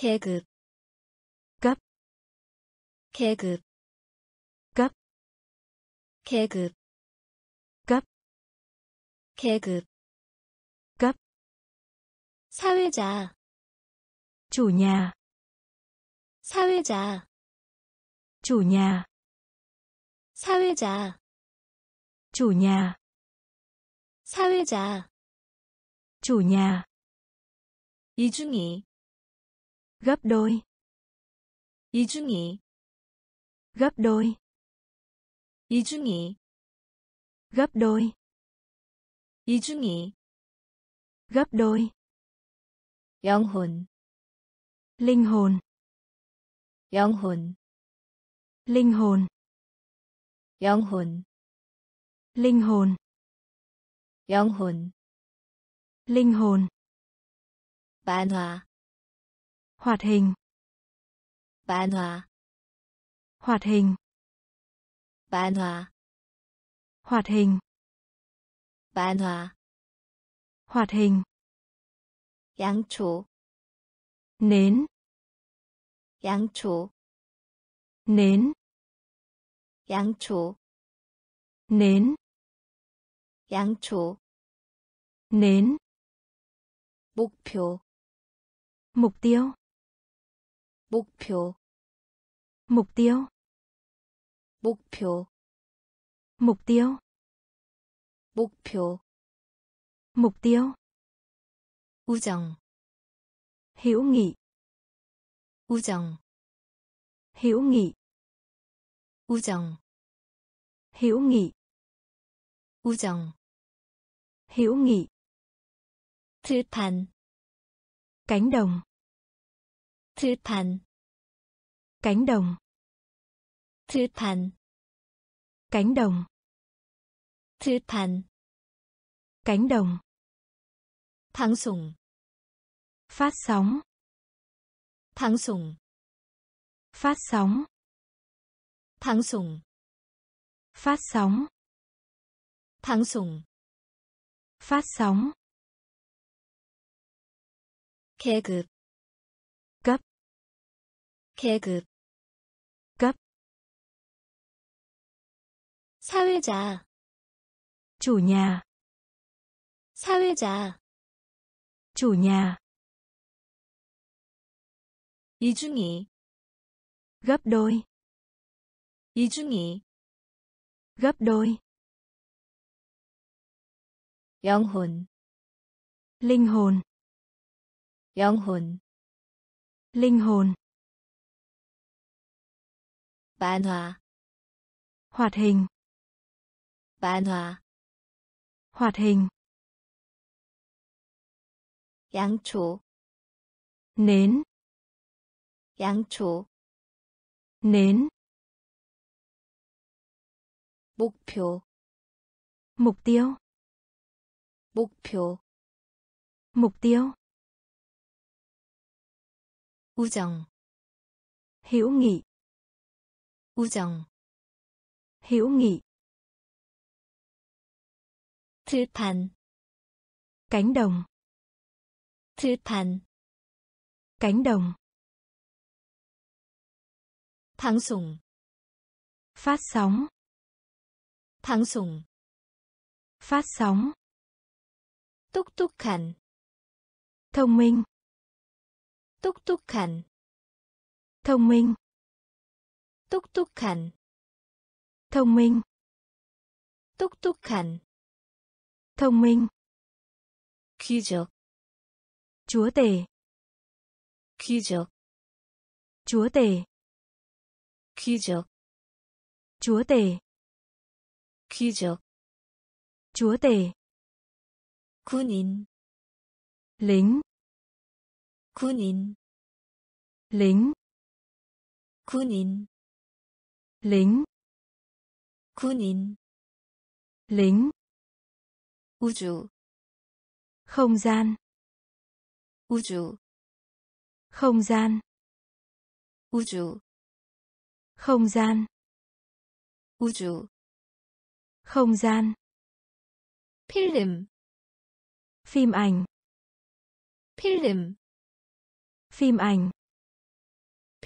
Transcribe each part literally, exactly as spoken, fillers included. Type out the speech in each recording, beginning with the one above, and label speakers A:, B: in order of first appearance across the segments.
A: 계급
B: cấp
A: 계급
B: cấp
A: 계급
B: cấp
A: 계급
B: cấp
A: 사회자
B: chủ nhà
A: 사회자
B: chủ nhà
A: 사회자
B: chủ nhà
A: 사회자
B: chủ nhà
A: 이중이
B: gấp đôi
A: 이중이
B: gấp đôi
A: 이중이
B: gấp đôi
A: 이중이
B: gấp đôi
A: 영혼
B: linh hồn
A: 영혼
B: linh hồn
A: 영혼
B: linh hồn
A: 영혼
B: linh hồn
A: 만화
B: hoạt hình
A: 만화
B: hoạt hình
A: 만화
B: hoạt hình
A: 만화
B: hoạt hình
A: 양초
B: nến
A: 양초
B: nến
A: 양초
B: nến
A: 양초
B: nến
A: 목표
B: mục tiêu
A: 목표
B: mục tiêu
A: 목표
B: mục tiêu
A: 목표
B: mục tiêu
A: 우정
B: hữu nghị
A: 우정
B: hữu nghị
A: 우정
B: hữu nghị
A: 우정
B: hữu nghị
A: 들판
B: cánh đồng
A: 들판
B: cánh đồng
A: 들판
B: cánh đồng
A: 들판
B: cánh đồng
A: 방송
B: phát sóng
A: 방송
B: phát sóng
A: 방송
B: phát sóng
A: 방송
B: phát sóng
A: 계급
B: cấp
A: 계급
B: cấp
A: 사회자
B: chủ nhà
A: 사회자
B: chủ nhà
A: 이중이
B: gấp đôi
A: 이중이
B: gấp đôi
A: 영혼
B: linh hồn
A: 영혼
B: linh hồn
A: 만화
B: hoạt hình
A: 만화
B: hoạt hình
A: 양초
B: nến
A: 양초
B: nến
A: 목표
B: mục tiêu
A: 목표
B: mục tiêu
A: 우정
B: hữu nghị
A: 우정
B: hữu nghị
A: 들판
B: cánh đồng
A: 들판
B: cánh đồng
A: 방송
B: phát sóng
A: 방송
B: phát sóng
A: 똑똑한
B: thông minh
A: 똑똑한
B: thông minh
A: 똑똑한
B: thông minh
A: 똑똑한
B: thông minh
A: 귀족
B: chúa tể
A: 귀족
B: chúa tể
A: 귀족
B: chúa tể
A: 귀족
B: chúa tể
A: 군인
B: lính
A: 군인
B: lính
A: 군인
B: lính
A: 군인
B: lính
A: 우주
B: không gian
A: 우주
B: không gian
A: 우주
B: không gian
A: 우주
B: không gian
A: 필름
B: phim ảnh
A: 필름
B: phim ảnh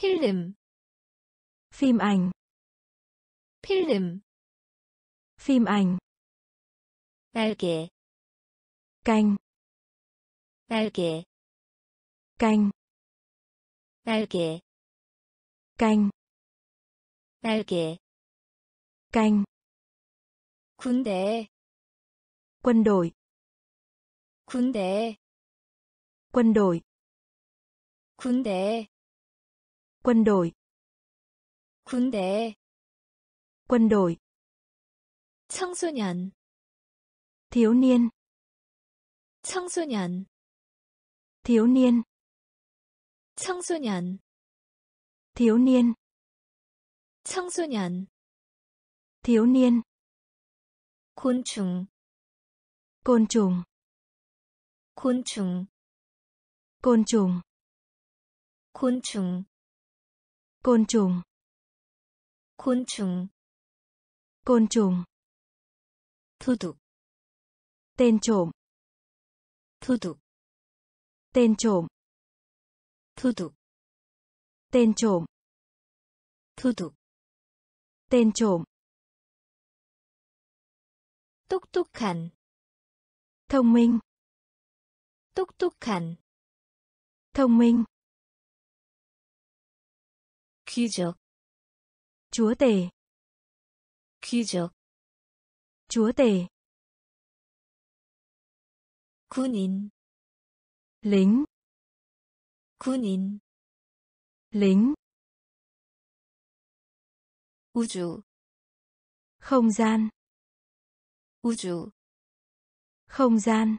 A: 필름,
B: phim ảnh,
A: 필름,
B: phim ảnh,
A: 날개,
B: canh,
A: 날개,
B: canh,
A: 날개,
B: canh,
A: 날개,
B: canh,
A: 군대,
B: quân đội,
A: 군대,
B: quân đội,
A: 군대,
B: quân đội,
A: 군대,
B: quân đội,
A: 청소년,
B: thiếu niên,
A: 청소년,
B: thiếu niên,
A: 청소년,
B: thiếu niên,
A: 청소년,
B: thiếu niên,
A: 곤충,
B: côn trùng,
A: 곤충,
B: côn trùng,
A: 곤충,
B: côn trùng,
A: 곤충,
B: côn trùng,
A: 도둑,
B: tên trộm,
A: 도둑,
B: tên trộm,
A: 도둑,
B: tên trộm,
A: 도둑,
B: tên trộm,
A: 똑똑한,
B: thông minh,
A: 똑똑한,
B: thông minh,
A: 귀족,
B: chúa tể,
A: 귀족,
B: chúa tể,
A: 군인,
B: lính,
A: 군인,
B: lính,
A: 우주,
B: không gian,
A: 우주,
B: không gian,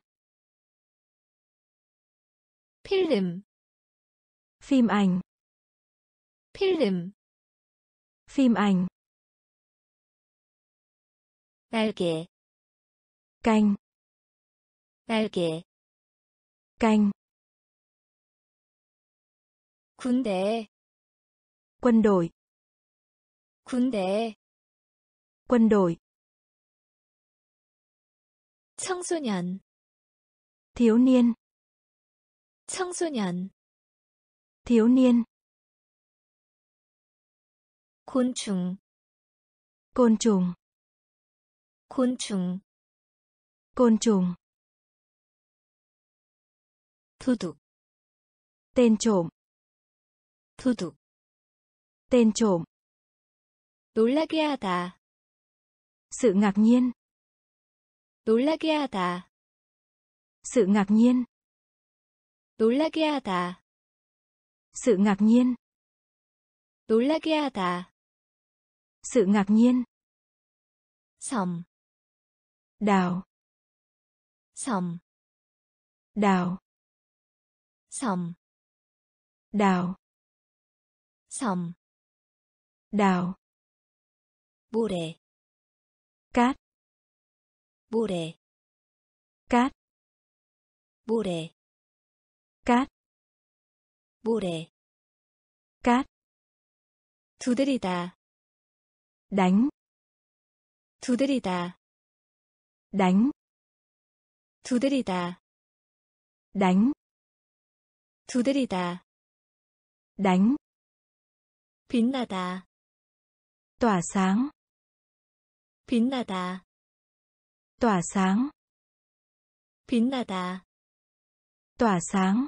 A: 필름,
B: phim ảnh,
A: 필름,
B: phim ảnh,
A: 날개,
B: canh,
A: 날개,
B: canh,
A: 군대,
B: quân đội,
A: 군대,
B: quân đội,
A: 청소년,
B: thiếu niên,
A: 청소년,
B: thiếu niên,
A: 곤충,
B: côn trùng,
A: 곤충,
B: côn trùng,
A: 도둑,
B: tên trộm,
A: 도둑,
B: tên trộm,
A: 놀라게 하다,
B: sự ngạc nhiên,
A: 놀라게 하다,
B: sự ngạc nhiên,
A: 놀라게 하다,
B: sự ngạc nhiên,
A: 놀라게 하다,
B: sự ngạc nhiên,
A: 섬,
B: đào,
A: 섬,
B: đào,
A: 섬,
B: đào,
A: 섬,
B: đào,
A: 모래,
B: cát,
A: 모래,
B: cát,
A: 모래,
B: cát,
A: 모래,
B: cát,
A: 두드리다,
B: đánh,
A: 두드리다,
B: đánh,
A: 두드리다,
B: đánh,
A: 두드리다,
B: đánh,
A: 빛나다,
B: tỏa sáng,
A: 빛나다,
B: tỏa sáng,
A: 빛나다,
B: tỏa sáng,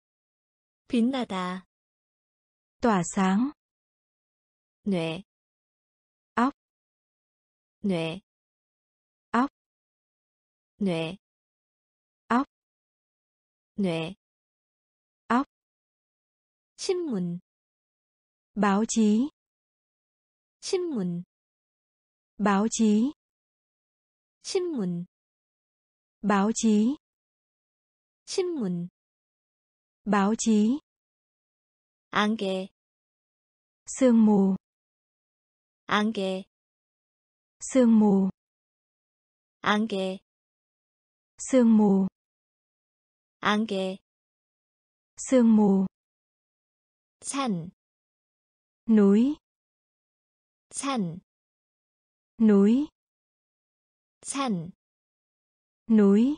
A: 빛나다,
B: tỏa sáng,
A: 뇌,
B: óc,
A: 뇌,
B: óc,
A: 뇌,
B: óc,
A: 뇌,
B: óc,
A: 신문,
B: báo chí,
A: 신문,
B: báo chí,
A: 신문,
B: báo chí,
A: 신문,
B: báo chí,
A: 안개,
B: sương mù,
A: 안개,
B: sương mù,
A: 안개,
B: sương mù,
A: 안개,
B: sương mù,
A: 산,
B: núi,
A: 산,
B: núi,
A: 산,
B: núi,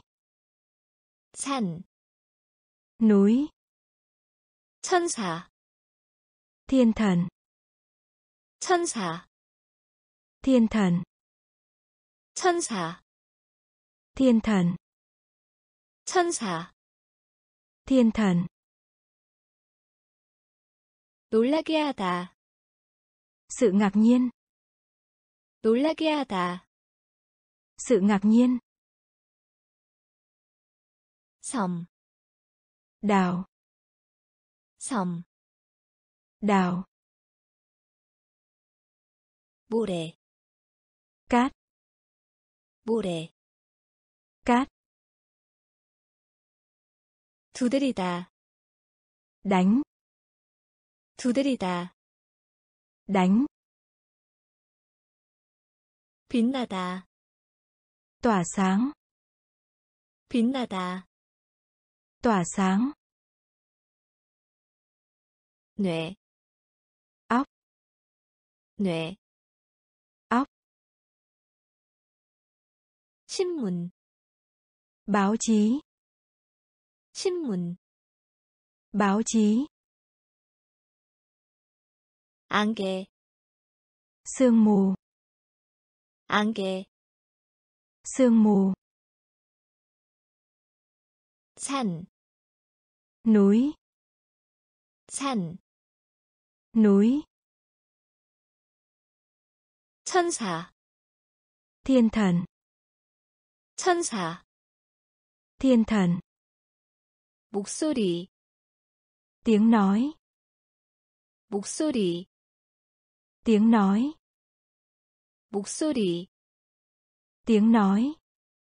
A: 산,
B: núi,
A: 천사,
B: Thiên thần.
A: 천사,
B: Thiên thần.
A: 천사,
B: Thiên thần.
A: 천사.
B: Thiên thần.
A: 놀라게 하다,
B: Sự ngạc nhiên.
A: 놀라게 하다.
B: Sự ngạc nhiên.
A: 섬,
B: Đào.
A: 섬.
B: Đào.
A: 모래,
B: Cát.
A: 모래.
B: Cát.
A: 두드리다,
B: Đánh.
A: 두드리다.
B: Đánh.
A: 빛나다,
B: Tỏa sáng.
A: 빛나다.
B: Tỏa sáng.
A: 뇌,
B: óc,
A: 뇌.
B: óc.
A: 신문,
B: Báo chí.
A: 신문.
B: Báo chí.
A: 안개,
B: Sương mù.
A: 안개.
B: Sương mù.
A: 산,
B: Núi.
A: 산.
B: Núi.
A: 천사,
B: Thiên thần.
A: 천사.
B: Thiên thần.
A: 목소리,
B: Tiếng nói.
A: 목소리,
B: Tiếng nói.
A: 목소리,
B: Tiếng nói.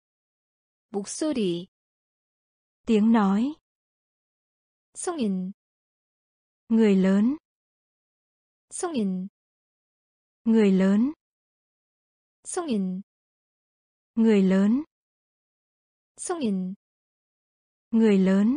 A: 목소리.
B: Tiếng nói.
A: 성인,
B: Người lớn.
A: 성인,
B: Người lớn.
A: 성인,
B: Người lớn.
A: 성인.
B: Người lớn.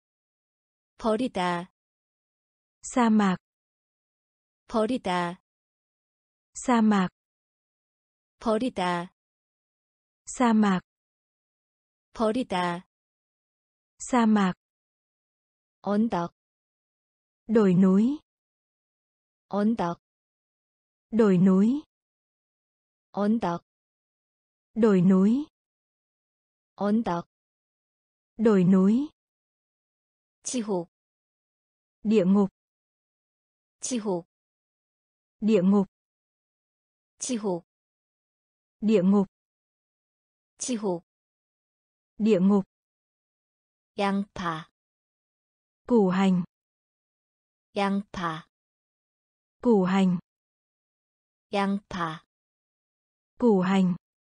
A: 버리다,
B: Sa mạc.
A: 버리다,
B: Sa mạc.
A: 버리다,
B: Sa mạc.
A: 버리다.
B: Sa mạc.
A: 언덕,
B: Đồi núi.
A: 언덕,
B: Đồi núi.
A: 언덕,
B: Đồi núi.
A: 언덕.
B: Đồi núi.
A: 지옥,
B: Địa ngục.
A: 지옥,
B: Địa ngục.
A: 지옥,
B: Địa ngục.
A: 지옥.
B: Địa ngục.
A: 양파,
B: Củ hành.
A: 양파,
B: Củ hành.
A: 양파,
B: Củ hành.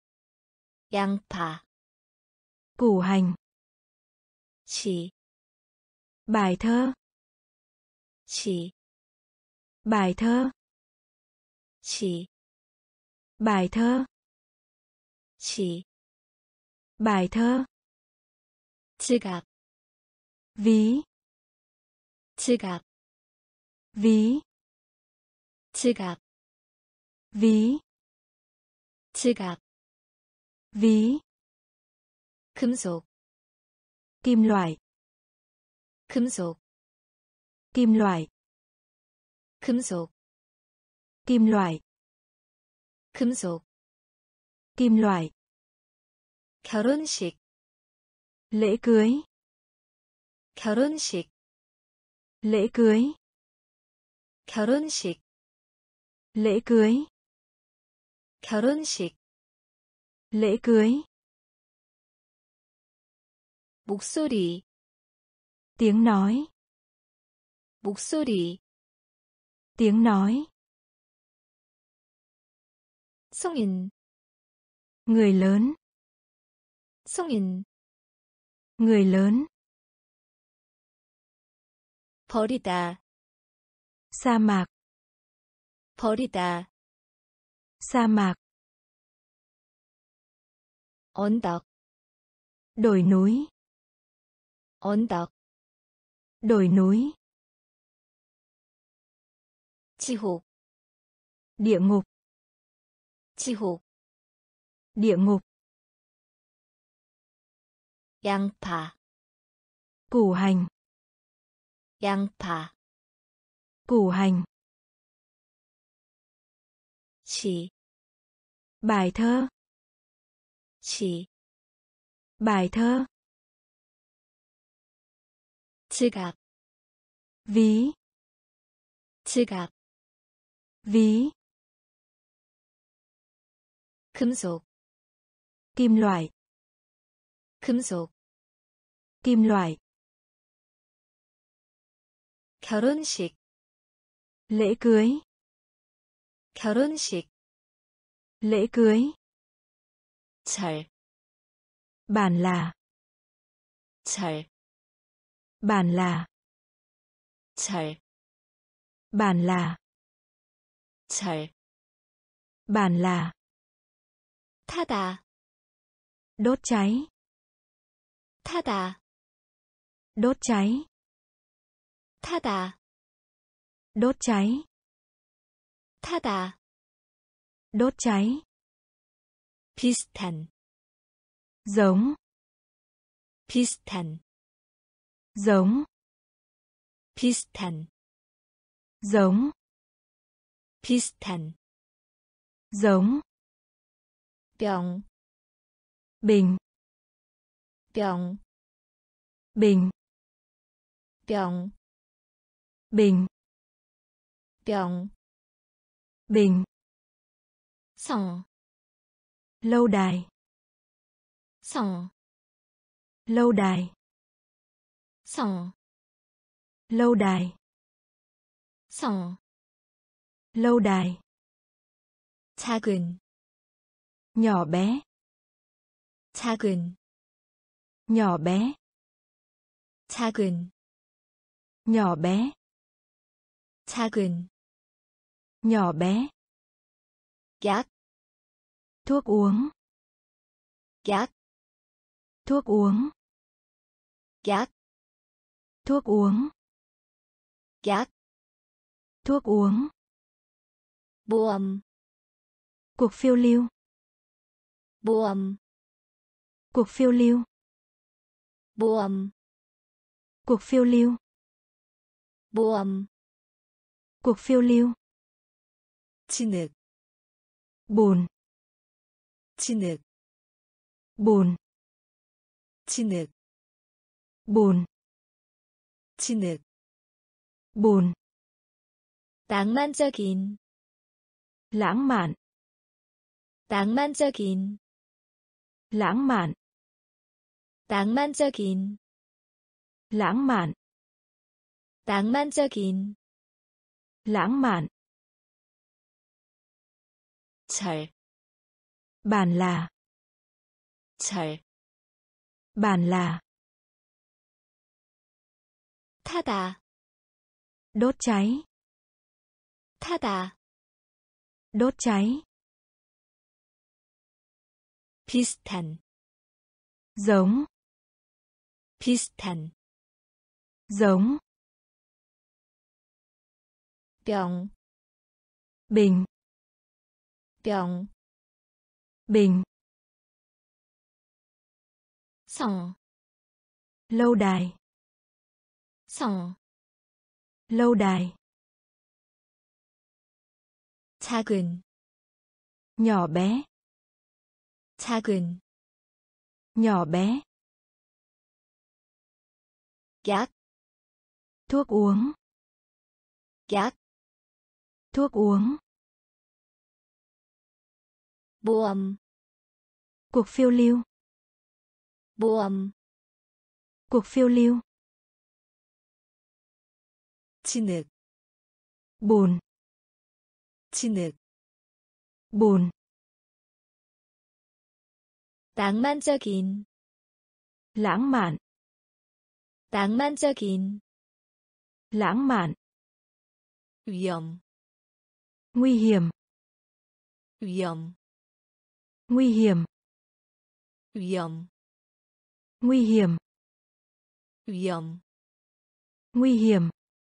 A: 양파.
B: Củ hành.
A: 시,
B: Bài thơ.
A: 시,
B: Bài thơ.
A: 시,
B: Bài thơ.
A: 시.
B: Bài thơ.
A: 지갑,
B: Ví.
A: 지갑,
B: Ví.
A: 지갑,
B: Ví.
A: 지갑.
B: Ví.
A: 금속,
B: Kim loại.
A: 금속,
B: Kim loại.
A: 금속,
B: Kim loại.
A: 금속.
B: Kim loại.
A: 결혼식,
B: Lễ cưới.
A: 결혼식,
B: Lễ cưới.
A: 결혼식,
B: Lễ cưới.
A: 결혼식.
B: Lễ cưới.
A: 목소리,
B: Tiếng nói.
A: 목소리.
B: Tiếng nói.
A: 성인,
B: Người lớn.
A: 성인.
B: Người lớn.
A: 버리다,
B: Sa mạc.
A: 버리다.
B: Sa mạc.
A: 언덕,
B: Đồi núi.
A: 언덕.
B: Đồi núi.
A: 지옥,
B: Địa ngục.
A: 지옥.
B: Địa ngục.
A: 양파,
B: Củ hành.
A: 양파.
B: Củ hành.
A: 시,
B: Bài thơ.
A: 시,
B: Bài thơ.
A: 지갑,
B: Ví.
A: 지갑,
B: Ví.
A: 금속,
B: Kim loại.
A: 금속,
B: Kim loại.
A: 결혼식,
B: Lễ cưới.
A: 결혼식,
B: Lễ cưới.
A: 절,
B: Bản là.
A: 절,
B: Bản là.
A: 절,
B: Bản là.
A: 절,
B: Bản là.
A: 타다,
B: Đốt cháy.
A: 타다,
B: Đốt cháy.
A: 타다,
B: Đốt cháy.
A: 타다,
B: Đốt cháy.
A: 비슷한,
B: Giống.
A: 비슷한,
B: Giống.
A: 비슷한,
B: Giống.
A: 비슷한,
B: Giống.
A: 병,
B: Bình.
A: 병,
B: Bình.
A: 병,
B: Bình.
A: 병,
B: Bình.
A: 성,
B: Lâu đài.
A: 성,
B: Lâu đài.
A: 성,
B: Lâu đài.
A: 성,
B: Lâu đài.
A: 작은,
B: Nhỏ bé.
A: 작은,
B: Nhỏ bé.
A: 작은,
B: Nhỏ bé.
A: 작은,
B: Nhỏ bé.
A: 약,
B: Thuốc uống.
A: 약,
B: Thuốc uống.
A: 약,
B: Thuốc uống.
A: 약,
B: Thuốc uống.
A: 모험,
B: Cuộc phiêu lưu.
A: 모험,
B: Cuộc phiêu lưu.
A: 모험,
B: Cuộc phiêu lưu.
A: 모험,
B: Cuộc phiêu lưu.
A: 진흙,
B: Bùn.
A: 진흙,
B: Bùn.
A: 진흙,
B: Bùn.
A: 진흙,
B: Bùn.
A: 낭만적인,
B: Lãng mạn.
A: 낭만적인,
B: Lãng mạn.
A: 낭만적인,
B: Lãng mạn.
A: 낭만적인,
B: Lãng mạn.
A: 절,
B: Bản là.
A: 절,
B: Bản là.
A: 타다,
B: Đốt cháy.
A: 타다,
B: Đốt cháy.
A: 비슷한,
B: Giống.
A: 비슷한,
B: Giống.
A: 병,
B: Bình.
A: 병,
B: Bình.
A: 성,
B: Lâu đài.
A: 성,
B: Lâu đài.
A: 작은,
B: Nhỏ bé.
A: 작은,
B: Nhỏ bé.
A: 약,
B: Thuốc uống.
A: 약,
B: Thuốc uống.
A: 모험,
B: Cuộc phiêu lưu.
A: 모험,
B: Cuộc phiêu lưu.
A: 진흙,
B: Bùn.
A: 진흙,
B: Bùn.
A: 낭만적인,
B: Lãng mạn.
A: 낭만적인,
B: Lãng mạn.
A: 위험,
B: Nguy hiểm.
A: 위험,
B: Nguy hiểm.
A: 위험,
B: Nguy hiểm.
A: 위험,
B: Nguy hiểm.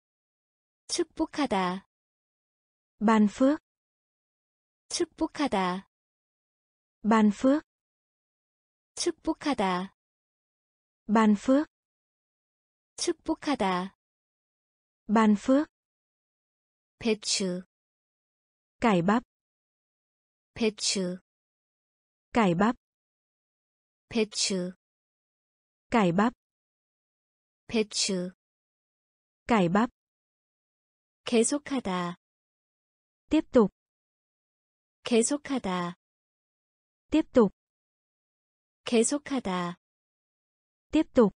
A: 축복하다,
B: Ban phước.
A: 축복하다,
B: Ban phước.
A: 축복하다,
B: Ban phước.
A: 축복하다,
B: Ban phước.
A: 배추,
B: Cải bắp.
A: 배추,
B: cải bắp,
A: 배추,
B: cải bắp,
A: 배추.
B: cải bắp,
A: 계속하다,
B: tiếp tục,
A: 계속하다,
B: tiếp tục,
A: 계속하다,
B: tiếp tục,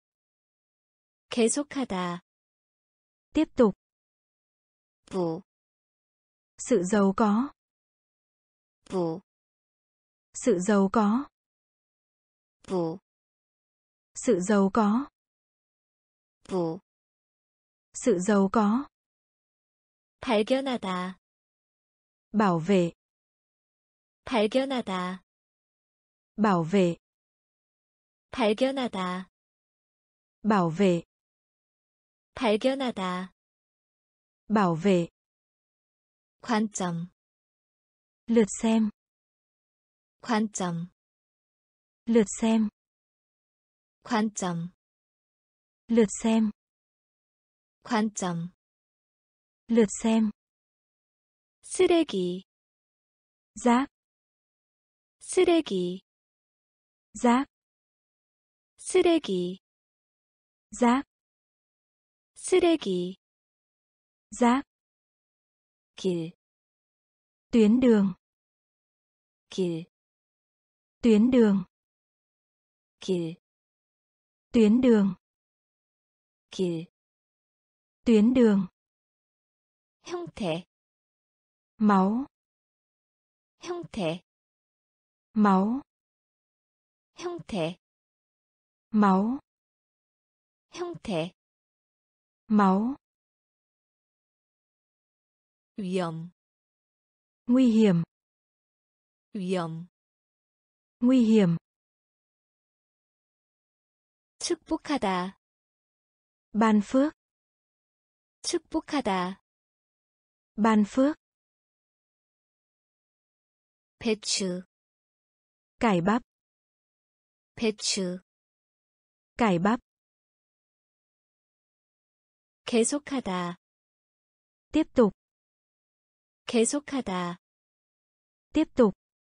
A: 계속하다.
B: tiếp tục,
A: 부,
B: sự giàu có,
A: 부,
B: sự giàu có,
A: 부,
B: sự giàu có,
A: 부.
B: sự giàu có,
A: 발견하다,
B: bảo vệ,
A: 발견하다,
B: bảo vệ,
A: 발견하다,
B: bảo vệ,
A: 발견하다.
B: bảo vệ,
A: 관점,
B: lượt xem,
A: 관점,
B: lượt xem,
A: 관점,
B: lượt xem,
A: 관점.
B: lượt xem,
A: 쓰레기,
B: rác,
A: 쓰레기,
B: rác,
A: 쓰레기,
B: rác,
A: 쓰레기.
B: rác,
A: 길,
B: tuyến đường,
A: 길,
B: tuyến đường,
A: 길,
B: tuyến đường,
A: 길.
B: tuyến đường,
A: 형태,
B: máu,
A: 형태,
B: máu,
A: 형태,
B: máu,
A: 형태.
B: máu,
A: 위험,
B: nguy hiểm,
A: 위험.
B: nguy hiểm,
A: 축복하다,
B: ban phước,
A: 축복하다.
B: ban phước,
A: 배추,
B: cải bắp,
A: 배추.
B: cải bắp,
A: 계속하다,
B: tiếp tục,
A: 계속하다.
B: tiếp tục,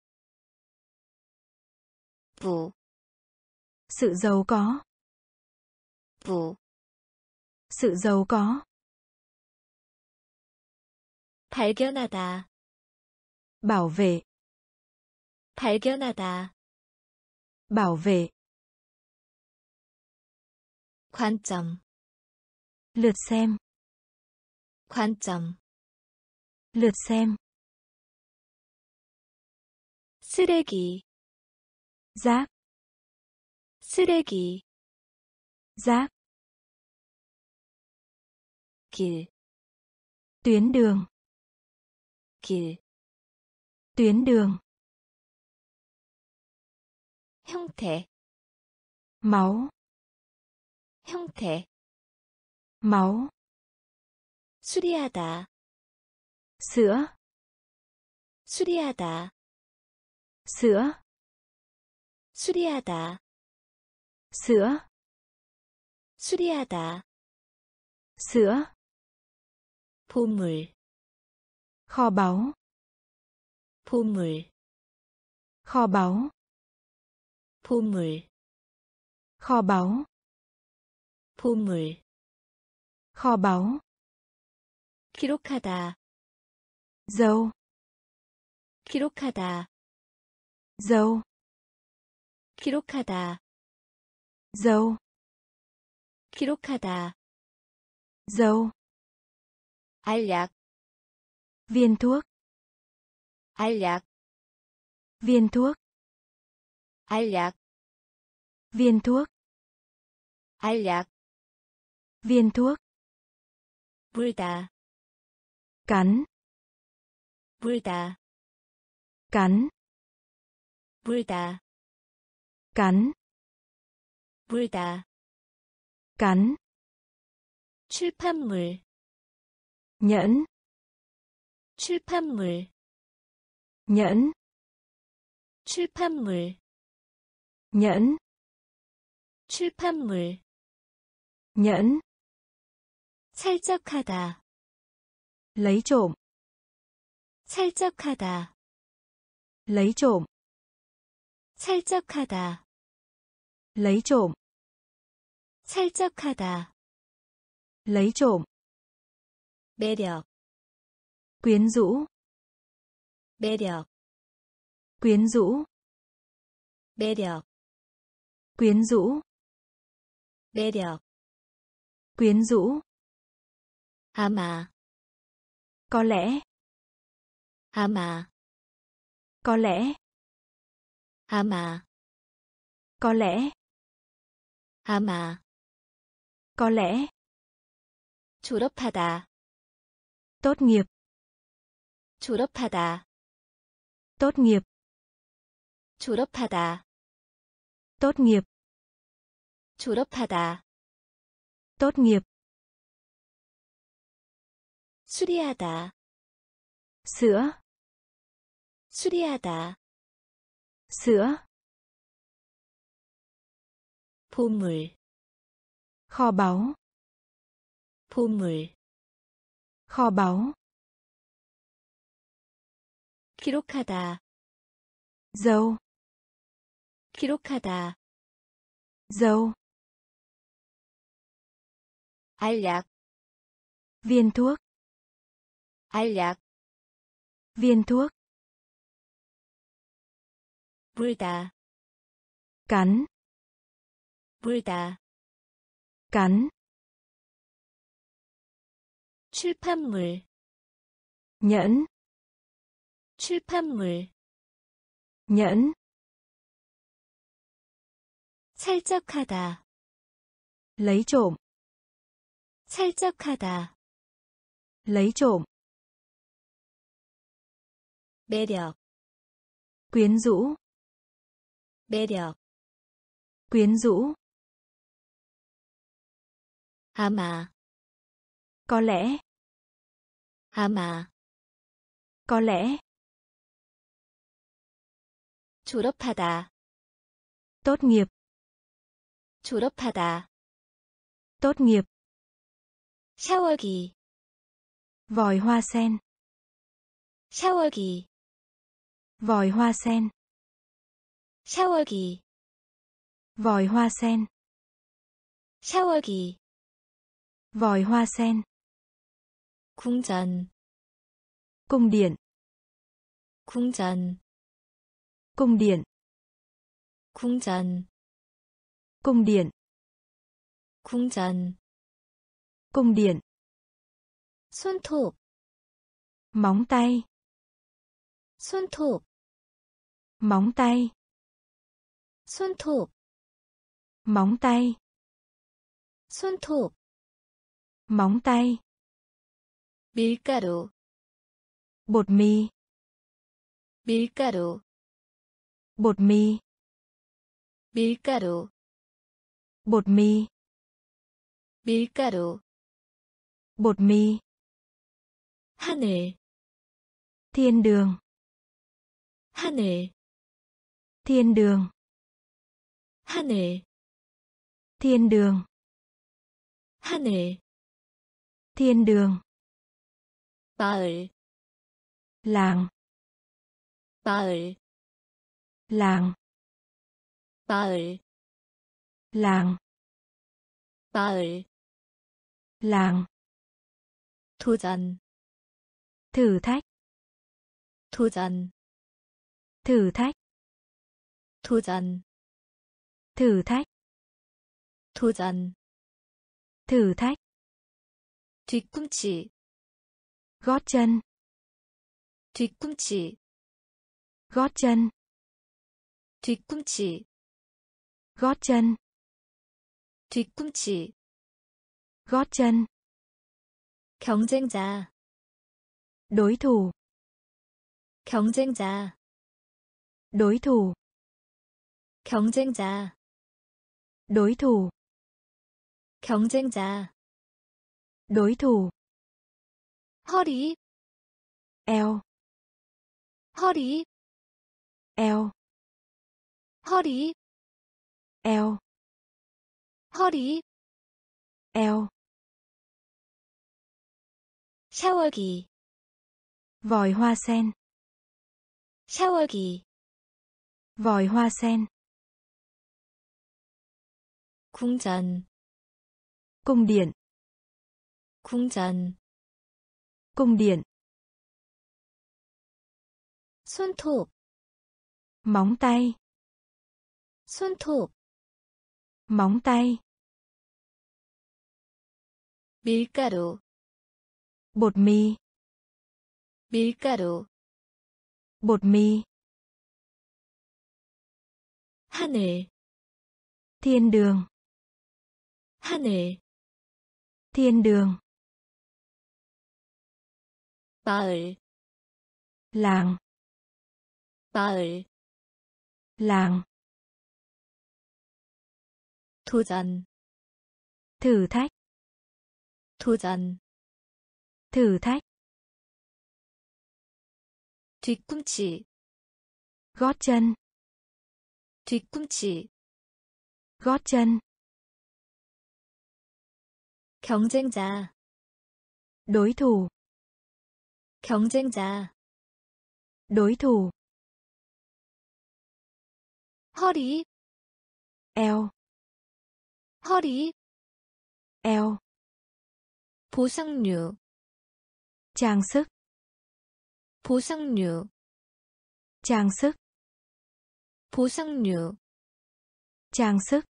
A: 부,
B: sự giàu có,
A: 부.
B: sự giàu có,
A: 발견하다,
B: bảo vệ,
A: 발견하다.
B: bảo vệ,
A: 관점,
B: lượt xem,
A: 관점.
B: lượt xem,
A: 쓰레기,
B: rác,
A: 쓰레기.
B: rác,
A: 길,
B: tuyến đường,
A: 길.
B: tuyến đường,
A: 형태,
B: máu,
A: 형태.
B: máu,
A: 수리하다,
B: sữa,
A: 수리하다,
B: sữa,
A: 수리하다,
B: sữa,
A: 수리하다.
B: sữa,
A: 보물,
B: kho báu,
A: 보물,
B: kho báu,
A: 보물,
B: kho báu,
A: 보물.
B: kho báu,
A: 기록하다,
B: dấu,
A: 기록하다,
B: dấu,
A: 기록하다,
B: dấu,
A: 기록하다.
B: dấu,
A: 알약,
B: viên thuốc,
A: 알약,
B: viên thuốc,
A: 알약,
B: viên thuốc,
A: 알약.
B: viên thuốc,
A: 물다,
B: cắn,
A: 물다,
B: cắn,
A: 물다,
B: cắn,
A: 물다.
B: cắn,
A: 출판물,
B: nhẫn,
A: 출판물,
B: nhẫn,
A: 출판물,
B: nhẫn,
A: 출판물.
B: nhẫn,
A: 살적하다,
B: lấy trộm,
A: 살적하다,
B: lấy trộm,
A: 살짝하다,
B: lấy trộm,
A: 살짝하다,
B: lấy trộm,
A: 매력,
B: quyến rũ,
A: 매력,
B: quyến rũ,
A: 매력,
B: quyến rũ,
A: 매력,
B: quyến rũ,
A: 아마,
B: có lẽ,
A: 아마,
B: có lẽ,
A: 아마,
B: có lẽ,
A: 아마,
B: có lẽ,
A: 졸업하다,
B: tốt nghiệp,
A: 졸업하다,
B: tốt nghiệp,
A: 졸업하다,
B: tốt nghiệp,
A: 졸업하다,
B: tốt nghiệp,
A: 수리하다,
B: sữa,
A: 수리하다,
B: sữa,
A: 보물,
B: kho báu,
A: 보물,
B: kho báu,
A: 기록하다,
B: dâu,
A: 기록하다,
B: dâu,
A: 알약,
B: viên thuốc,
A: 알약,
B: viên thuốc,
A: 물다,
B: cắn,
A: 물다,
B: cắn,
A: 출판물,
B: nhẫn,
A: 출판물,
B: nhẫn,
A: 살짝하다,
B: lấy trộm,
A: 살짝하다,
B: lấy trộm,
A: 매력,
B: quyến rũ,
A: 매력,
B: quyến rũ,
A: 아마,
B: có lẽ,
A: 아마,
B: có lẽ,
A: 졸업하다,
B: tốt nghiệp,
A: 졸업하다,
B: tốt nghiệp,
A: 샤워기,
B: vòi hoa sen,
A: 샤워기,
B: vòi hoa sen,
A: 샤워기,
B: vòi hoa sen,
A: 샤워기,
B: vòi hoa sen,
A: 궁전,
B: cung điện,
A: 궁전,
B: cung điện,
A: 궁전,
B: cung điện,
A: 궁전,
B: cung điện,
A: 손톱,
B: móng tay,
A: 손톱,
B: móng tay,
A: 손톱,
B: móng tay,
A: 손톱,
B: móng tay,
A: 밀가루,
B: bột mì,
A: 밀가루,
B: bột mì,
A: 밀가루,
B: bột mì,
A: 밀가루,
B: bột mì,
A: 하늘,
B: thiên đường,
A: 하늘,
B: thiên đường,
A: 하늘,
B: thiên đường,
A: 하늘,
B: thiên đường,
A: 마을,
B: làng,
A: 마을,
B: làng,
A: 마을,
B: làng,
A: 마을,
B: làng,
A: 도전,
B: thử thách,
A: 도전,
B: thử thách,
A: 도전,
B: thử thách,
A: 도전,
B: thử thách,
A: 뒤꿈치,
B: gót chân,
A: 뒤꿈치,
B: gót chân,
A: 뒤꿈치,
B: gót chân,
A: 뒤꿈치,
B: gót chân,
A: 경쟁자,
B: đối thủ,
A: 경쟁자,
B: đối thủ,
A: 경쟁자,
B: đối thủ,
A: 경쟁자,
B: đối thủ,
A: 허리,
B: eo,
A: 허리,
B: eo,
A: 허리,
B: eo,
A: 허리,
B: eo,
A: 샤워기,
B: vòi hoa sen,
A: 샤워기,
B: vòi hoa sen,
A: 궁전,
B: cung điện,
A: 궁전,
B: cung điện,
A: 손톱,
B: móng tay,
A: 손톱,
B: móng tay,
A: 밀가루,
B: bột mì,
A: 밀가루,
B: bột mì,
A: 하늘,
B: thiên đường,
A: 하늘,
B: thiên đường,
A: 마을,
B: làng,
A: 마을,
B: làng,
A: 도전,
B: thử thách,
A: 도전,
B: thử thách,
A: 뒤꿈치,
B: gót chân,
A: 뒤꿈치,
B: gót chân,
A: 경쟁자,
B: đối thủ,
A: 경쟁자,
B: đối thủ,
A: 허리,
B: eo,
A: 허리,
B: eo,
A: 보상류,
B: trang sức,
A: 보상류,
B: trang sức,
A: 보상류,
B: trang sức,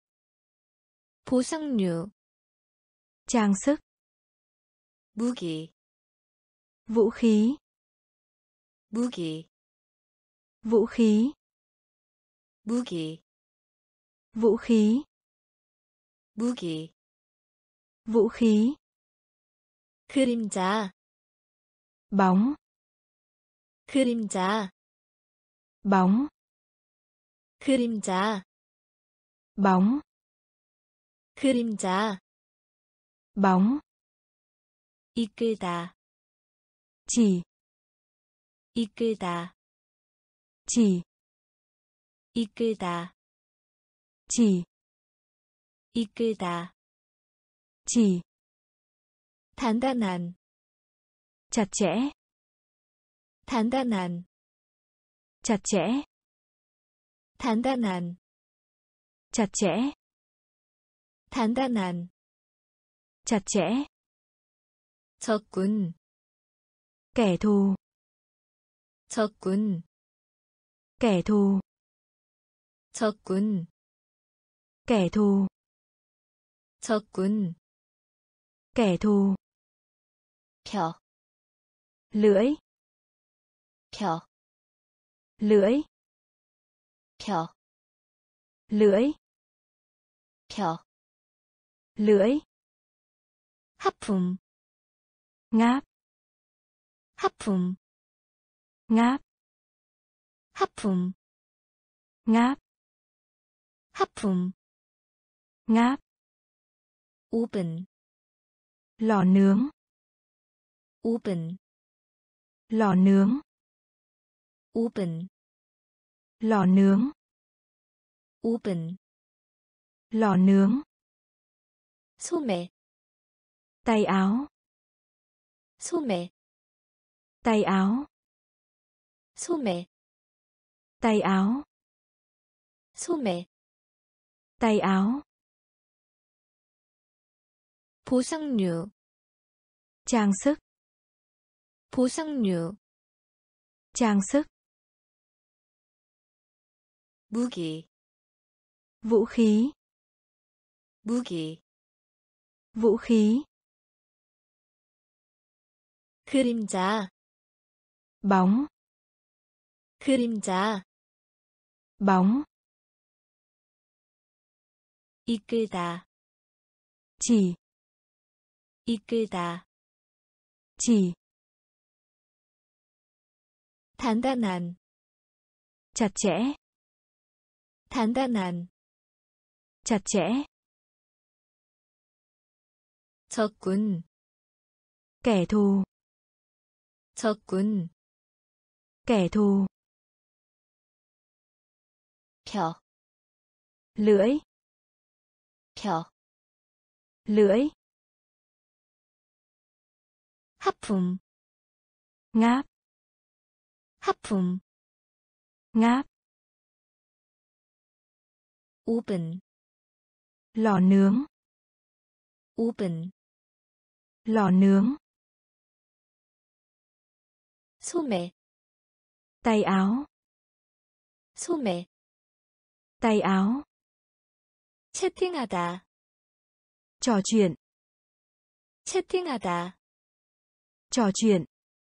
A: 보상류,
B: trang sức,
A: 무기,
B: vũ khí,
A: 무기,
B: vũ khí,
A: 무기,
B: vũ khí,
A: 무기,
B: vũ khí,
A: 그림자,
B: bóng,
A: 그림자,
B: bóng,
A: 그림자,
B: bóng,
A: 그림자,
B: bóng,
A: 이끌다,
B: chỉ,
A: 이끌다,
B: chỉ,
A: 이끌다,
B: chỉ,
A: 이끌다,
B: chỉ,
A: 단단한,
B: chặt chẽ,
A: 단단한,
B: chặt chẽ,
A: 단단한,
B: chặt chẽ,
A: 단단한,
B: chặt chẽ,
A: 적군,
B: kẻ thù,
A: 적군,
B: kẻ thù,
A: 적군,
B: kẻ thù,
A: 적군,
B: kẻ thù,
A: 켜,
B: lưỡi,
A: 켜,
B: lưỡi,
A: 켜,
B: lưỡi,
A: 켜,
B: lưỡi,
A: 하품,
B: ngáp,
A: 하품,
B: ngáp,
A: 하품,
B: ngáp,
A: 하품,
B: ngáp,
A: 오븐,
B: lò nướng,
A: 오븐,
B: lò nướng,
A: 오븐,
B: lò nướng,
A: 오븐,
B: lò nướng,
A: 소매,
B: tay áo,
A: 소매,
B: tay áo,
A: 소매,
B: tay áo,
A: 소매,
B: tay áo,
A: 보상류,
B: trang sức,
A: 보상류,
B: trang sức,
A: 무기,
B: vũ khí,
A: 무기,
B: vũ khí,
A: 그림자,
B: bóng,
A: 그림자,
B: bóng,
A: 이끌다,
B: chỉ,
A: 이끌다,
B: chỉ,
A: 단단한,
B: chặt chẽ,
A: 단단한,
B: chặt chẽ,
A: 적군,
B: kẻ thù,
A: 적군,
B: kẻ thù,
A: 켜,
B: lưỡi,
A: 켜,
B: lưỡi,
A: 하품,
B: ngáp,
A: 하품,
B: ngáp,
A: 오븐,
B: lò nướng,
A: 오븐,
B: lò nướng,
A: 소매,
B: tay áo,
A: 소매,
B: tay áo,
A: 채팅하다,
B: trò chuyện,
A: 채팅하다,
B: trò chuyện,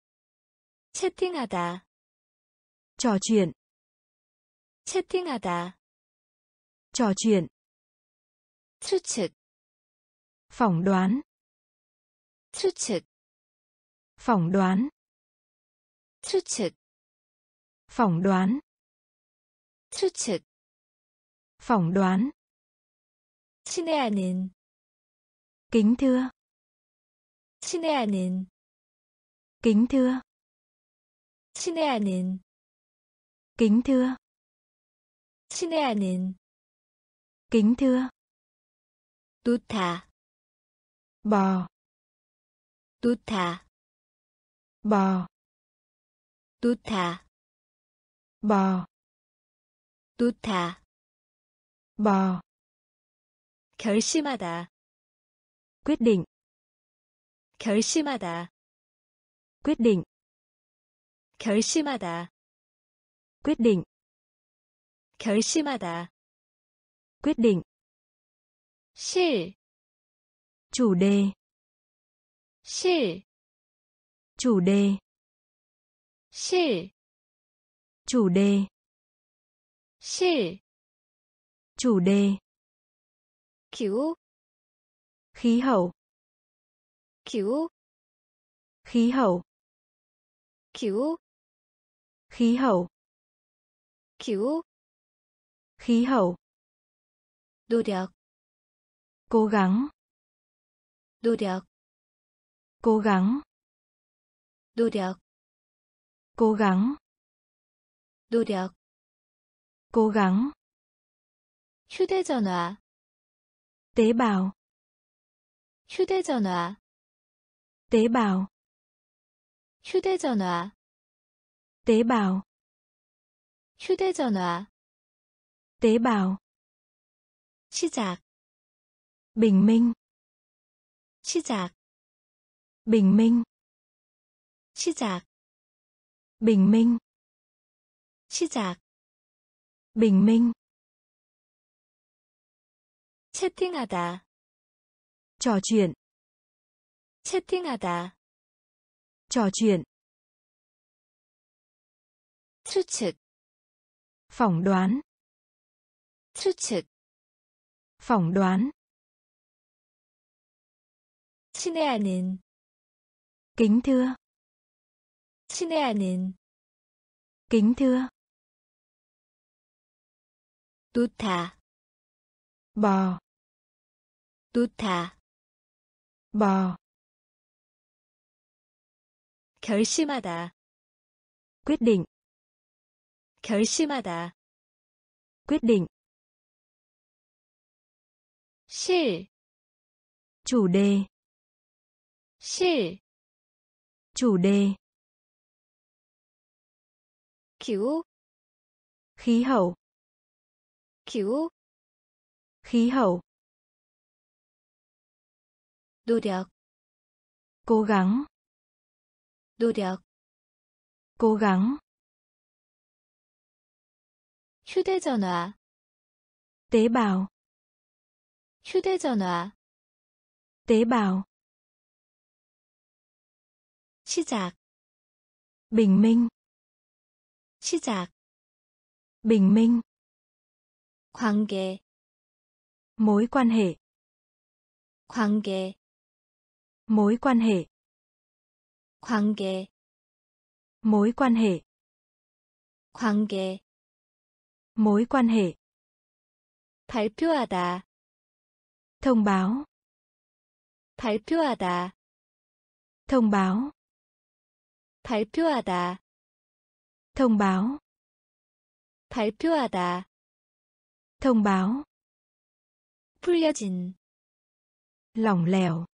A: 채팅하다,
B: trò chuyện,
A: 채팅하다,
B: trò chuyện,
A: 추측,
B: phỏng đoán,
A: 추측,
B: phỏng đoán,
A: 추측,
B: phỏng đoán,
A: 추측,
B: phỏng đoán,
A: 친애하는,
B: kính thưa,
A: 친애하는,
B: kính thưa,
A: 친애하는,
B: kính thưa,
A: 친애하는,
B: kính thưa,
A: 놓다,
B: bò,
A: 놓다,
B: bò,
A: 놓다,
B: bò,
A: 놓다,
B: bò,
A: 결심하다,
B: quyết định,
A: 결심하다,
B: quyết định,
A: 결심하다,
B: quyết định,
A: 결심하다,
B: quyết định,
A: 실,
B: chủ đề,
A: 실,
B: chủ đề,
A: 실,
B: chủ đề,
A: 실,
B: chủ đề,
A: 기후,
B: khí hậu,
A: 기후,
B: khí hậu,
A: 기후,
B: khí hậu,
A: 기후,
B: khí hậu,
A: 노력,
B: cố gắng,
A: 노력,
B: cố gắng,
A: 노력,
B: cố gắng,
A: 노력,
B: cố gắng,
A: 휴대전화,
B: tế bào,
A: 휴대전화,
B: tế bào,
A: 휴대전화,
B: tế bào,
A: 휴대전화,
B: tế bào,
A: 시작,
B: bình minh,
A: 시작,
B: bình minh,
A: 시작,
B: bình minh,
A: 시작,
B: bình minh,
A: 채팅하다,
B: trò chuyện,
A: 채팅하다,
B: trò chuyện,
A: 추측,
B: phỏng đoán,
A: 추측,
B: phỏng đoán,
A: 친애하는,
B: kính thưa,
A: 친애하는,
B: kính thưa,
A: 놓다,
B: bò,
A: 놓다,
B: bò,
A: 결심하다,
B: quyết định,
A: 결심하다,
B: quyết định,
A: 실,
B: chủ đề,
A: 실,
B: chủ đề,
A: 기후,
B: khí hậu,
A: 기후,
B: khí hậu,
A: 노력,
B: cố gắng,
A: 노력,
B: cố gắng,
A: 휴대전화,
B: tế bào,
A: 휴대전화,
B: tế bào,
A: 시작,
B: bình minh,
A: 시작,
B: bình minh,
A: 관계,
B: mối quan hệ,
A: 관계,
B: mối quan hệ,
A: 관계,
B: mối quan hệ,
A: 관계,
B: mối quan hệ,
A: 발표하다,
B: thông báo,
A: 발표하다,
B: thông báo,
A: 발표하다,
B: thông báo,
A: 발표하다,
B: thông báo,
A: 풀려진,
B: lỏng lẻo,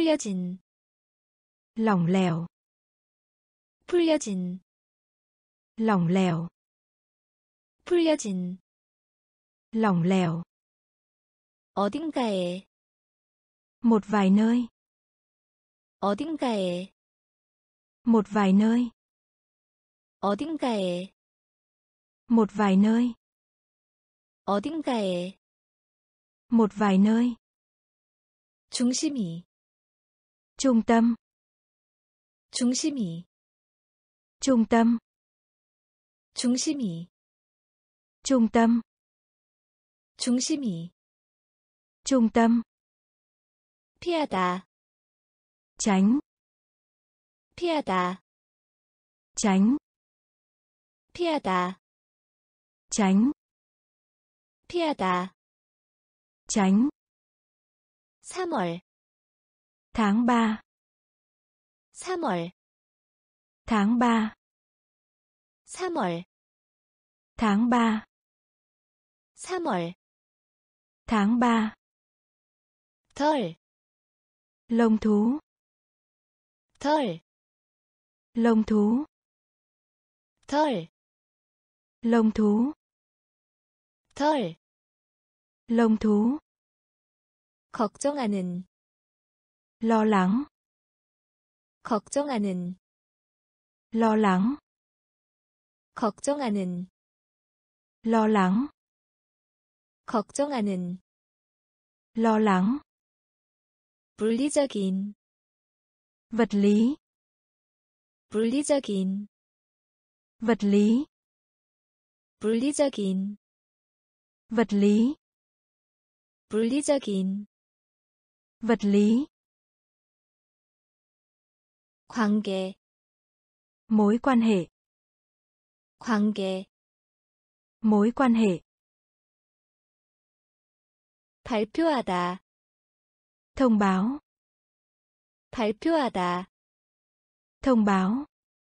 A: 풀려진,
B: lỏng lẻo,
A: 풀려진,
B: lỏng lẻo,
A: 풀려진,
B: lỏng lẻo,
A: 어딘가에,
B: một vài nơi,
A: 어딘가에,
B: một vài nơi,
A: 어딘가에,
B: một vài nơi,
A: 어딘가에,
B: một vài nơi,
A: 중심이,
B: trung tâm,
A: 중심이,
B: trung tâm,
A: 중심이,
B: trung tâm,
A: 중심이,
B: trung tâm,
A: 피하다,
B: tránh,
A: 피하다,
B: tránh,
A: 피하다,
B: tránh,
A: 피하다,
B: tránh,
A: 삼월,
B: tháng ba,
A: 삼월,
B: tháng ba,
A: 삼월,
B: tháng ba,
A: 삼월,
B: tháng ba,
A: 덜,
B: lông thú,
A: 덜,
B: lông thú,
A: 덜,
B: lông thú,
A: 덜,
B: lông thú,
A: 걱정하는,
B: lo lắng,
A: 걱정하는,
B: lo lắng,
A: 걱정하는,
B: lo lắng,
A: 걱정하는,
B: lo lắng,
A: 물리적인,
B: vật lý,
A: 물리적인,
B: vật lý,
A: 물리적인,
B: vật lý,
A: 물리적인,
B: vật lý,
A: 관계,
B: mối quan hệ,
A: 관계,
B: mối quan hệ,
A: 발표하다,
B: thông báo,
A: 발표하다,
B: thông báo,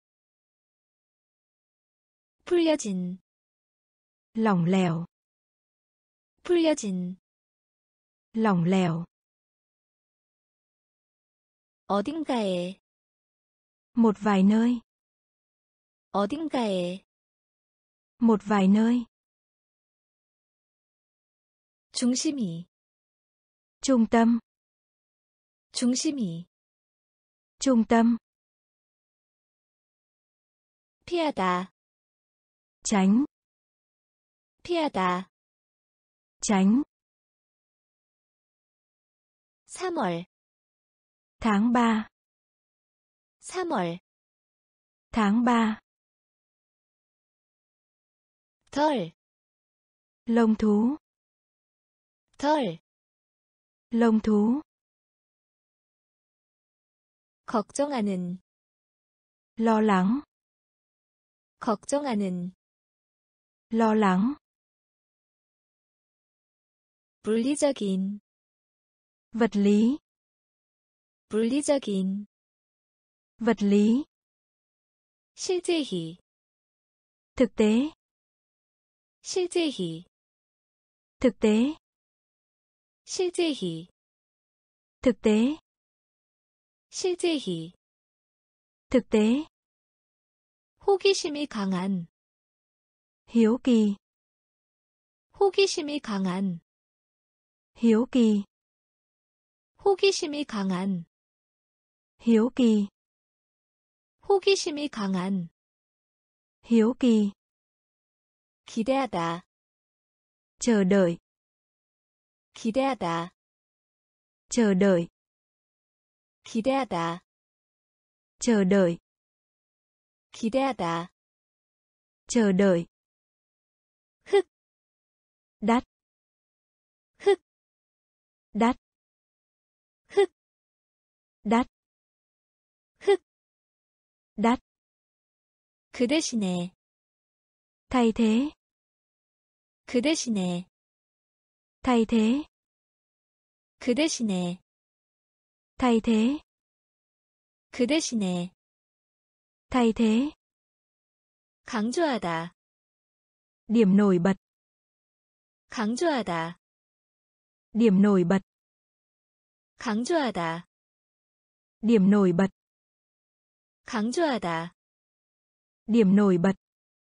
A: 풀려진,
B: lỏng lẻo,
A: 풀려진,
B: lỏng lẻo,
A: 어딘가에,
B: một vài nơi,
A: 어딘가에,
B: một vài nơi,
A: 중심이,
B: trung tâm,
A: 중심이,
B: trung tâm,
A: 피하다,
B: tránh,
A: 피하다,
B: tránh,
A: 삼월,
B: tháng ba,
A: 삼월,
B: tháng ba,
A: 덜,
B: lông thú,
A: 덜,
B: lông thú,
A: 걱정하는,
B: lo lắng,
A: 걱정하는,
B: lo lắng,
A: 물리적인,
B: vật lý,
A: 물리적인,
B: vật lý,
A: 실제히,
B: thực tế,
A: 실제히,
B: thực tế,
A: 실제히,
B: thực tế,
A: 실제히,
B: thực tế,
A: 호기심이 강한,
B: hiếu kỳ,
A: 호기심이 강한,
B: hiếu kỳ,
A: 호기심이 강한,
B: hiếu kỳ,
A: 호기심이 강한,
B: hiếu kỳ,
A: 기대하다,
B: chờ đợi,
A: 기대하다,
B: chờ đợi,
A: 기대하다,
B: chờ đợi,
A: 기대하다,
B: chờ đợi,
A: 흑,
B: đắt,
A: 흑,
B: đắt,
A: 흑,
B: đắt,
A: 흑,
B: đắt,
A: 그 대신에,
B: thay thế,
A: 그 대신에,
B: thay thế,
A: 그 대신에,
B: thay thế,
A: 그 대신에,
B: thay thế,
A: 강조하다,
B: điểm nổi bật,
A: 강조하다,
B: điểm nổi bật,
A: 강조하다,
B: điểm nổi bật,
A: 강조하다,
B: điểm nổi bật,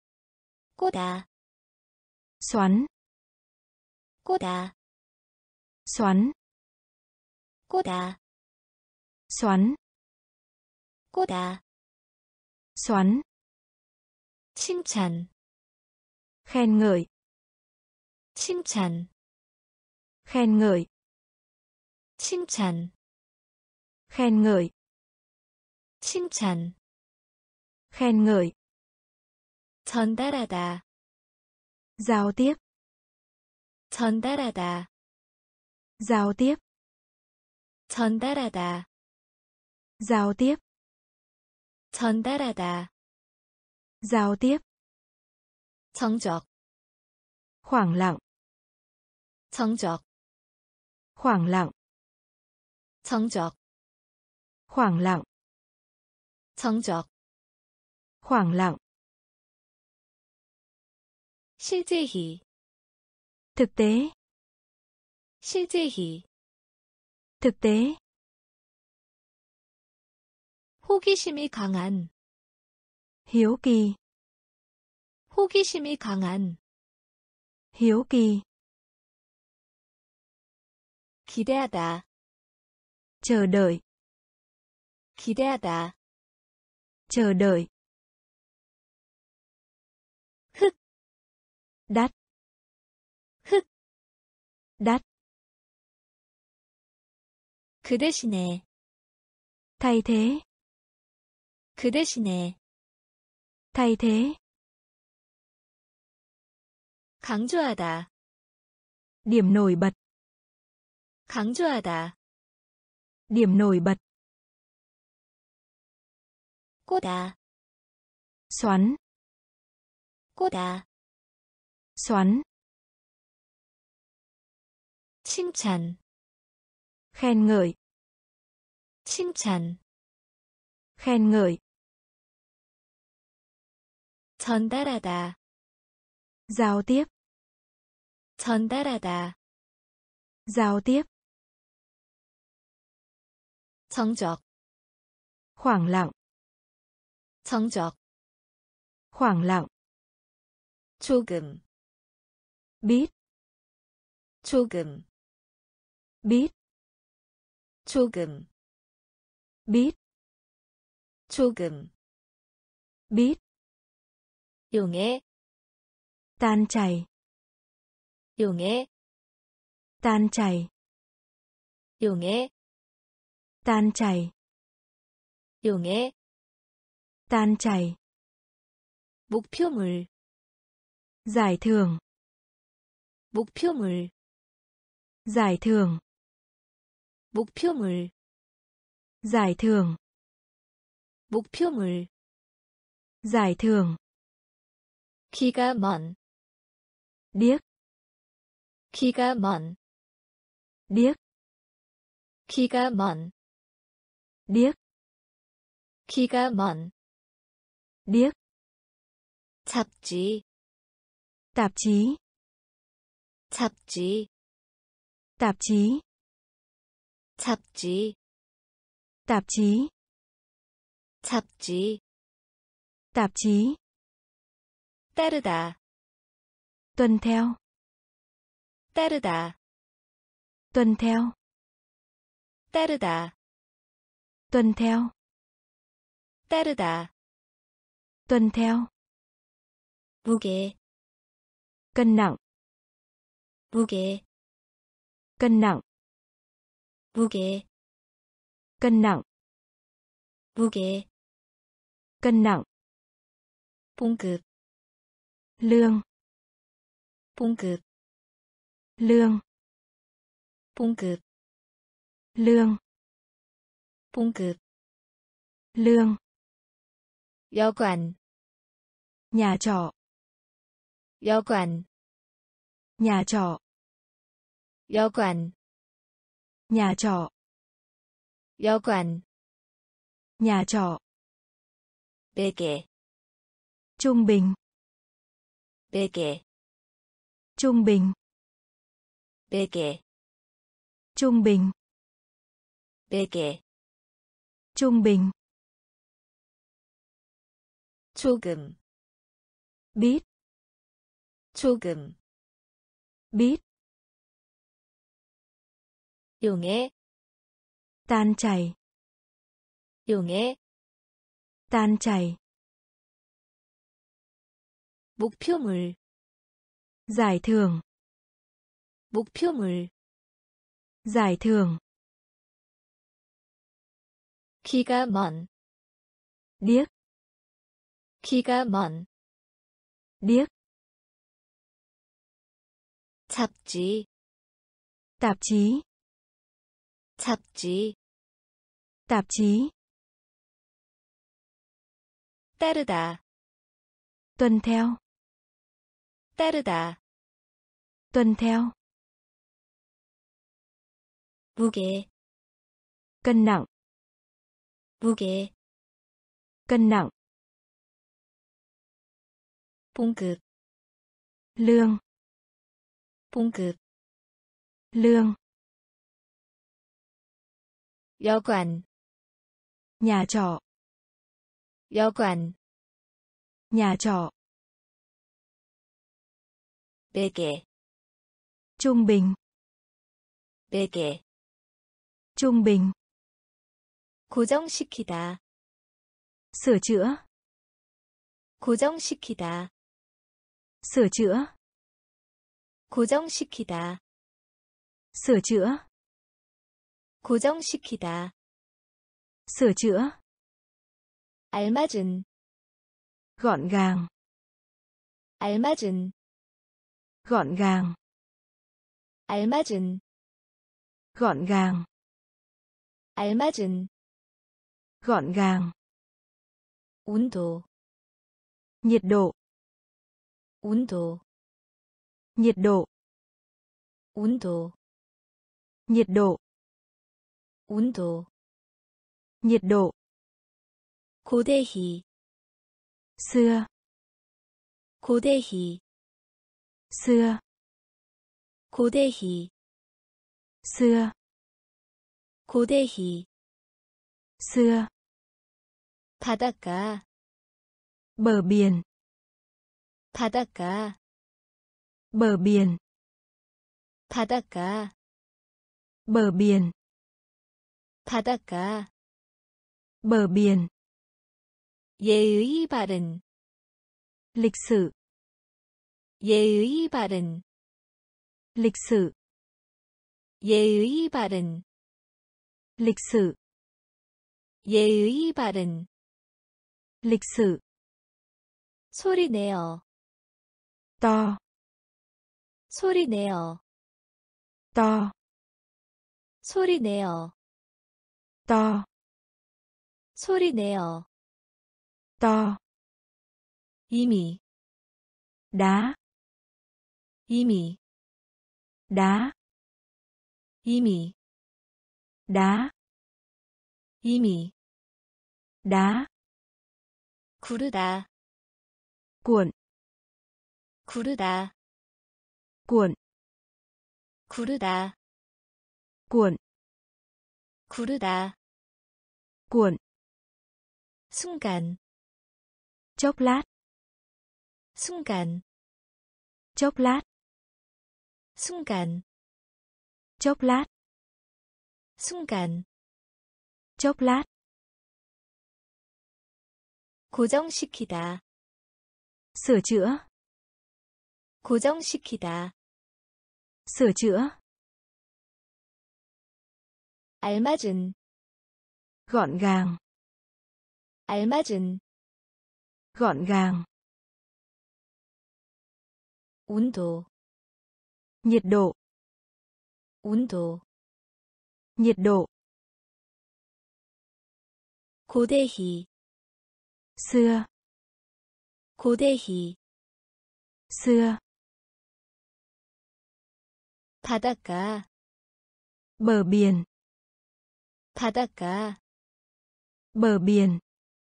A: 꼬다,
B: xoắn,
A: 꼬다,
B: xoắn,
A: 꼬다,
B: xoắn,
A: 꼬다.
B: xoắn,
A: 칭찬,
B: khen ngợi,
A: 칭찬,
B: khen ngợi,
A: 칭찬,
B: khen ngợi,
A: 칭찬.
B: khen ngợi,
A: 전달하다,
B: giao tiếp,
A: 전달하다,
B: giao tiếp,
A: 전달하다,
B: giao tiếp,
A: 전달하다.
B: giao tiếp,
A: 정적,
B: khoảng lặng,
A: 정적,
B: khoảng lặng,
A: 정적,
B: khoảng lặng,
A: 정적.
B: khoảng lặng,
A: 실제히,
B: thực tế,
A: 실제히.
B: thực tế,
A: 호기심이 강한,
B: hiếu kỳ,
A: 호기심이 강한.
B: hiếu kỳ,
A: 기대하다,
B: chờ đợi,
A: 기대하다.
B: chờ đợi,
A: 흑,
B: đắt,
A: 흑.
B: đắt,
A: 그 대신에,
B: thay thế,
A: 그 대신에.
B: thay thế,
A: 강조하다,
B: điểm nổi bật,
A: 강조하다.
B: điểm nổi bật,
A: 꼬다,
B: xoắn,
A: 꼬다.
B: xoắn,
A: 칭찬,
B: khen ngợi,
A: 칭찬.
B: khen ngợi,
A: 전달하다,
B: giao tiếp,
A: 전달하다.
B: giao tiếp,
A: 정적,
B: khoảng lặng,
A: 정적.
B: khoảng lặng,
A: 조금,
B: biết,
A: 조금,
B: biết,
A: 조금,
B: biết,
A: 조금.
B: biết,
A: 용해,
B: tan chảy,
A: 용해,
B: tan chảy,
A: 용해,
B: tan chảy,
A: 용해.
B: tan chảy,
A: 목표물,
B: giải thưởng,
A: 목표물,
B: giải thưởng,
A: 목표물,
B: giải thưởng,
A: 목표물.
B: giải thưởng,
A: 기가 먼,
B: điếc,
A: 기가 먼,
B: điếc,
A: 기가 먼,
B: điếc,
A: 기가 먼.
B: điếc,
A: 잡지,
B: tạp chí,
A: 잡지,
B: tạp chí,
A: 잡지,
B: tạp chí,
A: 잡지.
B: tạp chí,
A: 따르다,
B: tuân theo,
A: 따르다,
B: tuân theo,
A: 따르다,
B: tuân theo,
A: 따르다.
B: tuân theo,
A: 무게,
B: cân nặng,
A: 무게,
B: cân nặng,
A: 무게,
B: cân nặng,
A: 무게.
B: cân nặng,
A: 봉급,
B: lương,
A: 봉급,
B: lương,
A: 봉급,
B: lương,
A: 봉급.
B: lương,
A: 여관,
B: nhà trọ,
A: 여관,
B: nhà trọ,
A: 여관,
B: nhà trọ,
A: 여관.
B: nhà trọ,
A: 베개,
B: trung bình,
A: 베개,
B: trung bình,
A: 베개,
B: trung bình,
A: 베개.
B: trung bình,
A: 조금,
B: biết,
A: 조금,
B: biết,
A: 용해,
B: tan chảy,
A: 용해,
B: tan chảy,
A: 목표물,
B: giải thưởng,
A: 목표물,
B: giải thưởng,
A: 귀가 먼,
B: điếc,
A: 귀가 먼,
B: điếc,
A: 잡지,
B: tạp chí,
A: 잡지,
B: tạp chí,
A: 따르다,
B: tuân theo,
A: 따르다,
B: tuân theo,
A: 무게,
B: cân nặng,
A: 무게,
B: cân nặng,
A: 봉급,
B: lương,
A: 봉급,
B: lương,
A: 여관,
B: nhà trọ,
A: 여관,
B: nhà trọ,
A: 베개,
B: trung bình,
A: 베개,
B: trung bình,
A: 고정시키다,
B: sửa chữa,
A: 고정시키다,
B: sửa chữa,
A: 고정시키다,
B: sửa chữa,
A: 고정시키다,
B: sửa chữa,
A: 알맞은,
B: gọn gàng,
A: 알맞은,
B: gọn gàng,
A: 알맞은,
B: gọn gàng,
A: 알맞은,
B: gọn gàng,
A: 온도,
B: nhiệt độ,
A: 온도,
B: nhiệt độ,
A: 온도,
B: nhiệt độ,
A: 온도,
B: nhiệt độ,
A: 고대희,
B: xưa,
A: 고대희,
B: xưa,
A: 고대희,
B: xưa,
A: 고대희,
B: xưa,
A: 바닷가,
B: bờ biển,
A: 바닷가,
B: bờ biển,
A: 바닷가,
B: bờ biển,
A: 바닷가,
B: bờ biển,
A: 예의 바른,
B: lịch sự,
A: 예의 바른,
B: lịch sự,
A: 예의 바른,
B: lịch sự,
A: 예의 바른,
B: lịch sự,
A: 소리내어,
B: to,
A: 소리내어,
B: to,
A: 소리내어,
B: to,
A: 소리내어,
B: to,
A: 이미,
B: đá,
A: 이미,
B: đá,
A: 이미,
B: đá,
A: 이미,
B: đá,
A: 구르다,
B: cuộn,
A: 구르다,
B: cuộn,
A: 구르다,
B: cuộn,
A: 구르다,
B: cuộn,
A: 순간,
B: chốc lát,
A: 순간,
B: chốc lát,
A: 순간,
B: chốc lát,
A: 순간,
B: chốc lát,
A: 고정시키다,
B: sửa chữa,
A: 고정시키다,
B: sửa chữa,
A: 알맞은,
B: gọn gàng,
A: 알맞은,
B: gọn gàng,
A: 온도,
B: nhiệt độ,
A: 온도,
B: nhiệt độ,
A: 고대희,
B: xưa,
A: 고대희,
B: xưa,
A: 바닷가,
B: bờ biển,
A: 바닷가,
B: bờ biển,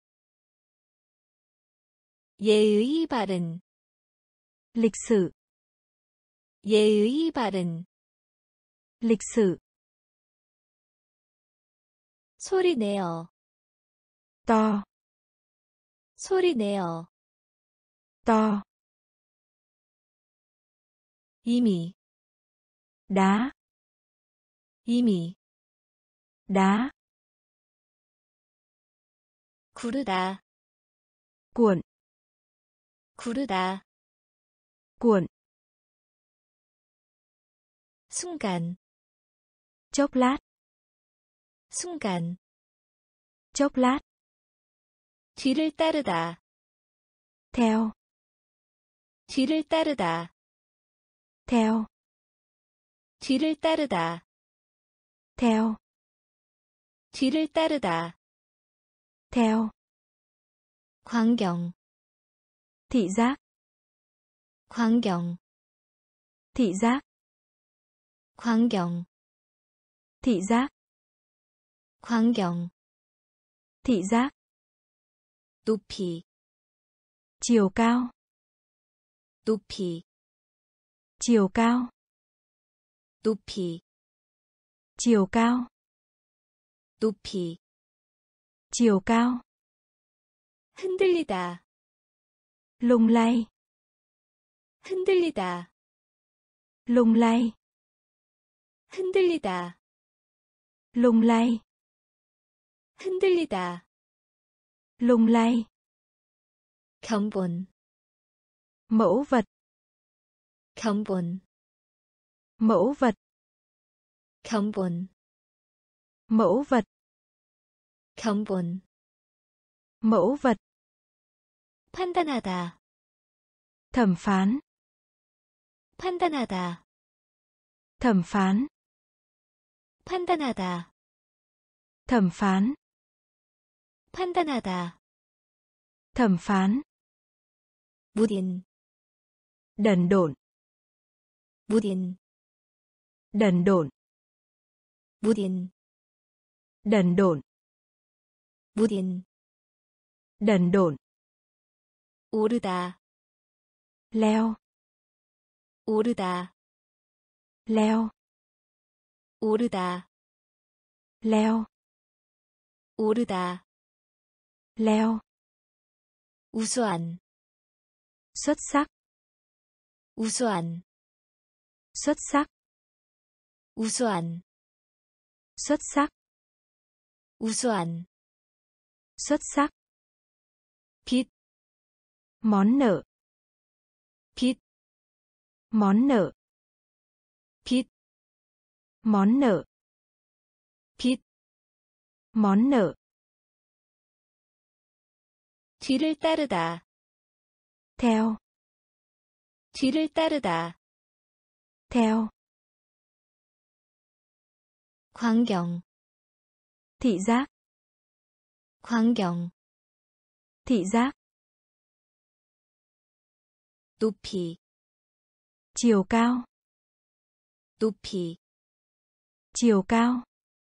A: 예의 바른,
B: lịch sự,
A: 예의 바른,
B: lịch sự,
A: 소리내어,
B: to,
A: 소리내어,
B: to,
A: 이미,
B: đá,
A: 이미,
B: đá,
A: 구르다,
B: cuộn,
A: 구르다,
B: cuộn,
A: 순간,
B: chốc lát,
A: 순간,
B: chốc lát,
A: 뒤를 따르다,
B: theo,
A: 뒤를 따르다,
B: theo,
A: 뒤를 따르다,
B: theo,
A: 뒤를 따르다,
B: theo,
A: 광경,
B: thị giác,
A: 광경,
B: thị giác,
A: 광경,
B: thị giác,
A: 광경,
B: thị giác,
A: 높이,
B: chiều cao,
A: 높이,
B: chiều cao,
A: 높이,
B: chiều cao,
A: 높이,
B: chiều cao,
A: 흔들리다,
B: lung lay,
A: 흔들리다,
B: lung lay,
A: 흔들리다,
B: lung lay,
A: 흔들리다,
B: lung lay,
A: 견본,
B: mẫu vật,
A: 견본,
B: mẫu vật,
A: 견본,
B: mẫu vật,
A: 견본,
B: mẫu vật,
A: 판단하다,
B: thẩm phán,
A: 판단하다,
B: thẩm phán,
A: 판단하다,
B: thẩm phán,
A: 판단하다,
B: thẩm phán,
A: 무딘,
B: đần độn,
A: 무딘,
B: đần độn,
A: 무딘,
B: đần độn,
A: 무딘,
B: đần độn,
A: 오르다,
B: leo,
A: 오르다,
B: leo,
A: 오르다,
B: leo,
A: 오르다,
B: leo,
A: 우수한,
B: xuất sắc,
A: 우수한,
B: xuất sắc,
A: 우수한,
B: xuất sắc,
A: 우수한,
B: xuất sắc,
A: 빚,
B: món nợ,
A: 빚,
B: món nợ,
A: 빚,
B: món nợ,
A: 빚,
B: món nợ,
A: 뒤를 따르다,
B: theo,
A: 뒤를 따르다,
B: theo,
A: 광경,
B: thị giác,
A: 광경,
B: thị giác,
A: 높이,
B: chiều cao,
A: 높이,
B: chiều cao,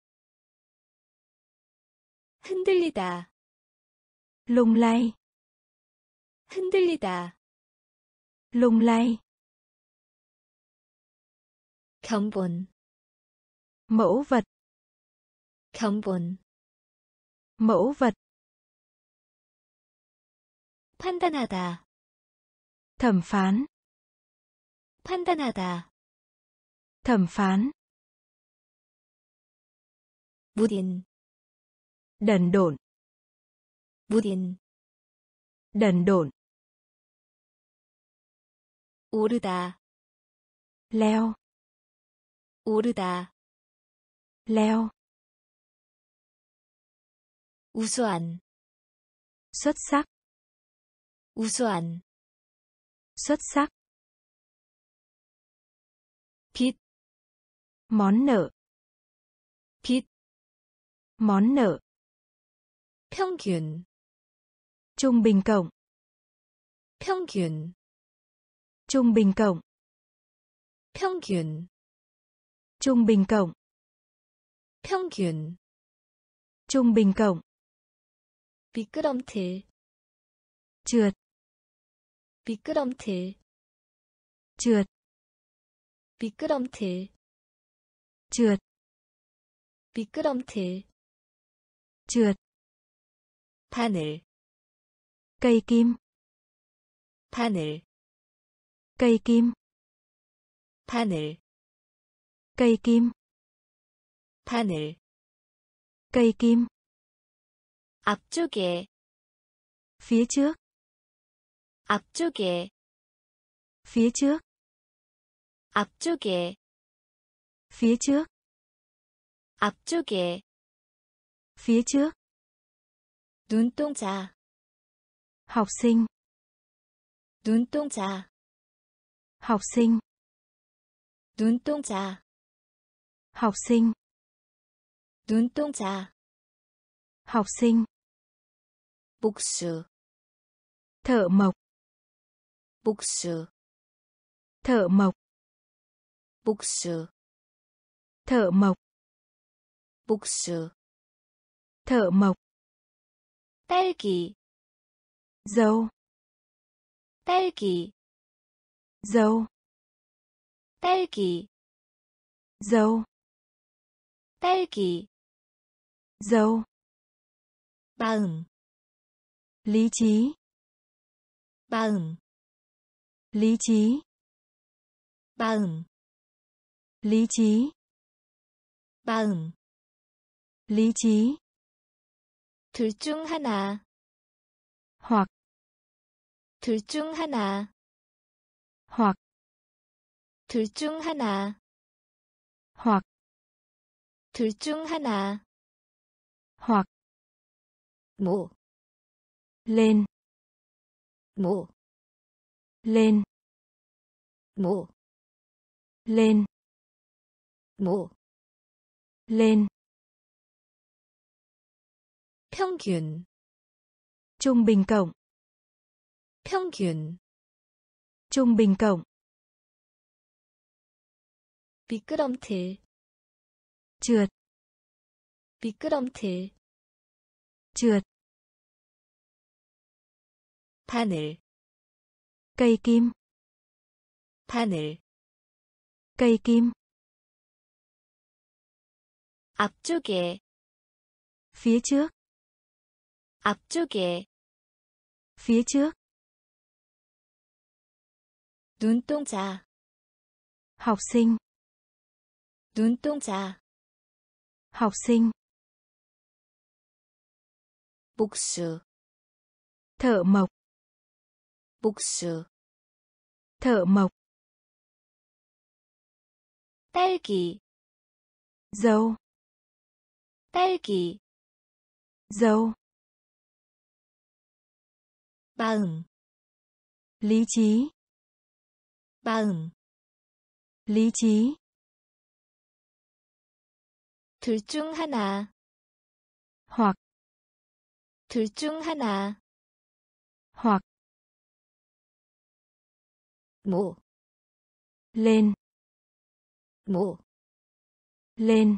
A: 흔들리다,
B: lung lay,
A: 흔들리다,
B: lung lay,
A: 견본,
B: mẫu vật,
A: 견본,
B: mẫu vật,
A: 판단하다,
B: thẩm phán,
A: 판단하다,
B: thẩm phán,
A: 무딘,
B: đần độn,
A: 무딘,
B: đần độn,
A: 오르다,
B: leo,
A: 오르다,
B: leo,
A: 우수한,
B: xuất sắc,
A: 우수한,
B: xuất sắc,
A: 빚,
B: món nợ,
A: 빚,
B: món nợ,
A: 평균,
B: trung bình cộng,
A: 평균,
B: trung bình cộng,
A: 평균,
B: trung bình cộng,
A: 평균,
B: trung bình cộng,
A: 미끄럼틀,
B: trượt,
A: 미끄럼틀,
B: trượt,
A: 미끄럼틀,
B: trượt,
A: 미끄럼틀,
B: trượt,
A: 바늘,
B: cây kim,
A: 바늘,
B: cây kim,
A: 바늘,
B: cây kim,
A: 바늘,
B: cây kim,
A: 앞쪽에,
B: phía trước,
A: 앞쪽에,
B: phía trước,
A: 앞쪽에,
B: phía trước,
A: 앞쪽에,
B: phía trước,
A: 눈동자,
B: học sinh,
A: 눈동자,
B: học sinh,
A: 눈동자,
B: học sinh,
A: 눈동자,
B: học sinh,
A: 목수,
B: thợ mộc,
A: 목수,
B: thợ mộc,
A: 목수,
B: thợ mộc,
A: 목수,
B: thợ mộc,
A: 딸기,
B: dâu,
A: 딸기,
B: dâu,
A: 딸기,
B: dâu,
A: 딸기,
B: dâu,
A: 마음,
B: lý trí,
A: 마음,
B: lý trí,
A: 마음,
B: lý trí,
A: 마음,
B: lý trí,
A: 둘 중 하나,
B: hoặc,
A: 둘 중 하나,
B: hoặc,
A: 둘 중 하나,
B: hoặc,
A: 둘 중 하나,
B: hoặc,
A: 모,
B: lên,
A: 모,
B: lên,
A: 모,
B: lên,
A: 모,
B: lên,
A: 평균,
B: trung bình cộng,
A: 평균,
B: trung bình cộng,
A: 미끄럼틀,
B: trượt,
A: 미끄럼틀,
B: trượt,
A: 바늘,
B: cây kim,
A: 바늘,
B: cây kim,
A: 앞쪽에,
B: phía trước,
A: 앞쪽에,
B: phía trước,
A: 눈동자,
B: học sinh,
A: 눈동자,
B: học sinh,
A: 목수,
B: thợ mộc,
A: 목수,
B: thợ mộc,
A: 딸기,
B: dâu,
A: 딸기,
B: dâu,
A: 마음,
B: lý trí,
A: 마음,
B: lý trí,
A: 둘 중 하나,
B: hoặc,
A: 둘 중 하나,
B: hoặc,
A: 모,
B: lên,
A: 모,
B: lên,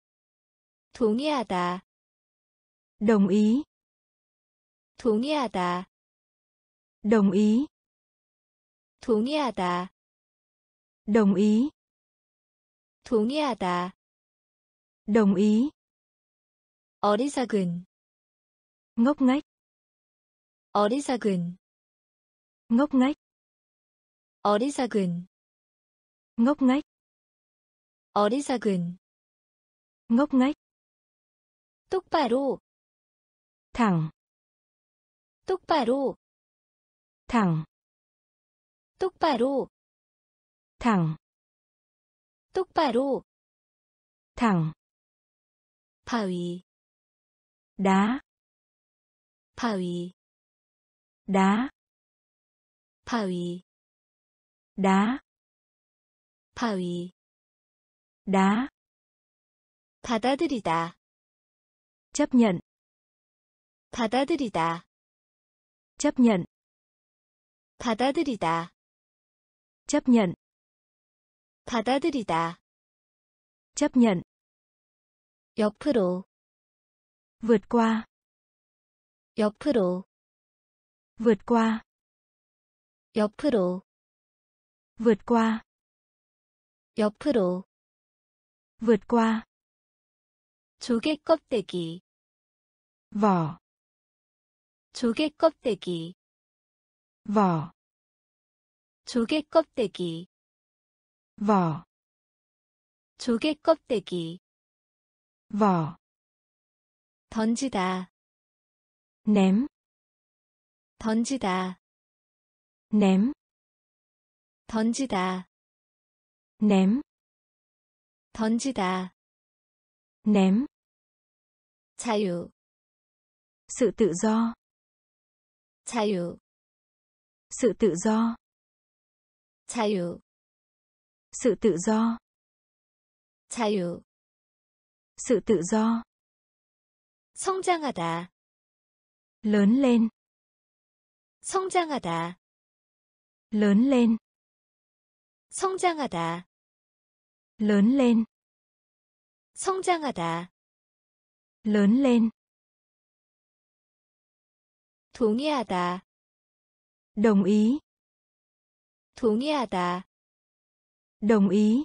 A: 동의하다,
B: đồng ý,
A: 동의하다,
B: đồng ý,
A: 동의하다,
B: đồng ý,
A: 동의하다,
B: đồng ý,
A: 어리석은,
B: ngốc nghếch,
A: 어리석은,
B: ngốc nghếch,
A: 어리석은,
B: ngốc nghếch,
A: 어리석은,
B: ngốc nghếch,
A: 똑바로,
B: thẳng,
A: 똑바로,
B: thẳng,
A: 똑바로,
B: thẳng,
A: 똑바로,
B: thẳng,
A: 바위,
B: đá,
A: 바위,
B: đá,
A: 바위,
B: đá,
A: 바위,
B: đá,
A: 받아들이다,
B: chấp nhận,
A: 받아들이다,
B: chấp nhận,
A: 받아들이다,
B: chấp nhận,
A: 받아들이다,
B: chấp nhận,
A: 옆으로,
B: vượt qua,
A: 옆으로,
B: vượt qua,
A: 옆으로,
B: vượt qua,
A: 옆으로,
B: vượt qua,
A: 조개 껍데기,
B: vỏ,
A: 조개 껍데기,
B: vỏ,
A: 조개 껍데기,
B: vỏ,
A: 조개 껍데기,
B: vỏ,
A: 던지다,
B: ném,
A: 던지다,
B: ném,
A: 던지다,
B: ném,
A: 던지다,
B: ném,
A: 자유,
B: sự tự do,
A: 자유,
B: sự tự do,
A: 자유,
B: sự tự do,
A: 자유,
B: sự tự do,
A: 성장하다,
B: lớn lên,
A: 성장하다,
B: lớn lên,
A: 성장하다,
B: lớn lên,
A: 성장하다,
B: lớn lên,
A: 동의하다,
B: đồng ý,
A: 동의하다,
B: đồng ý,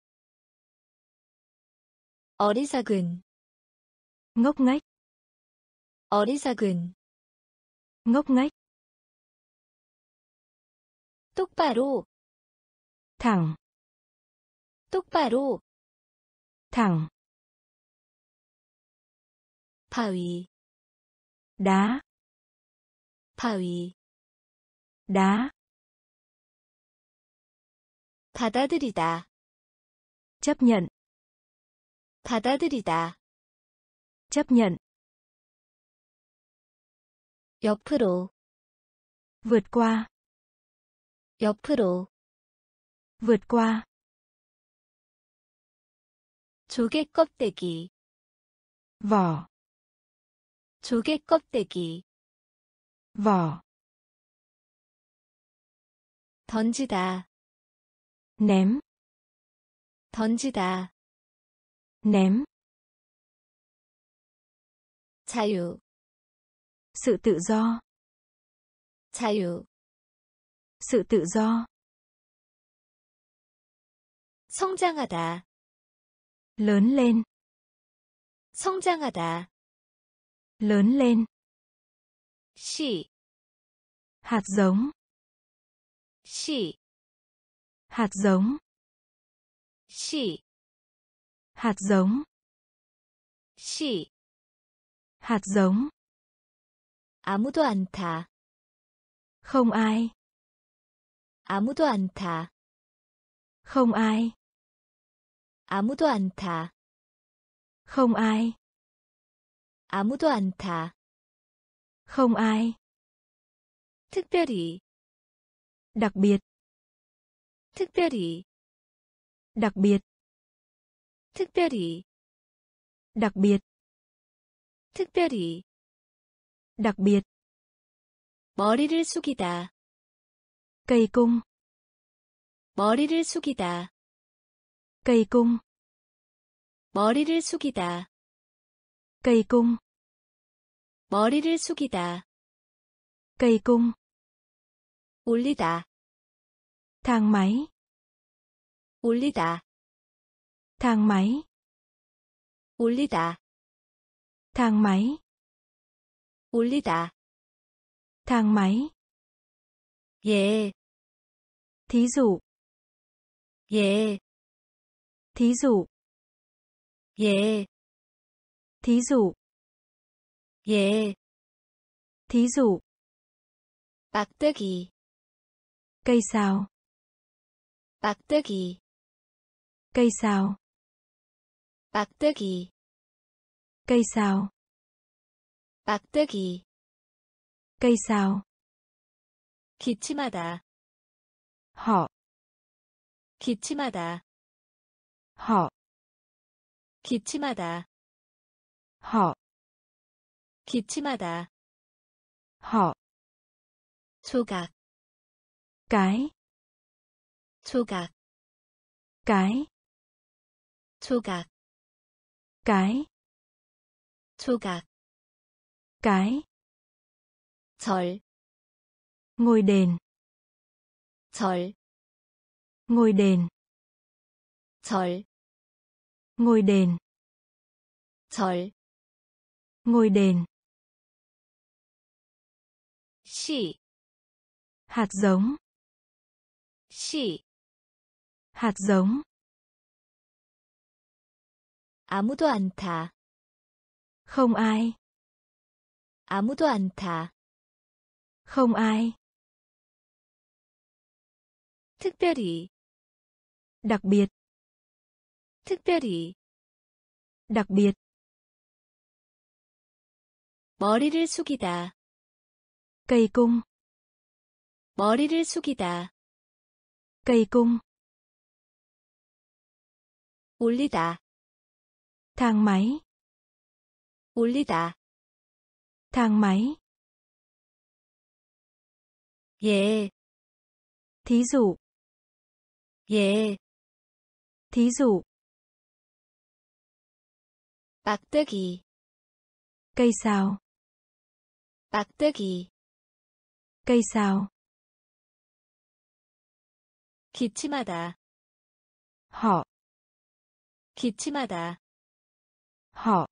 A: 어리석은,
B: ngốc nghếch,
A: 어리석은,
B: ngốc nghếch,
A: 똑바로,
B: thẳng,
A: 똑바로,
B: thẳng,
A: 바위,
B: đá,
A: 바위,
B: đá,
A: 받아들이다,
B: chấp nhận,
A: 받아들이다,
B: chấp nhận,
A: 옆으로,
B: vượt qua,
A: 옆으로,
B: vượt qua,
A: 조개 껍데기,
B: vỏ,
A: 조개 껍데기,
B: vỏ,
A: 던지다,
B: ném,
A: 던지다,
B: ném,
A: 자유,
B: sự tự do,
A: 자유,
B: sự tự do,
A: 성장하다,
B: lớn lên,
A: 성장하다,
B: lớn lên,
A: 씨,
B: hạt giống,
A: 씨,
B: hạt giống,
A: 씨,
B: hạt giống,
A: 씨,
B: hạt giống,
A: 아무도 않다,
B: không ai,
A: 아무도 않다,
B: không ai,
A: 아무도 않다,
B: không ai,
A: 아무도 않다,
B: không ai,
A: 특별히,
B: đặc biệt,
A: 특별히,
B: đặc biệt,
A: 특별히,
B: đặc biệt,
A: 특별히,
B: đặc biệt,
A: 머리를 숙이다,
B: cây cung,
A: 머리를 숙이다,
B: cây cung,
A: 머리를 숙이다,
B: cây cung,
A: 머리를 숙이다,
B: cây cung,
A: 올리다,
B: thang máy,
A: 올리다,
B: thang máy,
A: 올리다,
B: thang máy,
A: 올리다,
B: thang máy,
A: 예,
B: thí dụ,
A: 예,
B: thí dụ,
A: 예,
B: thí dụ,
A: 예,
B: thí dụ,
A: 빡뜨기,
B: cây sào,
A: 빡뜨기,
B: cây sào,
A: 빡뜨기,
B: cây sào,
A: 빡뜨기,
B: cây sào,
A: 기침하다,
B: họ,
A: 기침하다,
B: họ,
A: 기침하다,
B: họ,
A: 기침하다,
B: họ,
A: 조각,
B: cái,
A: 조각,
B: cái,
A: 조각,
B: cái,
A: 조각,
B: cái,
A: 절,
B: ngôi đền,
A: 절,
B: ngôi đền,
A: 절,
B: ngôi đền,
A: 절,
B: ngôi đền,
A: 씨,
B: hạt giống,
A: 씨,
B: Hạt giống.
A: 아무도 않다.
B: Không ai.
A: 아무도 않다.
B: Không ai.
A: 특별히.
B: Đặc biệt.
A: 특별히.
B: Đặc biệt.
A: 머리를 숙이다.
B: Cây cung.
A: 머리를 숙이다.
B: Cây cung.
A: 올리다.
B: Thang máy.
A: 올리다.
B: Thang máy.
A: 예.
B: Thí dụ.
A: 예.
B: Thí dụ.
A: 막대기.
B: Cây sào.
A: 막대기.
B: Cây sào.
A: 기침하다.
B: Họ.
A: 기침하다.
B: Họ.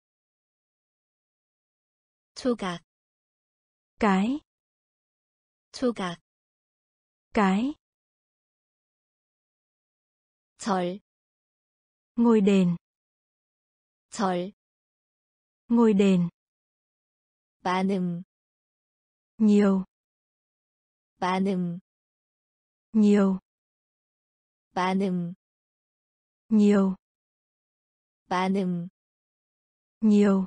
A: 조각.
B: Cái.
A: 조각.
B: Cái.
A: 절.
B: Ngôi đền.
A: 절.
B: Ngôi đền.
A: 많음.
B: Nhiều.
A: 많음.
B: Nhiều.
A: 많음.
B: Nhiều.
A: 많음.
B: Nhiều.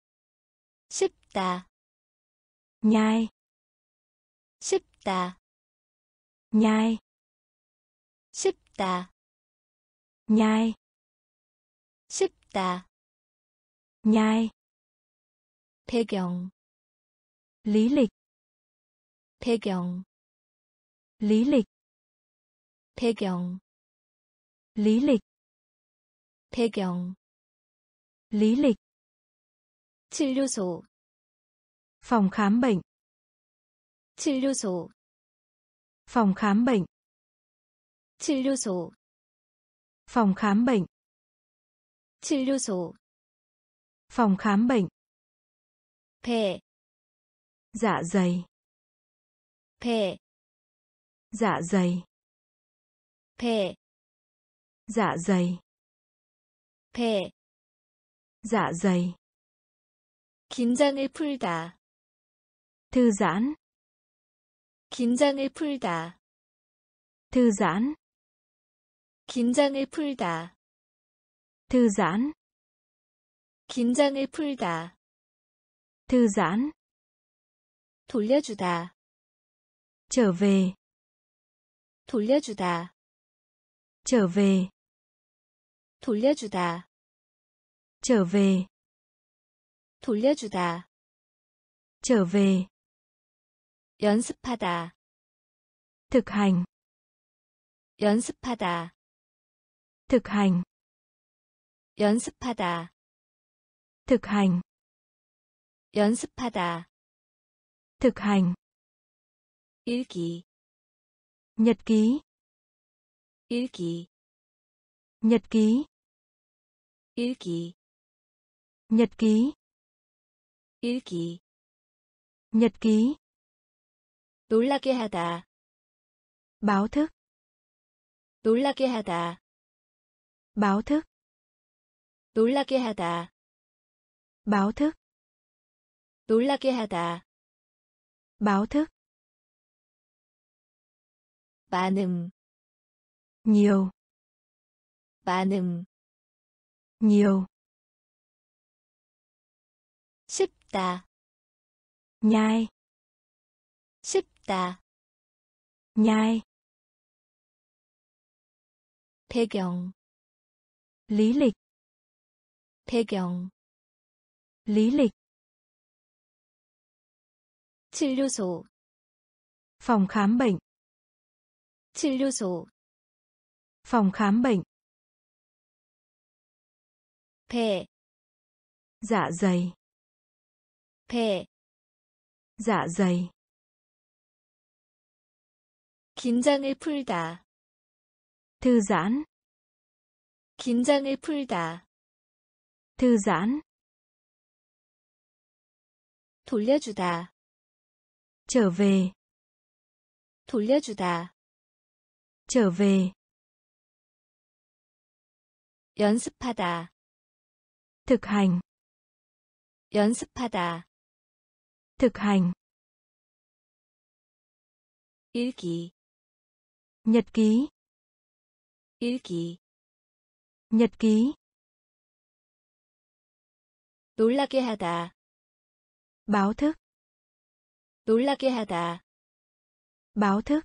A: 씹다.
B: Nhai.
A: 씹다.
B: Nhai.
A: 씹다.
B: Nhai.
A: 씹다.
B: Nhai.
A: 배경.
B: Lý lịch.
A: 배경.
B: Lý lịch.
A: 배경.
B: Lý lịch.
A: 배경.
B: Lý lịch.
A: 진료소.
B: Phòng khám bệnh.
A: 진료소.
B: Phòng khám bệnh.
A: 진료소.
B: Phòng khám bệnh.
A: 진료소.
B: Phòng khám bệnh.
A: 배.
B: Dạ dày.
A: 배.
B: Dạ dày.
A: 배.
B: Dạ dày.
A: 배.
B: Dạ dày.
A: 긴장을 풀다.
B: Thư giãn.
A: 긴장을 풀다.
B: Thư giãn.
A: 긴장을 풀다.
B: Thư giãn.
A: 긴장을 풀다.
B: Thư giãn.
A: 돌려주다.
B: Trở về.
A: 돌려주다.
B: Trở về.
A: 돌려주다.
B: Trở về.
A: 돌려주다.
B: Trở về.
A: 연습하다.
B: Thực hành.
A: 연습하다.
B: Thực hành.
A: 연습하다.
B: Thực hành.
A: 연습하다.
B: Thực hành.
A: 일기.
B: Nhật ký.
A: 일기.
B: Nhật ký.
A: 일기.
B: Nhật ký.
A: 일기.
B: Nhật ký.
A: 놀라게 하다.
B: Báo thức.
A: 놀라게 하다.
B: Báo thức.
A: 놀라게 하다.
B: Báo thức.
A: 놀라게 하다.
B: Báo thức.
A: 많음.
B: Nhiều.
A: 많음.
B: Nhiều.
A: 씹다.
B: Nhai.
A: 씹다.
B: Nhai.
A: 배경.
B: Lý lịch.
A: 배경.
B: Lý lịch.
A: 진료소.
B: Phòng khám bệnh.
A: 진료소.
B: Phòng khám bệnh.
A: 배.
B: Dạ dày.
A: 배.
B: Dạ dày.
A: 긴장을 풀다.
B: Thư giãn.
A: 긴장을 풀다.
B: Thư giãn.
A: 돌려주다.
B: Trở về.
A: 돌려주다.
B: Trở về.
A: 연습하다,
B: thực hành,
A: 연습하다,
B: thực hành,
A: 일기,
B: nhật ký,
A: 일기,
B: nhật ký,
A: 놀라게 하다,
B: báo thức,
A: 놀라게 하다,
B: báo thức,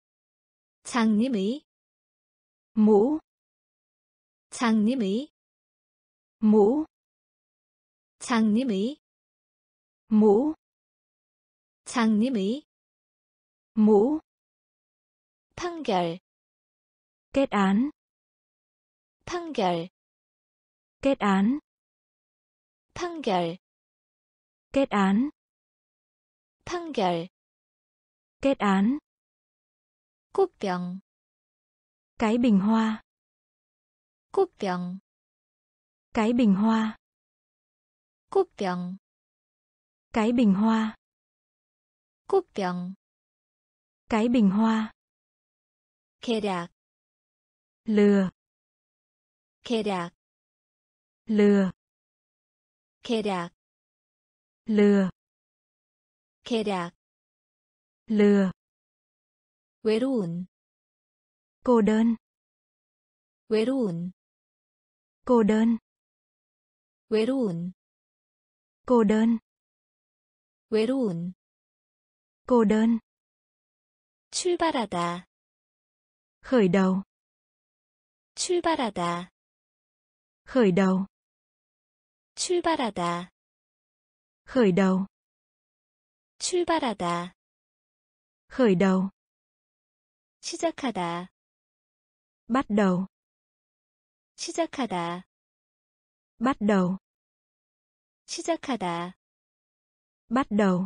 A: 장님의,
B: mũ,
A: 장님의,
B: mũ,
A: 장님의,
B: mũ,
A: 장님의,
B: mũ,
A: 판결,
B: kết án,
A: 판결,
B: kết án,
A: 판결,
B: kết án,
A: 판결,
B: kết án,
A: 꽃병,
B: cái bình hoa,
A: 꽃병,
B: cái bình hoa,
A: 꽃병,
B: cái bình hoa,
A: 꽃병,
B: cái bình hoa,
A: 계략,
B: lừa,
A: 계략,
B: lừa,
A: 계략,
B: lừa,
A: 계략,
B: lừa,
A: 외로운,
B: cô đơn,
A: 외로운,
B: cô đơn,
A: 외로운,
B: cô đơn,
A: 외로운,
B: cô đơn,
A: 출발하다,
B: khởi đầu,
A: 출발하다,
B: khởi đầu,
A: 출발하다,
B: khởi đầu,
A: 출발하다,
B: khởi đầu,
A: 시작하다,
B: bắt đầu,
A: 시작하다,
B: bắt đầu,
A: 시작하다,
B: bắt đầu,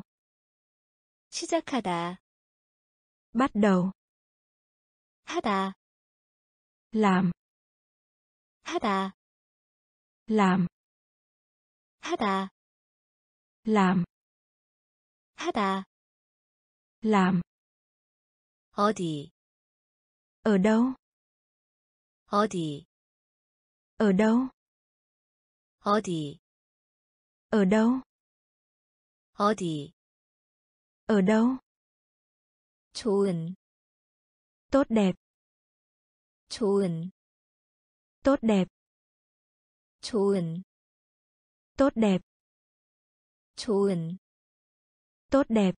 A: 시작하다,
B: bắt đầu,
A: 하다,
B: làm,
A: 하다,
B: làm,
A: 하다,
B: làm,
A: 하다,
B: làm,
A: 어디,
B: ở đâu,
A: 어디,
B: ở đâu,
A: 어디,
B: ở đâu,
A: 어디,
B: ở đâu,
A: 좋은,
B: tốt đẹp,
A: 좋은,
B: tốt đẹp,
A: 좋은,
B: tốt đẹp,
A: 좋은,
B: tốt đẹp,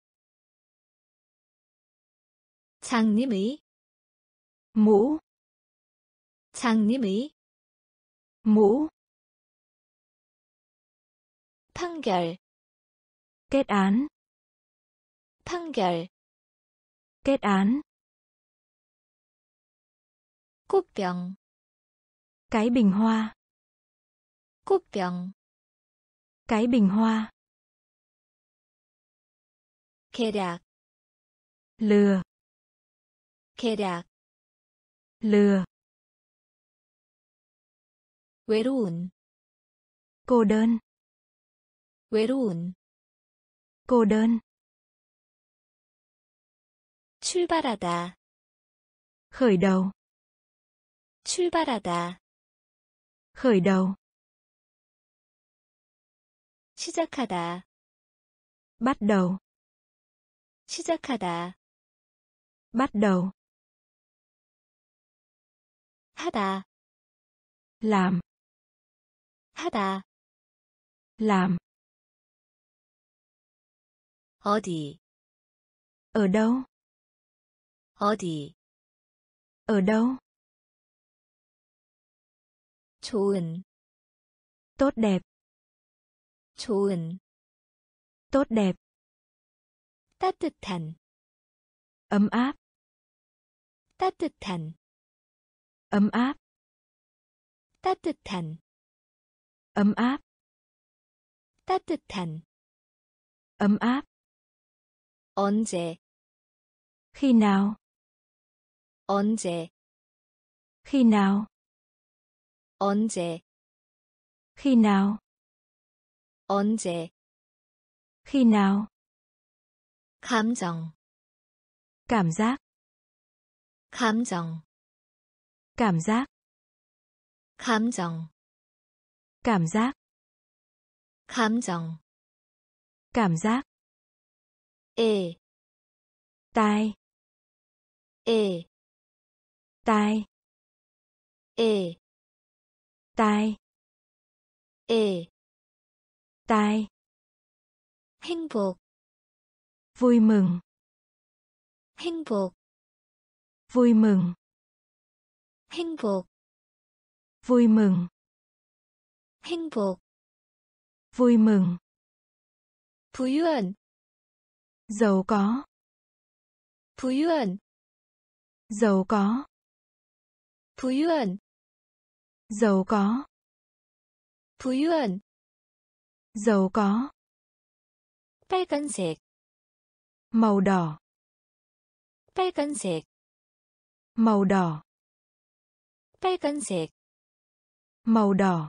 A: 장님의,
B: mũ,
A: 장님의,
B: mũ,
A: 판결,
B: kết án,
A: 판결,
B: kết án,
A: 꽃병,
B: cái bình hoa,
A: 꽃병,
B: cái bình hoa,
A: 계략,
B: lừa,
A: 계략,
B: lừa,
A: 외로운,
B: cô đơn,
A: 외로운,
B: cô đơn,
A: 출발하다,
B: khởi đầu,
A: 출발하다,
B: khởi đầu,
A: 시작하다,
B: bắt đầu,
A: 시작하다,
B: bắt đầu,
A: 하다,
B: làm,
A: 하다,
B: làm,
A: 어디,
B: ở đâu,
A: 어디,
B: ở đâu,
A: 좋은,
B: tốt đẹp,
A: 좋은,
B: tốt đẹp,
A: 따뜻한,
B: ấm áp,
A: 따뜻한,
B: ấm áp,
A: 따뜻한,
B: ấm áp,
A: 따뜻한,
B: ấm áp,
A: 언제,
B: khi nào,
A: 언제,
B: khi nào,
A: 언제,
B: khi nào,
A: 언제,
B: khi nào,
A: 감정,
B: cảm giác,
A: 감정,
B: cảm giác,
A: 감정,
B: cảm giác,
A: 감정,
B: cảm giác,
A: 에,
B: tai,
A: 에,
B: tai,
A: 에,
B: tai,
A: 에,
B: tai,
A: 행복,
B: vui mừng,
A: 행복,
B: vui mừng,
A: 행복,
B: vui mừng,
A: 행복,
B: vui mừng,
A: 부유한,
B: giàu có,
A: 부유한,
B: giàu có,
A: 부유한,
B: giàu có,
A: 부유한,
B: giàu có,
A: 빨간색,
B: màu đỏ,
A: 빨간색,
B: màu đỏ,
A: 빨간색,
B: màu đỏ,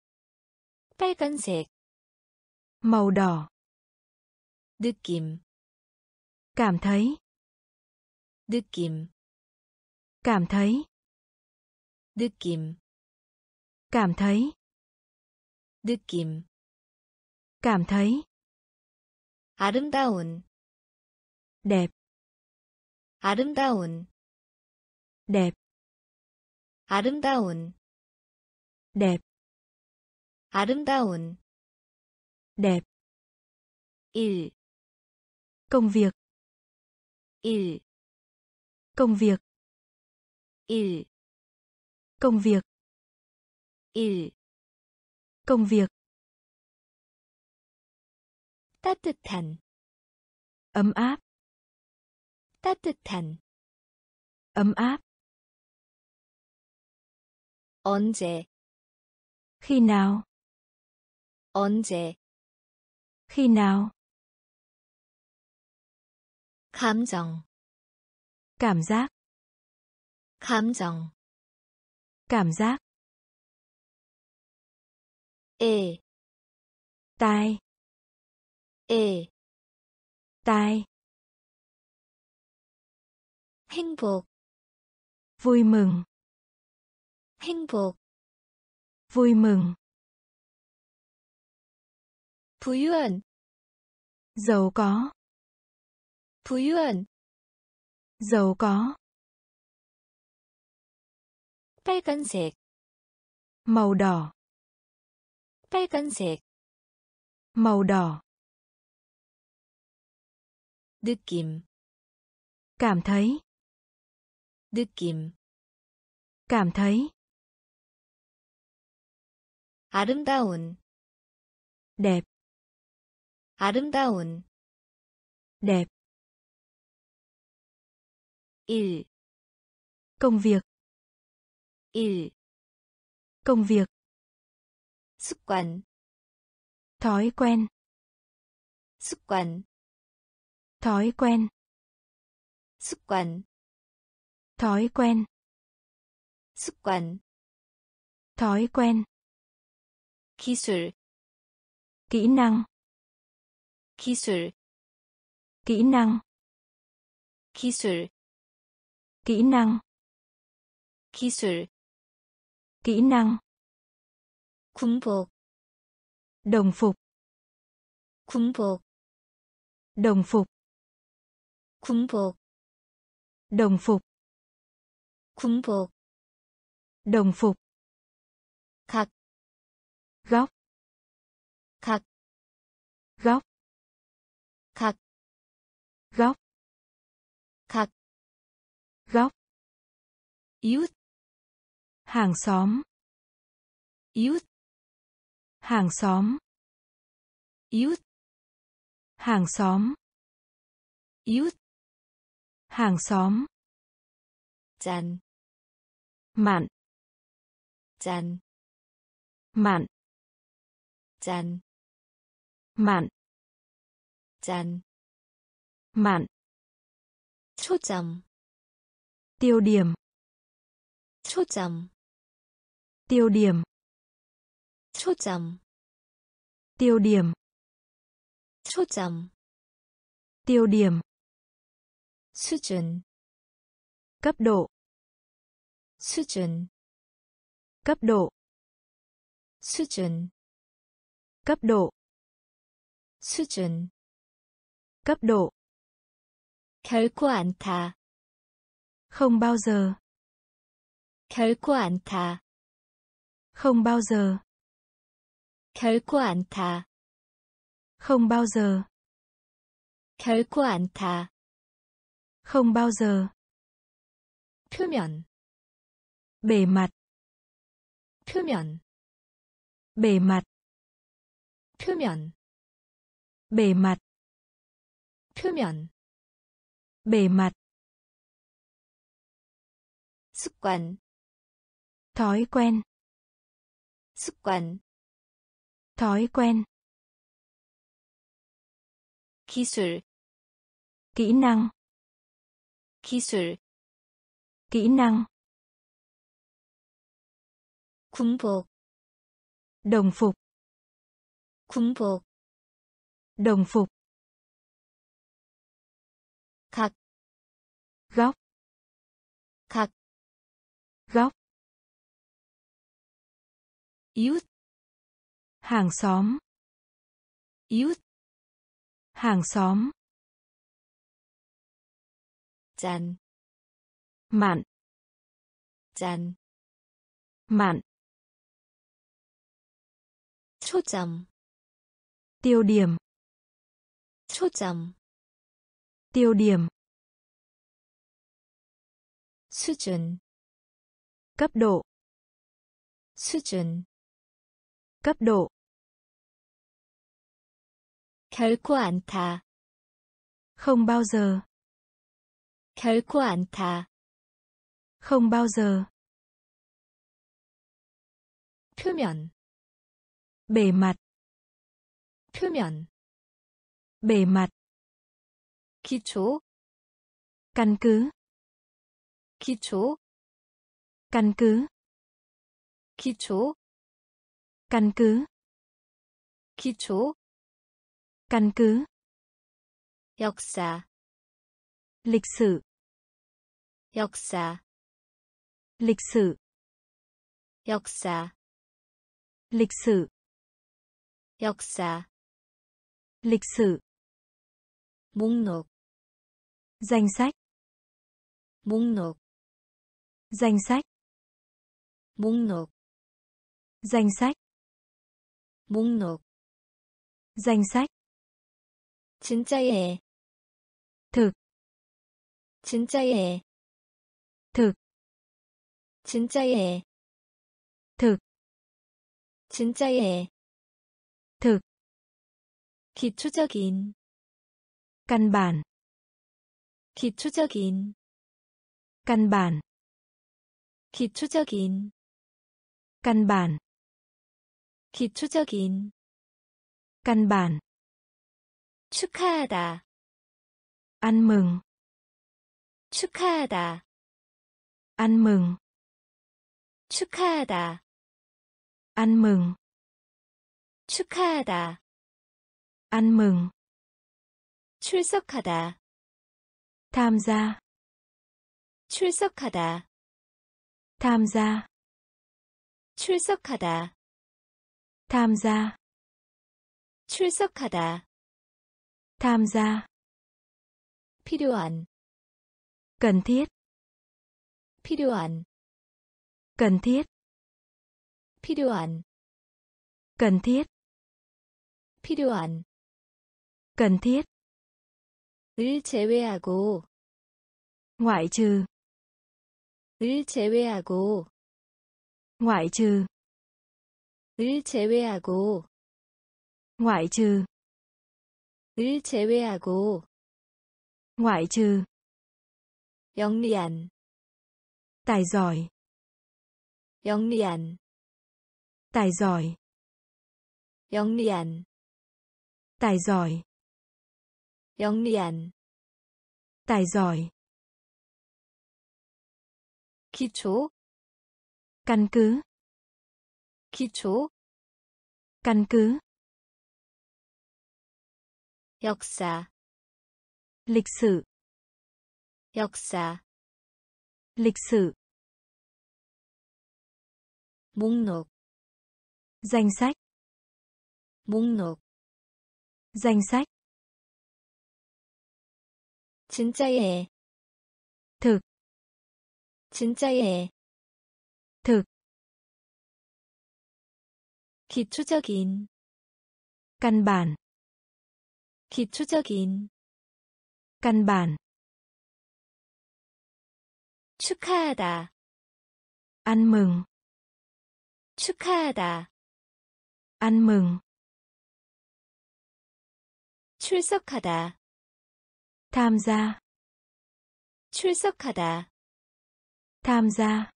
A: 빨간색,
B: màu đỏ,
A: 느낌,
B: cảm thấy,
A: 느낌,
B: cảm thấy,
A: 느낌,
B: cảm thấy,
A: 느낌,
B: cảm thấy,
A: 아름다운,
B: đẹp,
A: 아름다운,
B: đẹp,
A: 아름다운,
B: đẹp,
A: 아름다운,
B: đẹp,
A: 일,
B: công việc,
A: 일,
B: công việc,
A: 일,
B: công việc,
A: 일,
B: công việc,
A: 따뜻한,
B: ấm áp,
A: 따뜻한,
B: ấm áp,
A: 언제,
B: khi nào,
A: 언제,
B: khi nào,
A: 감정,
B: cảm giác,
A: 감정,
B: cảm giác,
A: 에,
B: tai,
A: 에,
B: tai,
A: 행복,
B: vui mừng,
A: 행복,
B: vui mừng,
A: 부유한,
B: giàu có,
A: 부유한,
B: giàu có,
A: 빨간색,
B: màu đỏ,
A: 빨간색,
B: màu đỏ,
A: 느낌,
B: cảm thấy,
A: 느낌,
B: cảm thấy,
A: 아름다운,
B: đẹp,
A: 아름다운,
B: đẹp,
A: 일,
B: công việc,
A: 일,
B: công việc,
A: 습관,
B: thói quen,
A: 습관,
B: thói quen,
A: 습관,
B: thói quen,
A: 습관,
B: thói quen,
A: 기술,
B: kỹ năng,
A: 기술,
B: kỹ năng,
A: 기술,
B: kỹ năng,
A: 기술,
B: kỹ năng,
A: 군복,
B: đồng phục,
A: 군복,
B: đồng phục,
A: 군복,
B: đồng phục,
A: 군복,
B: đồng phục,
A: 각,
B: góc,
A: 각,
B: góc,
A: 각,
B: góc,
A: 각,
B: góc,
A: 이웃,
B: hàng xóm,
A: 이웃,
B: hàng xóm,
A: 이웃,
B: hàng xóm,
A: 이웃,
B: hàng xóm,
A: 짠,
B: mạn,
A: 짠,
B: mạn,
A: 짠,
B: mạn,
A: 짠,
B: mạn,
A: 초점,
B: tiêu điểm,
A: 초점,
B: tiêu điểm,
A: 초점,
B: tiêu điểm,
A: 초점,
B: tiêu điểm,
A: 수준,
B: cấp độ,
A: 수준,
B: Cấp độ.
A: 수준,
B: Cấp độ.
A: 수준.
B: Cấp độ.
A: 결코 않다.
B: Không bao giờ.
A: 결코 않다.
B: Không bao giờ.
A: 결코 않다.
B: Không bao giờ.
A: 결코 않다.
B: Không bao giờ.
A: 표면,
B: Bề mặt.
A: 표면,
B: Bề mặt.
A: 표면,
B: Bề mặt.
A: 표면.
B: Bề mặt.
A: 습관,
B: Thói quen.
A: 습관.
B: Thói quen.
A: 기술,
B: Kỹ năng.
A: 기술.
B: Kỹ năng.
A: 군복,
B: Đồng phục.
A: 군복.
B: Đồng phục.
A: 각,
B: Góc.
A: 각.
B: Góc.
A: 이웃,
B: Hàng xóm.
A: 이웃.
B: Hàng xóm.
A: 짠,
B: Mạn.
A: 짠.
B: Mạn.
A: 초점,
B: Tiêu điểm.
A: 초점.
B: Tiêu điểm.
A: 수준,
B: Cấp độ.
A: 수준.
B: Cấp độ.
A: 결코 않다.
B: Không bao giờ.
A: 결코 않다.
B: Không bao giờ.
A: 표면,
B: Bề mặt.
A: 표면.
B: Bề mặt.
A: 기초,
B: Căn cứ.
A: 기초,
B: Căn cứ.
A: 기초,
B: Căn cứ.
A: 기초.
B: Căn cứ.
A: 역사,
B: Lịch sử.
A: 역사,
B: Lịch sử.
A: 역사,
B: Lịch sử.
A: 역사.
B: Lịch sử.
A: 목록,
B: Danh sách.
A: 목록,
B: Danh sách.
A: 목록,
B: Danh sách.
A: 목록.
B: Danh sách.
A: 진짜예,
B: Thực.
A: 진짜예,
B: Thực.
A: 진짜예,
B: Thực.
A: 진짜예.
B: Thực.
A: 기초적인,
B: Căn bản.
A: 기초적인,
B: Căn bản.
A: 기초적인,
B: Căn bản.
A: 기초적인.
B: Căn bản.
A: 축하하다,
B: Ăn mừng.
A: 축하하다,
B: Ăn mừng.
A: 축하하다,
B: Ăn mừng.
A: 축하하다.
B: Ăn mừng.
A: 출석하다,
B: Tham gia.
A: 출석하다,
B: Tham gia.
A: 출석하다,
B: Tham gia.
A: 출석하다.
B: Tham gia.
A: 필요한,
B: Cần thiết.
A: 필요한,
B: Cần thiết.
A: 필요한,
B: Cần thiết.
A: 필요한.
B: Cần thiết.
A: 을 제외하고,
B: Ngoại trừ.
A: 을 제외하고,
B: Ngoại trừ.
A: 을 제외하고,
B: Ngoại trừ.
A: 을 제외하고.
B: Ngoại trừ.
A: 영리한,
B: Tài giỏi.
A: 영리한,
B: Tài giỏi.
A: 영리한,
B: Tài giỏi.
A: 영리한.
B: Tài giỏi.
A: 기초,
B: Căn cứ.
A: 기초.
B: Căn cứ.
A: 역사,
B: Lịch sử.
A: 역사.
B: Lịch sử.
A: 목록,
B: danh sách,
A: 목록,
B: danh sách,
A: 진짜예,
B: thực,
A: 진짜예,
B: thực,
A: 기초적인,
B: căn bản,
A: 기초적인,
B: căn bản,
A: 축하하다,
B: ăn mừng,
A: 축하하다,
B: ăn mừng,
A: 출석하다,
B: tham gia,
A: 출석하다,
B: tham gia,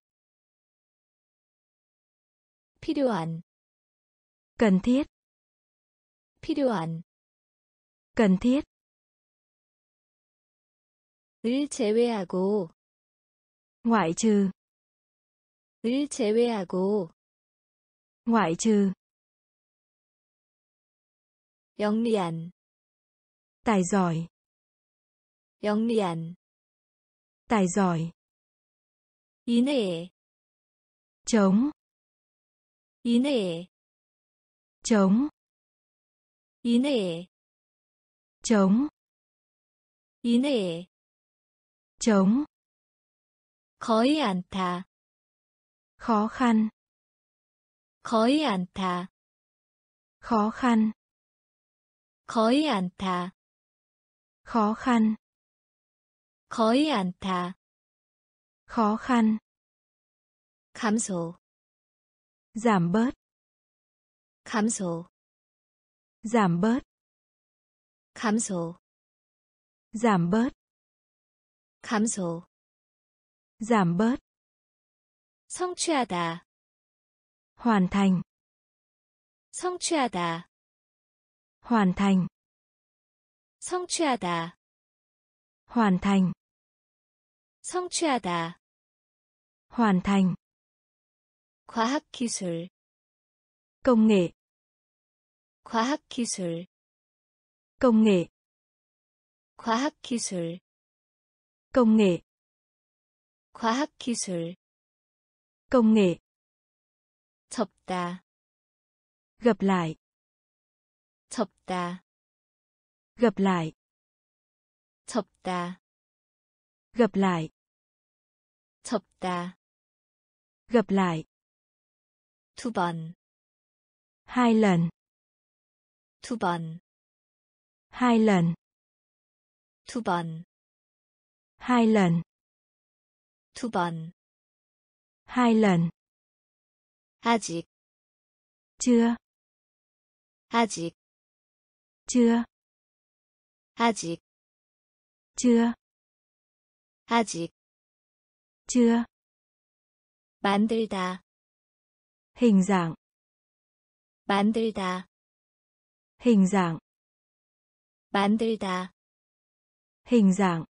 A: 필요한,
B: cần thiết,
A: 필요한,
B: cần thiết,
A: 을 제외하고,
B: ngoại trừ,
A: 을 제외하고,
B: ngoại trừ,
A: 영리한,
B: tài giỏi,
A: 영리한,
B: tài giỏi,
A: 이내에,
B: chống,
A: 이내에,
B: chống,
A: 이내에,
B: chống,
A: 이내에,
B: chống,
A: 거의 않다,
B: khó khăn,
A: 거의 않다,
B: khó khăn,
A: 거의 않다,
B: khó khăn,
A: 거의 않다,
B: khó khăn,
A: 감소,
B: giảm bớt,
A: 감소,
B: giảm bớt,
A: 감소,
B: giảm bớt,
A: 감소,
B: giảm bớt,
A: 성취하다,
B: hoàn thành,
A: 성취하다,
B: hoàn thành,
A: 성취하다,
B: hoàn thành,
A: 성취하다,
B: hoàn thành,
A: 과학기술,
B: công nghệ,
A: 과학기술,
B: công nghệ,
A: 과학기술,
B: công nghệ,
A: 과학기술,
B: công nghệ,
A: 접다,
B: gặp lại,
A: 접다,
B: gặp lại,
A: 접다,
B: gặp lại,
A: 접다,
B: gặp lại,
A: 두 번,
B: hai lần,
A: 두 번,
B: hai lần,
A: 두 번,
B: hai lần,
A: 두 번,
B: hai lần,
A: 아직,
B: chưa,
A: 아직,
B: chưa,
A: 아직,
B: chưa,
A: 아직,
B: chưa,
A: 만들다,
B: hình dạng,
A: 만들다,
B: hình dạng,
A: 만들다,
B: hình dạng,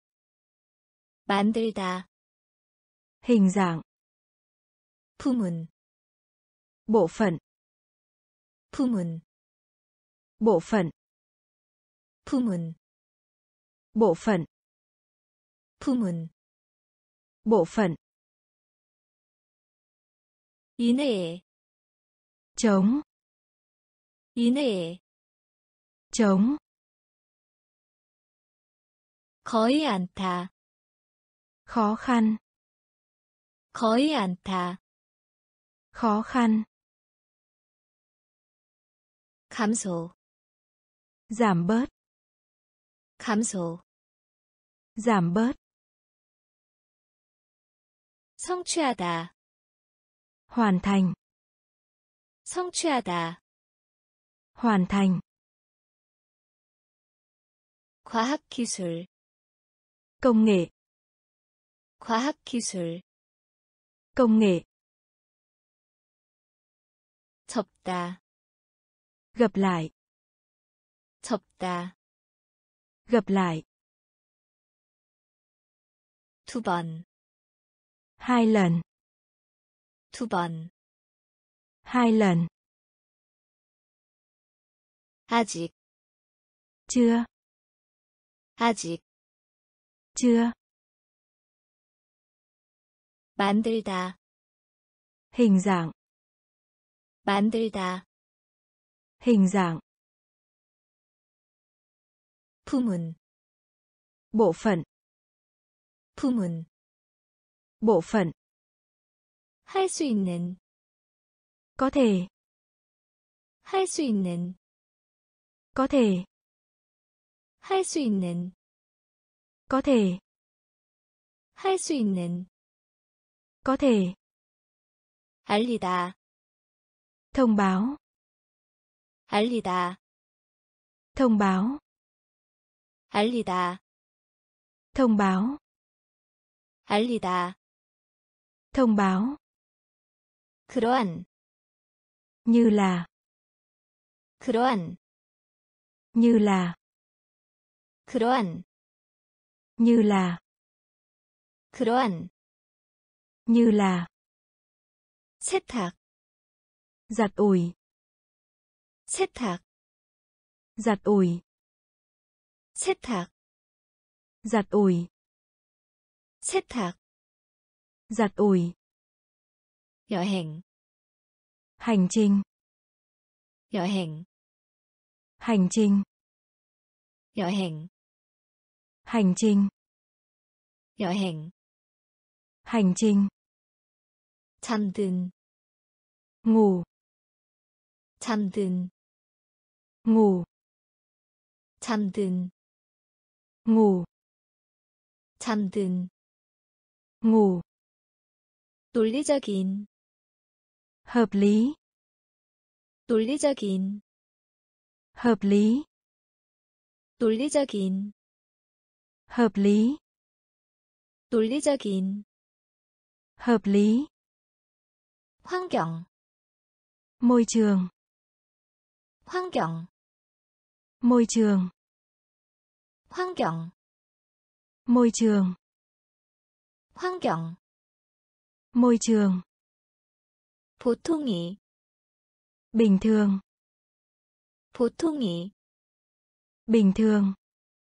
A: 만들다,
B: hình dạng,
A: 부문,
B: bộ phận,
A: 부문,
B: bộ phận,
A: 부문,
B: bộ phận,
A: 부문,
B: bộ phận,
A: 이내에,
B: chống,
A: 이내에,
B: chống,
A: 거의 않다,
B: khó khăn,
A: 거의 않다,
B: khó khăn,
A: 감소,
B: giảm bớt,
A: 감소,
B: giảm bớt,
A: 성취하다,
B: hoàn thành,
A: 성취하다,
B: hoàn thành,
A: 과학기술,
B: công nghệ,
A: 과학기술,
B: công nghệ,
A: 접다,
B: gặp lại,
A: 접다,
B: gặp lại,
A: 두 번,
B: hai lần,
A: 두 번,
B: hai lần,
A: 아직,
B: chưa,
A: 아직,
B: chưa,
A: 만들다,
B: hình dạng,
A: 만들다,
B: hình dạng,
A: 부문,
B: bộ phận,
A: 부문,
B: bộ phận,
A: 할 수 있는,
B: có thể,
A: 할 수 있는,
B: có thể,
A: 할 수 있는,
B: có thể,
A: 할 수 있는,
B: có thể,
A: 알리다,
B: thông báo,
A: 알리다,
B: thông báo,
A: 알리다,
B: thông báo,
A: 알리다,
B: thông báo,
A: 그러한,
B: như là,
A: 그러한,
B: như là,
A: 그러한,
B: như là,
A: 그러한,
B: như là,
A: 세탁,
B: giặt ủi,
A: 세탁,
B: giặt ủi,
A: 세탁,
B: giặt ủi,
A: 세탁,
B: giặt ủi,
A: 여행,
B: hành trình,
A: 여행,
B: hành trình,
A: 여행,
B: hành trình,
A: 여행,
B: hành trình,
A: 잠든,
B: ngủ,
A: 잠든,
B: ngủ,
A: 잠든,
B: ngủ,
A: 잠든,
B: ngủ,
A: 논리적인,
B: hợp lý,
A: 논리적인,
B: hợp lý,
A: 논리적인,
B: hợp lý,
A: 논리적인,
B: hợp lý,
A: 환경,
B: môi trường,
A: 환경,
B: môi trường,
A: 환경,
B: môi trường,
A: 환경,
B: môi trường,
A: 보통이,
B: bình thường,
A: 보통이,
B: bình thường,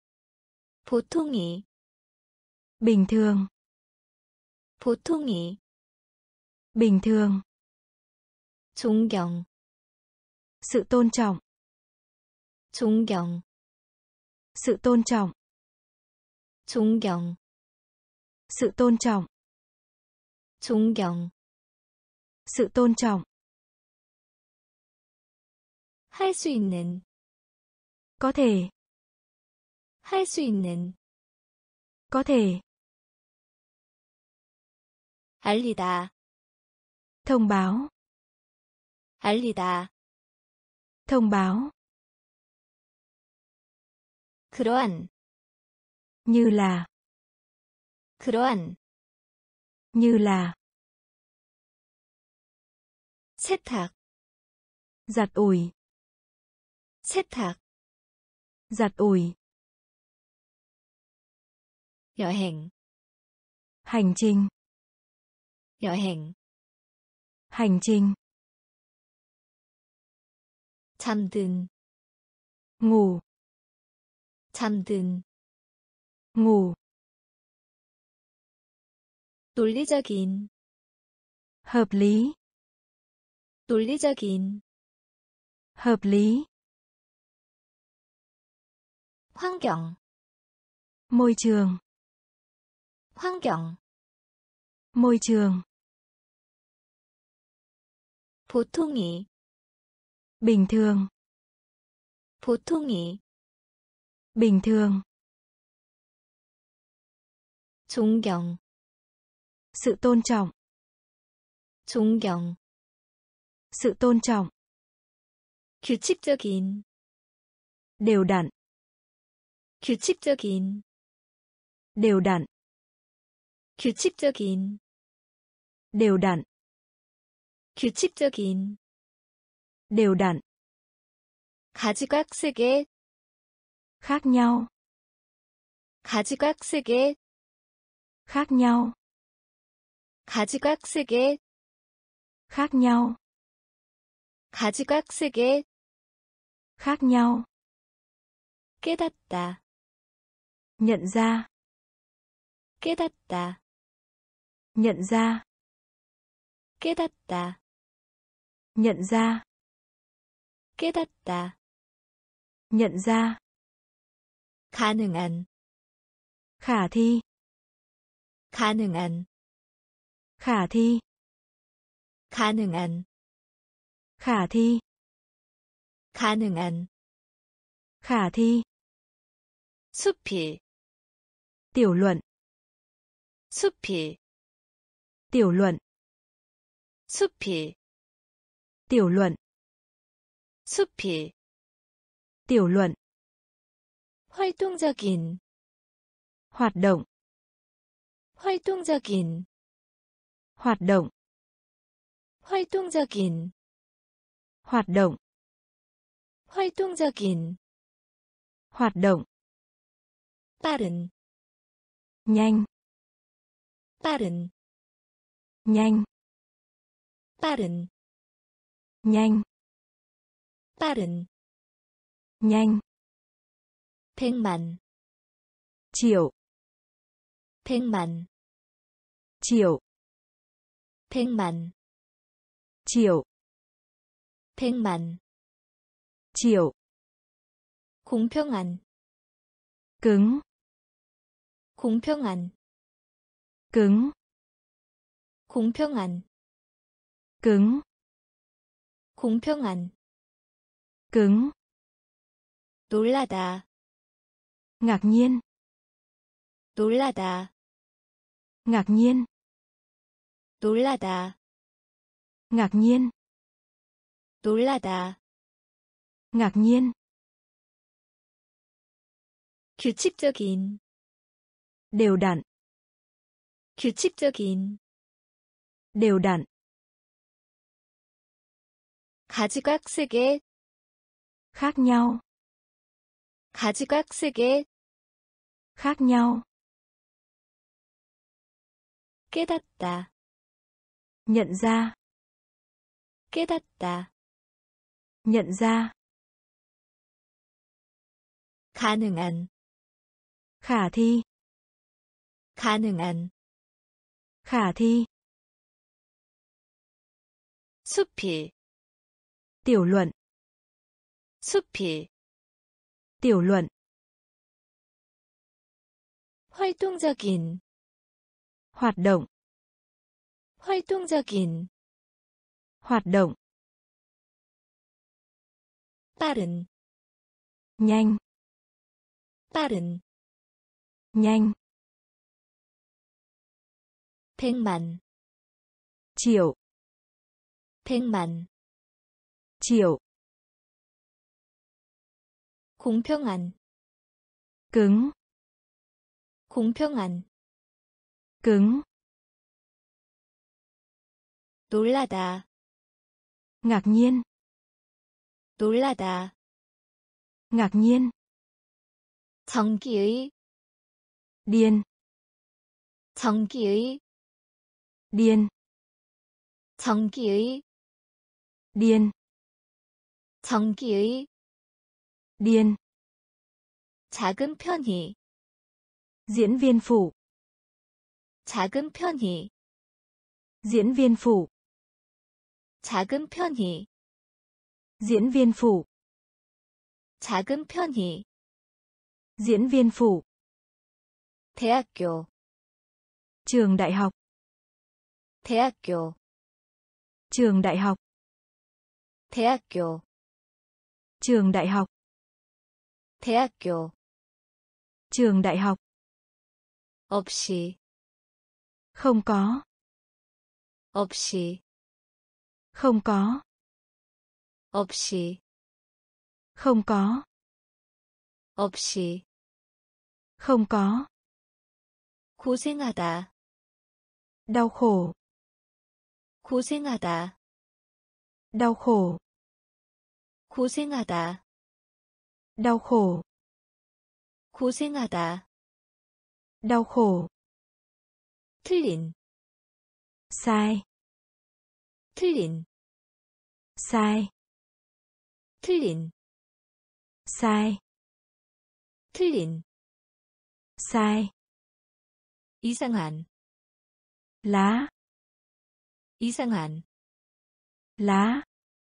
A: 보통이,
B: bình thường,
A: 보통이,
B: bình thường,
A: 존경,
B: sự tôn trọng,
A: 존경,
B: sự tôn trọng,
A: 존경,
B: sự tôn trọng,
A: 존경,
B: sự tôn trọng,
A: 할 수 있는,
B: có thể,
A: 할 수 있는,
B: có thể,
A: 알리다,
B: thông báo,
A: 알리다,
B: thông báo,
A: 그러한,
B: như là,
A: 그러한,
B: như là,
A: 세탁,
B: giặt ủi,
A: 세탁,
B: giặt ủi,
A: 여행,
B: hành trình,
A: 여행,
B: hành trình,
A: 잠든,
B: ngủ,
A: 잠든,
B: ngủ,
A: 논리적인,
B: hợp lý,
A: 논리적인,
B: hợp lý,
A: 환경,
B: môi trường,
A: 환경,
B: môi trường,
A: 보통이,
B: bình thường,
A: 보통이,
B: bình thường,
A: 존경,
B: sự tôn trọng,
A: 존경,
B: sự tôn trọng,
A: 규칙적인,
B: đều đặn,
A: 규칙적인,
B: đều đặn,
A: 규칙적인,
B: đều đặn,
A: 규칙적인,
B: đều đặn,
A: 가지각색의,
B: khác nhau,
A: 가지각색의,
B: khác nhau,
A: 가지각색의,
B: khác nhau,
A: 가지각색의,
B: khác nhau,
A: 깨닫다,
B: nhận ra,
A: 깨닫다,
B: nhận ra,
A: 깨닫다,
B: nhận ra,
A: 깨닫다,
B: nhận ra,
A: 가능한,
B: khả thi,
A: 가능한,
B: khả thi,
A: 가능한,
B: khả thi,
A: 가능한,
B: khả thi,
A: 수필,
B: tiểu luận,
A: 수필,
B: tiểu luận,
A: 수필,
B: tiểu luận,
A: 수필,
B: tiểu luận,
A: 활동적인,
B: hoạt động,
A: 활동적인,
B: hoạt động,
A: 활동적인,
B: hoạt động,
A: 활동적인,
B: hoạt động,
A: 빠른,
B: nhanh,
A: 빠른,
B: nhanh,
A: 빠른,
B: nhanh,
A: 빠른,
B: nhanh,
A: 백만,
B: triệu,
A: 백만,
B: triệu,
A: 백만,
B: triệu,
A: 백만,
B: triệu,
A: 공평한,
B: cứng,
A: 공평한,
B: cứng,
A: 공평한,
B: cứng,
A: 공평한,
B: cứng,
A: 놀라다,
B: ngạc nhiên,
A: 놀라다,
B: ngạc nhiên,
A: 놀라다,
B: ngạc nhiên,
A: 놀라다,
B: ngạc nhiên,
A: 규칙적인,
B: đều đặn,
A: 규칙적인,
B: đều đặn,
A: 가지각색의,
B: khác nhau,
A: 가지각색의,
B: khác nhau,
A: 깨닫다,
B: nhận ra,
A: 깨닫다,
B: nhận ra,
A: 가능한,
B: khả thi,
A: 가능한,
B: khả thi,
A: 수필,
B: tiểu luận,
A: 수필,
B: tiểu luận,
A: 활동적인,
B: hoạt động,
A: 활동적인,
B: hoạt động,
A: 빠른,
B: nhanh,
A: 빠른,
B: nhanh,
A: 백만,
B: triệu,
A: 백만,
B: triệu,
A: 공평한,
B: cứng,
A: 공평한,
B: cứng,
A: 놀라다,
B: ngạc nhiên,
A: 놀라다,
B: ngạc nhiên,
A: 전기의,
B: điên,
A: 전기의,
B: điên,
A: 전기의,
B: điên,
A: 전기의,
B: điên,
A: 작은 편히,
B: diễn viên phụ,
A: 작은 편히,
B: diễn viên phụ,
A: 작은 편히,
B: diễn viên phụ,
A: 작은 편히,
B: diễn viên phụ,
A: 대학교,
B: trường đại học,
A: 대학교,
B: trường đại học,
A: 대학교,
B: trường đại học,
A: 대학교,
B: trường đại học,
A: 없이,
B: không có,
A: 없이,
B: không có,
A: 없이,
B: không có,
A: 없이,
B: không có,
A: 고생하다,
B: đau khổ,
A: 고생하다,
B: đau khổ,
A: 고생하다,
B: đau khổ,
A: 고생하다,
B: đau khổ,
A: 틀린,
B: sai,
A: 틀린,
B: sai,
A: 틀린,
B: sai,
A: 틀린,
B: sai,
A: 이상한,
B: lá,
A: 이상한,
B: lá,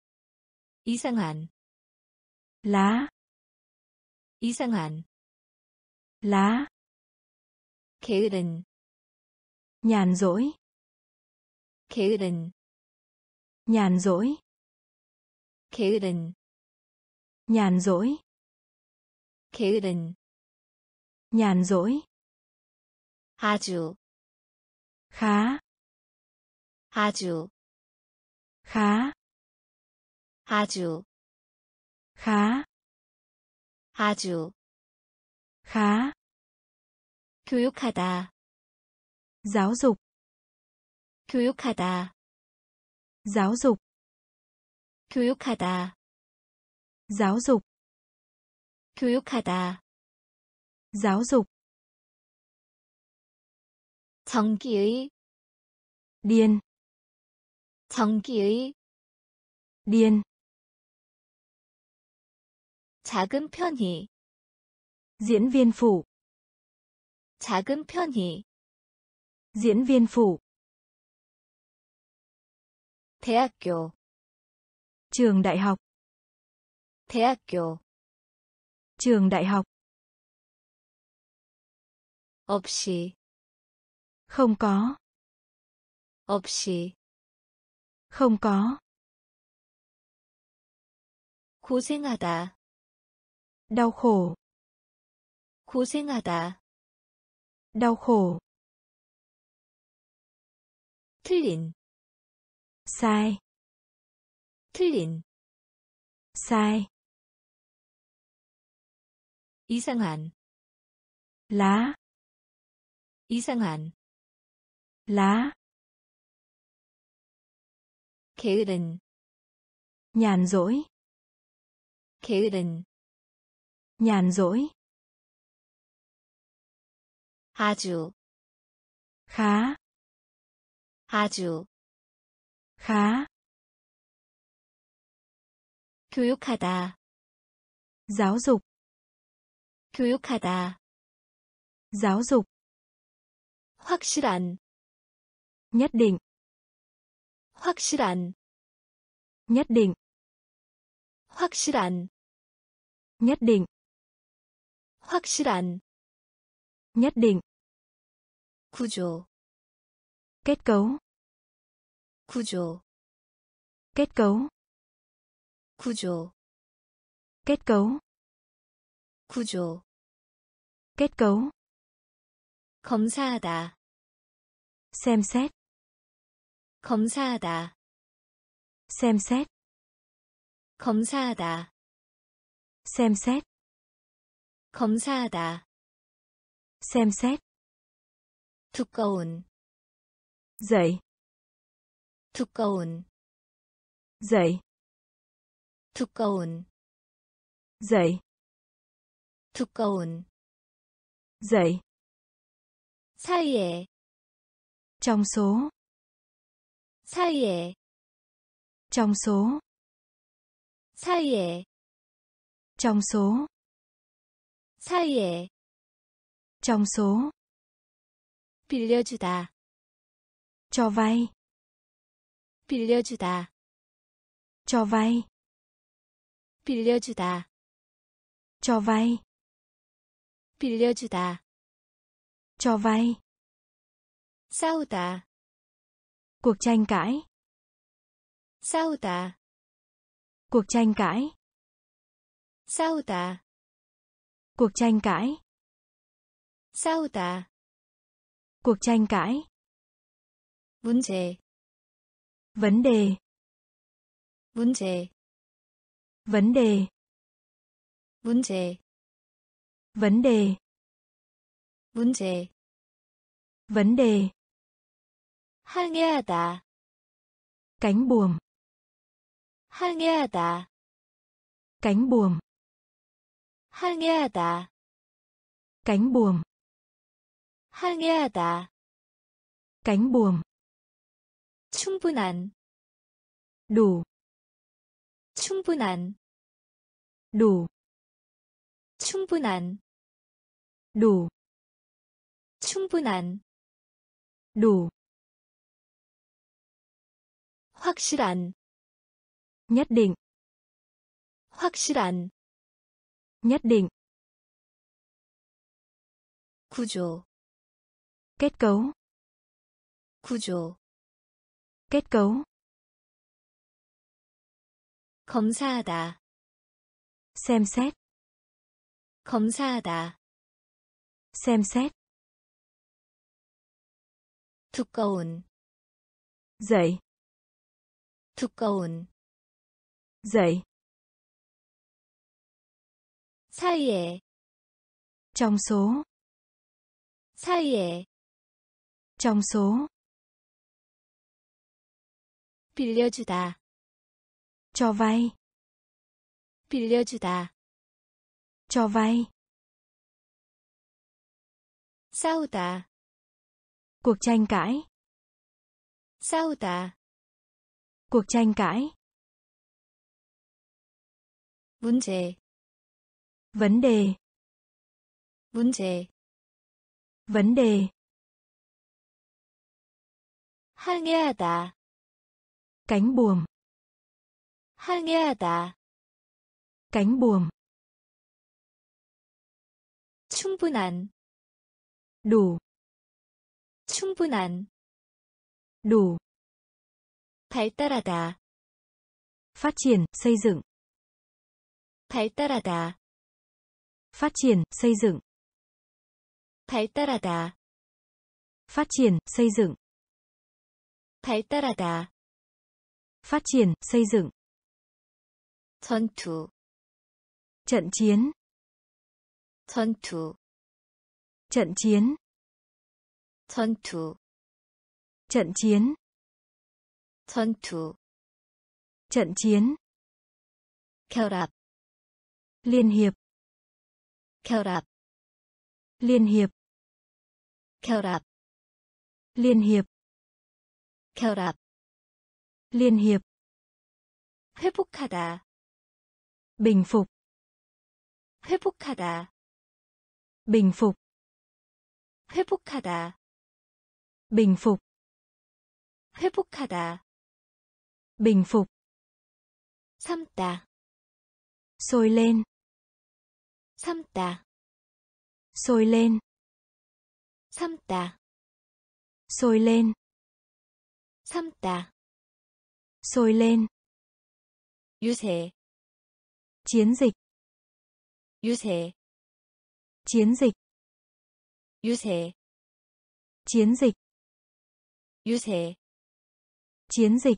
A: 이상한,
B: lá,
A: 이상한,
B: lá,
A: 게으른,
B: nhàn rỗi,
A: 게으른,
B: nhàn rỗi,
A: 게으른,
B: nhàn rỗi,
A: 게으른,
B: nhàn rỗi,
A: 아주,
B: khá,
A: 아주,
B: khá,
A: 아주,
B: khá,
A: 아주,
B: khá,
A: 교육하다,
B: giáo dục,
A: 교육하다,
B: giáo dục,
A: 교육하다,
B: giáo dục,
A: 교육하다,
B: giáo dục,
A: 정기의,
B: điên,
A: 정기의,
B: điên,
A: 작은 편히,
B: diễn viên phụ,
A: 작은 편히,
B: diễn viên phụ,
A: 대학교,
B: trường đại học,
A: 대학교,
B: trường đại học,
A: 없이,
B: không có,
A: 없이,
B: không có,
A: 고생하다,
B: đau khổ,
A: 고생하다,
B: đau khổ,
A: 틀린,
B: sai,
A: 틀린,
B: sai,
A: 이상한,
B: lá,
A: 이상한,
B: lá,
A: 게으른,
B: nhàn rỗi,
A: 게으른,
B: nhàn rỗi,
A: 아주,
B: khá,
A: 아주,
B: khá,
A: 교육하다,
B: giáo dục,
A: 교육하다,
B: giáo dục,
A: 확실한,
B: nhất định,
A: 확실한,
B: nhất định,
A: 확실한,
B: nhất định,
A: 확실한,
B: nhất định,
A: 구조,
B: kết cấu,
A: 구조,
B: kết cấu,
A: 구조,
B: kết cấu,
A: 구조,
B: kết cấu,
A: 검사하다,
B: xem xét,
A: 검사하다,
B: xem xét,
A: 검사하다,
B: xem xét,
A: 검사하다,
B: xem xét,
A: 두꺼운,
B: dậy,
A: 두꺼운,
B: dậy,
A: 두꺼운,
B: dậy,
A: 두꺼운,
B: dậy,
A: 사이에,
B: trong số,
A: 사이에,
B: trong số,
A: 사이에,
B: trong số,
A: 사이에,
B: trong số,
A: 빌려주다,
B: cho vay,
A: 빌려주다,
B: cho vay,
A: 빌려주다,
B: cho vay,
A: 빌려주다,
B: cho vay,
A: 싸우다,
B: cuộc tranh cãi,
A: 싸우다,
B: cuộc tranh cãi,
A: 싸우다,
B: cuộc tranh cãi,
A: 싸우다,
B: cuộc tranh cãi,
A: 문제,
B: vấn đề,
A: 문제,
B: vấn đề,
A: 문제,
B: vấn đề,
A: 문제,
B: vấn đề,
A: 항해하다,
B: cánh buồm,
A: 항해하다,
B: cánh buồm,
A: 항해하다,
B: cánh buồm,
A: 항해하다,
B: cánh buồm,
A: 충분한,
B: đủ,
A: 충분한,
B: đủ,
A: 충분한,
B: đủ,
A: 충분한,
B: đủ,
A: 확실한,
B: nhất định,
A: 확실한,
B: nhất định,
A: 구조,
B: kết cấu,
A: 구조,
B: kết cấu,
A: 검사하다,
B: xem xét,
A: 검사하다,
B: xem xét,
A: 두꺼운,
B: dậy,
A: 두꺼운,
B: dậy,
A: 사이에,
B: trong số,
A: 사이에,
B: trong số,
A: 빌려주다,
B: cho vay,
A: 빌려주다,
B: cho vay,
A: 싸우다,
B: cuộc tranh cãi,
A: 싸우다,
B: cuộc tranh cãi,
A: 문제,
B: vấn đề,
A: 문제,
B: vấn đề,
A: 항해하다,
B: cánh buồm,
A: 항해하다,
B: cánh buồm,
A: 충분한,
B: đủ,
A: 충분한,
B: đủ,
A: 발달하다,
B: phát triển, xây dựng,
A: 발달하다,
B: phát triển, xây dựng,
A: 발달하다,
B: phát triển, xây dựng,
A: 발달하다,
B: phát triển, xây dựng,
A: 전투,
B: trận chiến,
A: 전투,
B: trận chiến,
A: 전투,
B: trận chiến,
A: 전투,
B: trận chiến,
A: 결합,
B: liên hiệp,
A: 결합,
B: liên hiệp,
A: 결합,
B: liên hiệp,
A: 결합,
B: liên hiệp,
A: 회복하다,
B: bình phục,
A: 회복하다,
B: bình phục,
A: 회복하다,
B: bình phục,
A: 회복하다,
B: bình phục,
A: 삶다,
B: sôi lên,
A: 삶다,
B: sôi lên,
A: 삶다,
B: sôi lên,
A: 삶다,
B: sôi lên,
A: 유세,
B: chiến dịch,
A: 유세,
B: chiến dịch,
A: 유세,
B: chiến dịch,
A: 유세,
B: chiến dịch,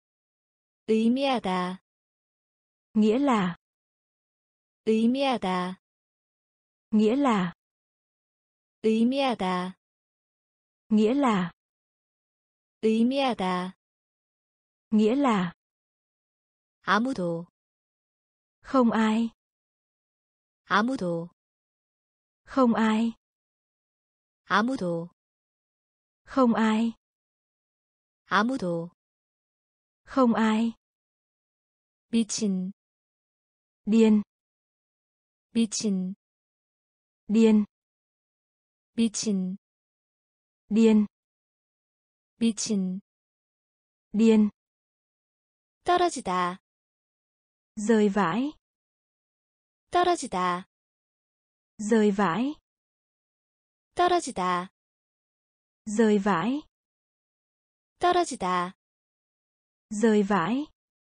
A: 의미하다,
B: nghĩa là,
A: 의미하다,
B: nghĩa là,
A: 의미하다,
B: nghĩa là,
A: 의미하다,
B: nghĩa là,
A: 아무도,
B: không ai,
A: 아무도,
B: không ai,
A: 아무도,
B: không ai,
A: 아무도,
B: không ai,
A: 미친,
B: điên,
A: 미친,
B: điên,
A: 미친,
B: điên,
A: 미친,
B: điên,
A: 떨어지다,
B: rơi vãi,
A: 떨어지다,
B: rơi vãi,
A: 떨어지다,
B: rơi vãi,
A: 떨어지다,
B: rơi vãi,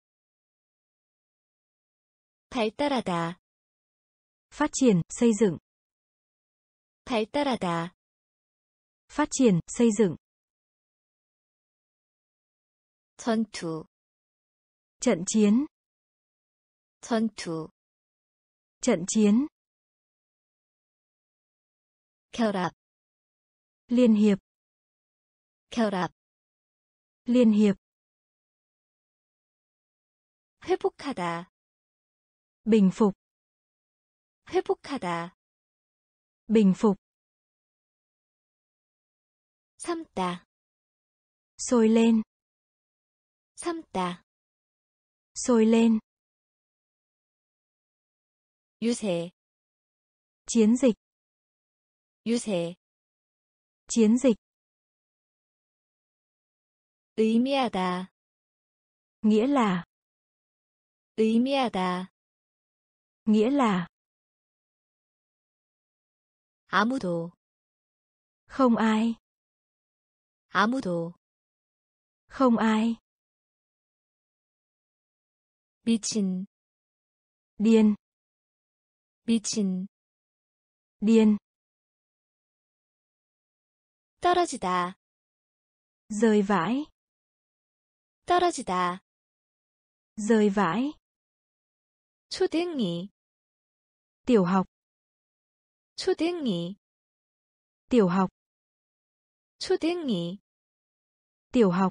A: 발달하다,
B: phát triển, xây dựng,
A: 발달하다,
B: phát triển, xây dựng,
A: 전투,
B: trận chiến,
A: 전투,
B: trận chiến,
A: 결합,
B: liên hiệp,
A: 결합,
B: liên hiệp,
A: 회복하다,
B: bình phục,
A: 회복하다,
B: bình phục,
A: 삶다,
B: sôi lên,
A: 삶다,
B: sôi lên,
A: 유세,
B: chiến dịch,
A: 유세,
B: chiến dịch,
A: 의미하다,
B: nghĩa là,
A: 의미하다,
B: Nghĩa là.
A: 아무도,
B: Không ai.
A: 아무도.
B: Không ai.
A: 미친,
B: Điên.
A: 미친.
B: Điên.
A: 떨어지다,
B: Rơi vãi.
A: 떨어지다.
B: Rơi vãi.
A: 초등이,
B: Tiểu học.
A: 초등이,
B: Tiểu học.
A: 초등이,
B: Tiểu học.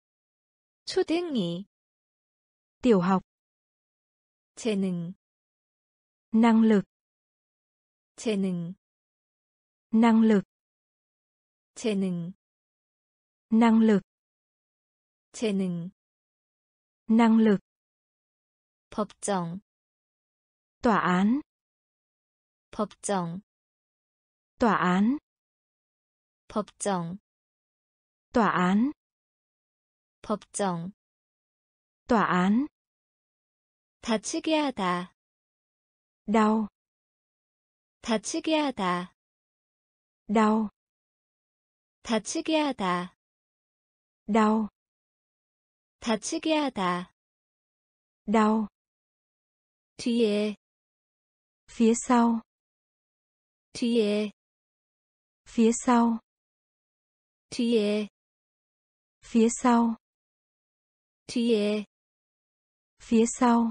A: 초등이.
B: Tiểu học.
A: 재능,
B: Năng lực.
A: 재능,
B: Năng lực.
A: 재능,
B: Năng lực.
A: 재능.
B: Năng lực.
A: 법정,
B: Tòa án.
A: 법정,
B: Tòa án.
A: 법정,
B: Tòa án.
A: 법정.
B: Tòa án.
A: 다치게 하다,
B: Đau.
A: 다치게 하다,
B: Đau.
A: 다치게 하다,
B: Đau.
A: 다치게 하다.
B: Đau.
A: 뒤에,
B: Phía sau.
A: 뒤에,
B: Phía sau.
A: 뒤에,
B: Phía sau.
A: 뒤에.
B: Phía sau.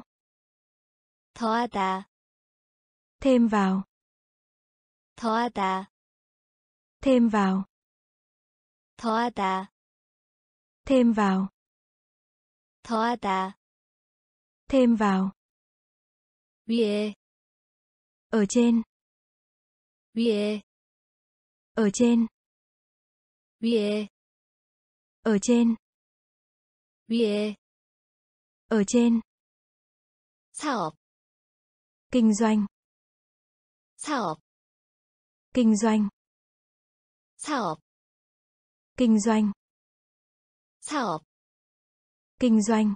A: 더하다,
B: Thêm vào.
A: 더하다,
B: Thêm vào.
A: 더하다,
B: Thêm vào.
A: 더하다.
B: Thêm vào.
A: 위에,
B: Ở trên.
A: 위에,
B: Ở trên.
A: 위에,
B: Ở trên.
A: 위에.
B: Ở trên.
A: 사업,
B: Kinh doanh.
A: 사업,
B: Kinh doanh.
A: 사업,
B: Kinh doanh.
A: 사업.
B: Kinh doanh.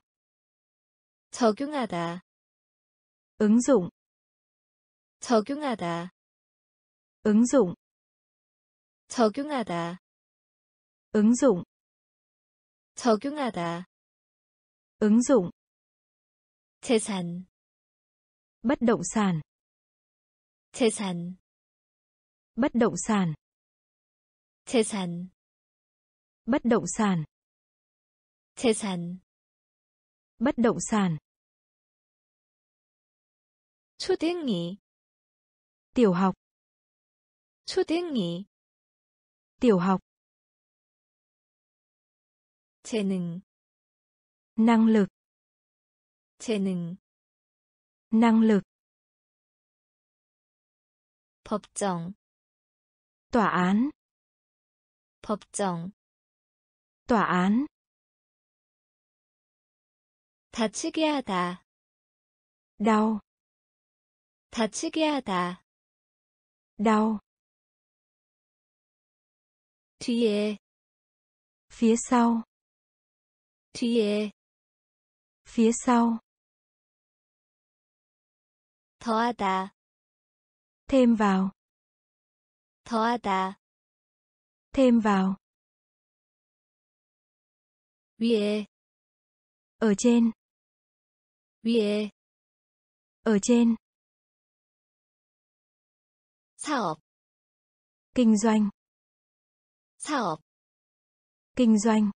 A: 적용하다,
B: Ứng dụng.
A: 적용하다,
B: Ứng dụng.
A: 적용하다,
B: Ứng dụng.
A: 적용하다.
B: Ứng dụng.
A: 재산,
B: Bất động sản.
A: 재산,
B: Bất động sản.
A: 재산,
B: Bất động sản.
A: 재산.
B: Bất động sản.
A: 초등이,
B: Tiểu học.
A: 초등이.
B: Tiểu học.
A: 재능,
B: Năng lực.
A: 재능.
B: Năng lực.
A: 법정,
B: Tòa án.
A: 법정.
B: Tòa án.
A: 다치게 하다,
B: Đau.
A: 다치게 하다.
B: Đau.
A: 뒤에,
B: Phía sau.
A: 뒤에.
B: Phía sau.
A: 더하다,
B: Thêm vào.
A: 더하다.
B: Thêm vào.
A: 위에,
B: Ở trên.
A: 위에.
B: Ở trên.
A: 사업,
B: Kinh doanh.
A: 사업.
B: Kinh doanh.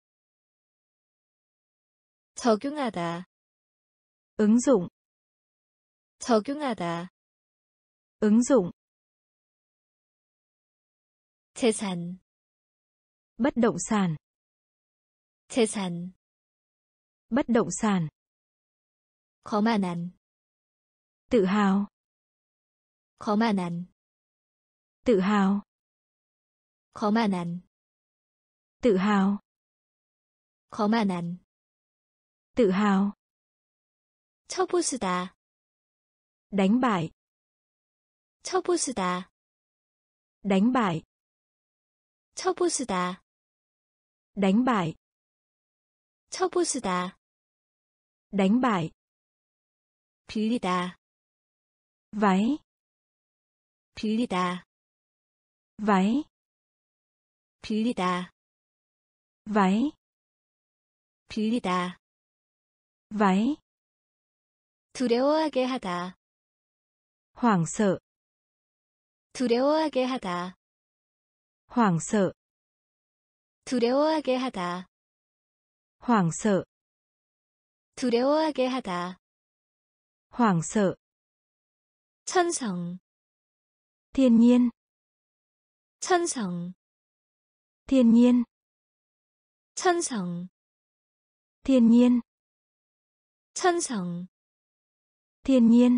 A: 적용하다,
B: Ứng dụng.
A: 적용하다.
B: Ứng dụng.
A: 재산,
B: Bất động sản.
A: 재산.
B: Bất động sản.
A: 거만한,
B: Tự hào.
A: 거만한,
B: Tự hào.
A: 거만한,
B: Tự hào.
A: 거만한.
B: Tự hào.
A: 처보수다,
B: Đánh bại.
A: 처보수다,
B: Đánh bại.
A: 처보수다,
B: Đánh bại.
A: 처보수다.
B: Đánh bại.
A: 빌리다,
B: váy,
A: 빌리다,
B: váy,
A: 빌리다,
B: váy,
A: 빌리다.
B: váy,
A: 두려워하게 하다,
B: hoảng sợ,
A: 두려워하게 하다,
B: hoảng sợ,
A: 두려워하게 하다,
B: hoảng sợ,
A: 두려워하게 하다.
B: hoảng sợ,
A: 천성,
B: thiên nhiên,
A: 천성,
B: thiên nhiên,
A: 천성,
B: thiên nhiên,
A: 천성.
B: thiên nhiên,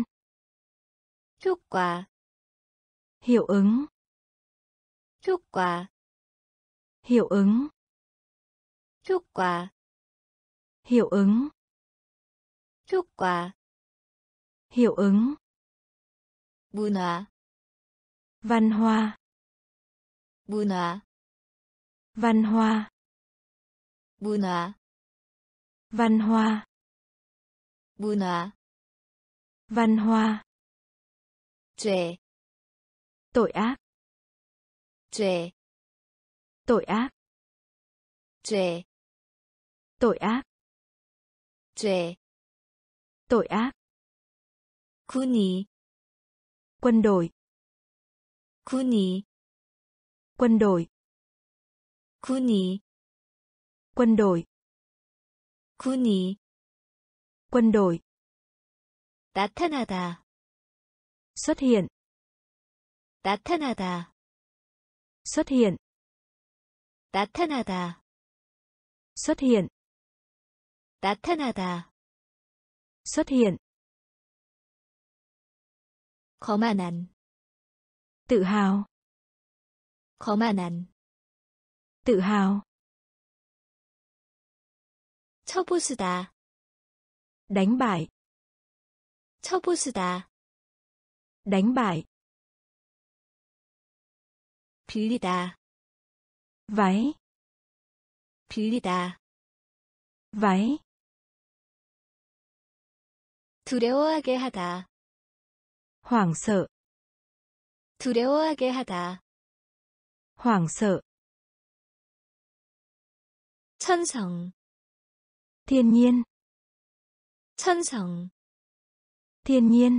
A: 효과,
B: hiệu ứng,
A: 효과,
B: hiệu ứng,
A: 효과,
B: hiệu ứng,
A: 효과.
B: hiệu ứng,
A: 문화,
B: văn hóa,
A: 문화,
B: văn hóa,
A: 문화,
B: văn hóa,
A: 문화.
B: văn hóa,
A: 죄,
B: tội ác,
A: 죄,
B: tội ác,
A: 죄,
B: tội ác,
A: 죄.
B: tội ác,
A: 군이,
B: quân đội,
A: 군이,
B: quân đội,
A: 군이,
B: quân đội,
A: 군이.
B: quân đội,
A: 나타나다,
B: xuất hiện,
A: 나타나다,
B: xuất hiện,
A: 나타나다,
B: xuất hiện,
A: 나타나다.
B: xuất hiện,
A: 거만한,
B: tự hào,
A: 거만한.
B: tự hào,
A: 처부수다,
B: đánh bại,
A: 처부수다.
B: đánh bại,
A: 빌리다,
B: váy,
A: 빌리다.
B: váy,
A: 두려워하게 하다,
B: hoảng sợ,
A: 두려워하게 하다.
B: hoảng sợ,
A: 천성,
B: thiên nhiên,
A: 천성.
B: thiên nhiên,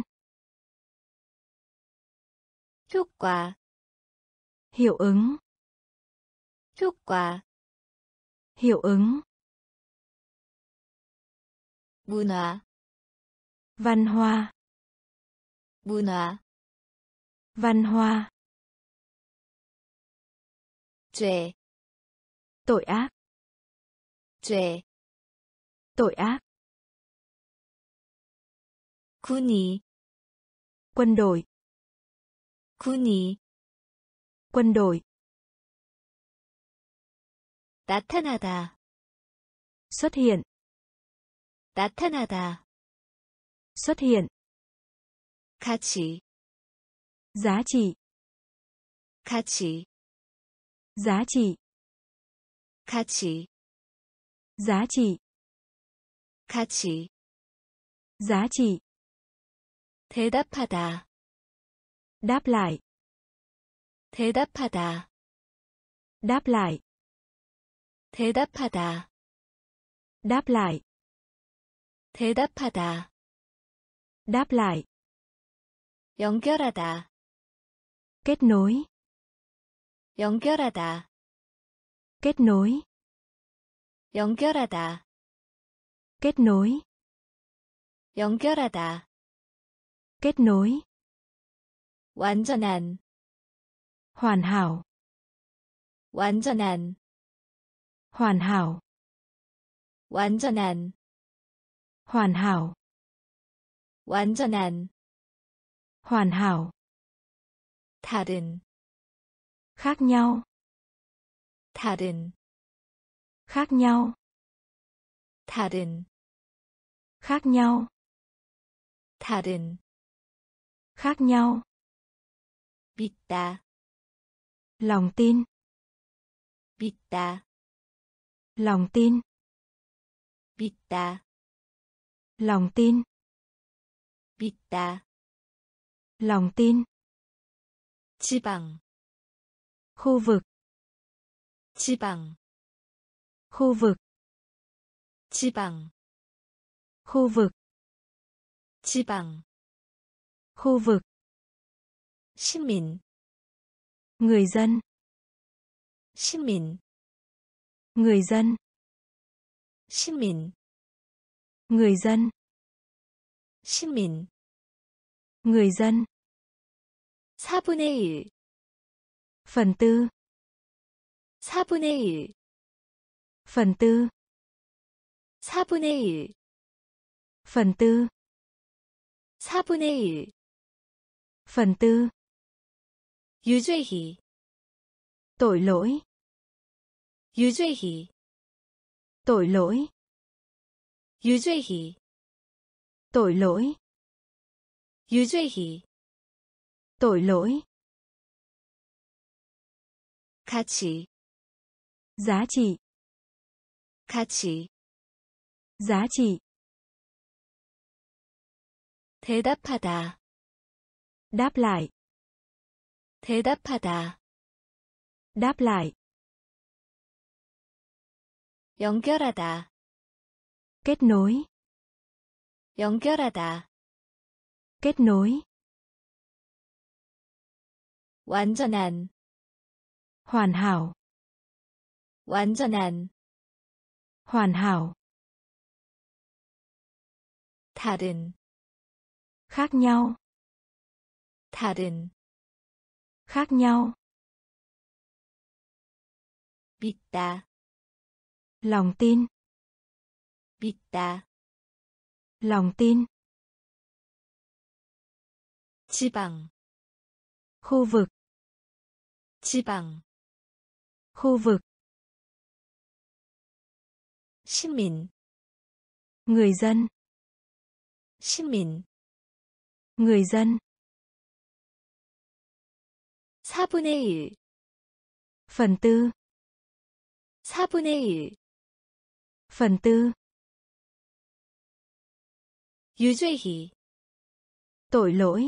A: 효과,
B: hiệu ứng,
A: 효과.
B: hiệu ứng,
A: 문화,
B: văn hóa,
A: 문화.
B: văn hóa,
A: 죄,
B: tội ác,
A: 죄.
B: tội ác,
A: 군이,
B: quân đội,
A: 군이.
B: quân đội,
A: 나타나다,
B: xuất hiện,
A: 나타나다.
B: xuất hiện,
A: 가치,
B: giá trị,
A: 가치,
B: giá trị,
A: 가치,
B: giá trị,
A: 가치.
B: giá trị,
A: 대답하다,
B: đáp lại,
A: 대답하다,
B: đáp lại,
A: 대답하다,
B: đáp lại,
A: 대답하다.
B: đáp lại,
A: 연결하다,
B: kết nối,
A: 연결하다,
B: kết nối,
A: 연결하다,
B: kết nối,
A: 연결하다.
B: kết nối,
A: 완전한,
B: hoàn hảo,
A: 완전한,
B: hoàn hảo,
A: 완전한,
B: hoàn hảo,
A: 완전한.
B: hoàn hảo,
A: 다른,
B: khác nhau,
A: 다른,
B: khác nhau,
A: 다른,
B: khác nhau,
A: 다른.
B: khác nhau,
A: 믿다,
B: lòng tin,
A: 믿다,
B: lòng tin,
A: 믿다,
B: lòng tin,
A: 믿다.
B: lòng tin,
A: 지방,
B: khu vực,
A: 지방,
B: khu vực,
A: 지방,
B: khu vực,
A: 지방,
B: khu vực,
A: 시민,
B: người dân,
A: 시민,
B: người dân,
A: 시민,
B: người dân,
A: 시민,
B: người dân,
A: 사분의 일,
B: phần tư,
A: 사분의 일,
B: phần tư,
A: 사분의 일,
B: phần tư,
A: 사분의 일,
B: phần tư,
A: 유죄희,
B: tội lỗi,
A: 유죄희,
B: tội lỗi,
A: 유죄희,
B: tội lỗi,
A: 유죄희,
B: tội lỗi,
A: 가치,
B: giá trị,
A: 가치,
B: giá trị,
A: 대답하다,
B: đáp lại,
A: 대답하다,
B: đáp lại,
A: 연결하다,
B: kết nối,
A: 연결하다,
B: kết nối,
A: 완전한,
B: hoàn hảo,
A: 완전한,
B: hoàn hảo,
A: 다른,
B: khác nhau,
A: 다른,
B: khác nhau,
A: 믿다,
B: lòng tin,
A: 믿다,
B: lòng tin,
A: 지방,
B: khu vực,
A: 지방,
B: khu vực,
A: 시민,
B: người dân,
A: 시민,
B: người dân,
A: 사분의 일,
B: phần tư,
A: 사분의 일,
B: phần tư,
A: 유죄희,
B: tội lỗi,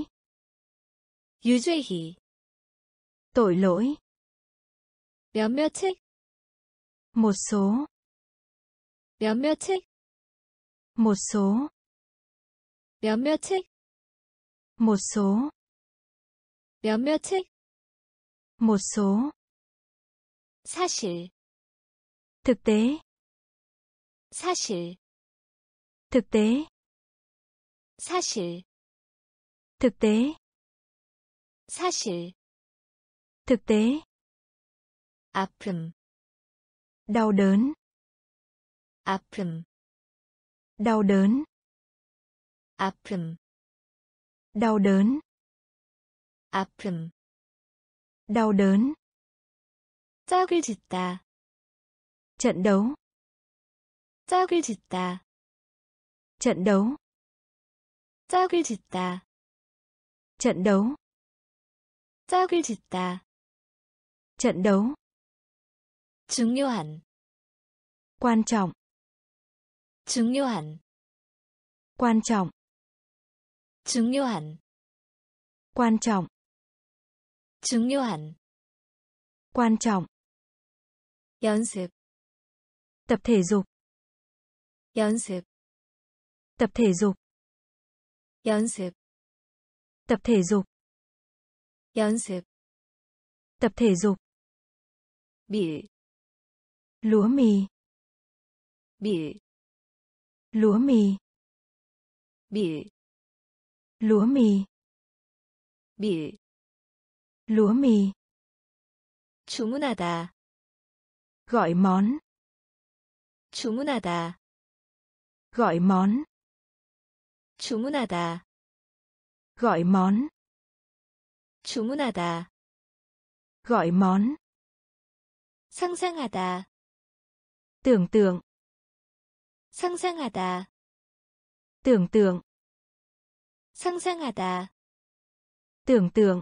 A: 유죄희,
B: tội lỗi,
A: 몇몇 책,
B: một số,
A: 몇몇 책,
B: một số,
A: 몇몇 책,
B: một số,
A: 몇몇 책,
B: một số,
A: 사실,
B: thực tế,
A: 사실,
B: thực tế,
A: 사실,
B: thực tế,
A: 사실,
B: thực tế,
A: 아픔,
B: đau đớn,
A: 아픔,
B: đau đớn,
A: 아픔,
B: đau đớn,
A: 아픔,
B: đau đớn,
A: 짝을 짓다,
B: trận đấu,
A: 짝을 짓다,
B: trận đấu,
A: 짝을 짓다,
B: trận đấu,
A: 짝을 짓다,
B: trận đấu,
A: 중요한,
B: quan trọng,
A: 중요한,
B: quan trọng,
A: 중요한,
B: quan trọng,
A: 중요한,
B: quan trọng,
A: 연습,
B: tập thể dục,
A: 연습,
B: tập thể dục,
A: 연습,
B: tập thể dục,
A: 연습,
B: tập thể dục,
A: 밀,
B: lúa mì,
A: 밀,
B: lúa mì,
A: 밀,
B: lúa mì,
A: 밀,
B: lúa mì,
A: 주문하다,
B: gọi món,
A: 주문하다,
B: gọi món,
A: 주문하다,
B: gọi món,
A: 주문하다,
B: gọi món,
A: 상상하다,
B: tưởng tượng,
A: 상상하다,
B: tưởng tượng,
A: 상상하다,
B: tưởng tượng,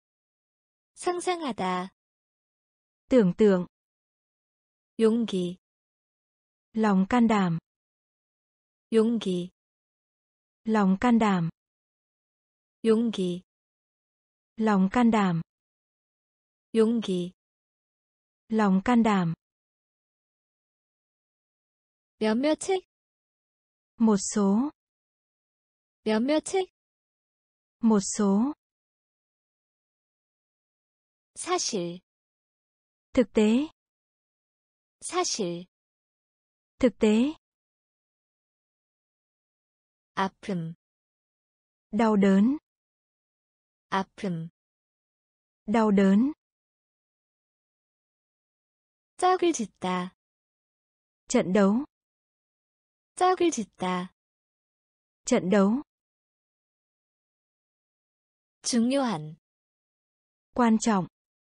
A: 상상하다,
B: tưởng tượng,
A: 용기,
B: lòng can đảm,
A: 용기,
B: lòng can đảm,
A: 용기,
B: Lòng can đảm.
A: 용기,
B: Lòng can đảm.
A: 몇몇 책,
B: Một số.
A: 몇몇 책,
B: Một số.
A: 사실,
B: Thực tế.
A: 사실,
B: Thực tế.
A: 아픔,
B: Đau đớn.
A: 아픔,
B: Đau đớn.
A: 짝을 짓다,
B: Trận đấu.
A: 짝을 짓다,
B: Trận đấu.
A: 중요한,
B: Quan trọng.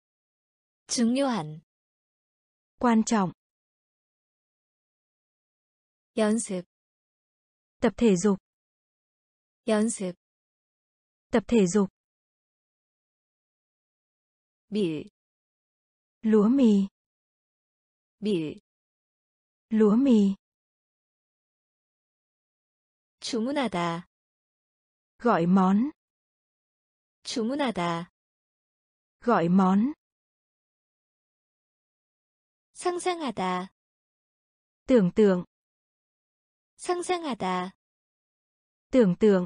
A: 중요한,
B: Quan trọng.
A: 연습,
B: Tập thể dục.
A: 연습,
B: Tập thể dục.
A: 밀,
B: Lúa mì.
A: 밀,
B: Lúa mì.
A: 주문하다,
B: Gọi món.
A: 주문하다,
B: Gọi món.
A: 상상하다,
B: Tưởng tượng.
A: 상상하다,
B: Tưởng tượng.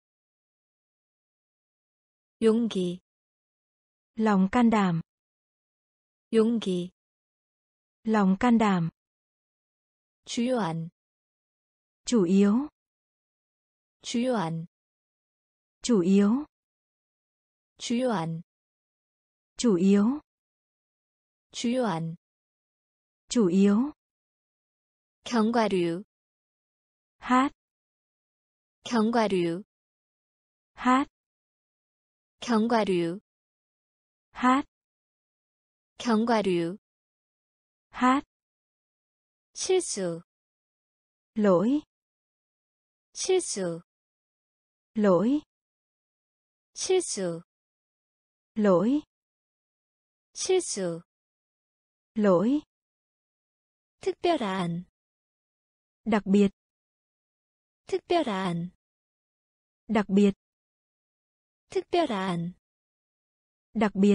A: 용기,
B: Lòng can đảm.
A: 용기,
B: Lòng can đảm.
A: 주요한,
B: Chủ yếu.
A: 주요한,
B: Chủ yếu.
A: 주요한,
B: Chủ yếu.
A: 주요한,
B: Chủ yếu.
A: 견과류,
B: Hát.
A: 견과류,
B: Hát.
A: 견과류,
B: Hát.
A: 견과류,
B: Hát.
A: 실수,
B: Lỗi.
A: 실수,
B: Lỗi.
A: 실수,
B: Lỗi.
A: 실수,
B: Lỗi.
A: 특별한,
B: Đặc biệt.
A: 특별한,
B: Đặc biệt.
A: 특별한,
B: Đặc biệt.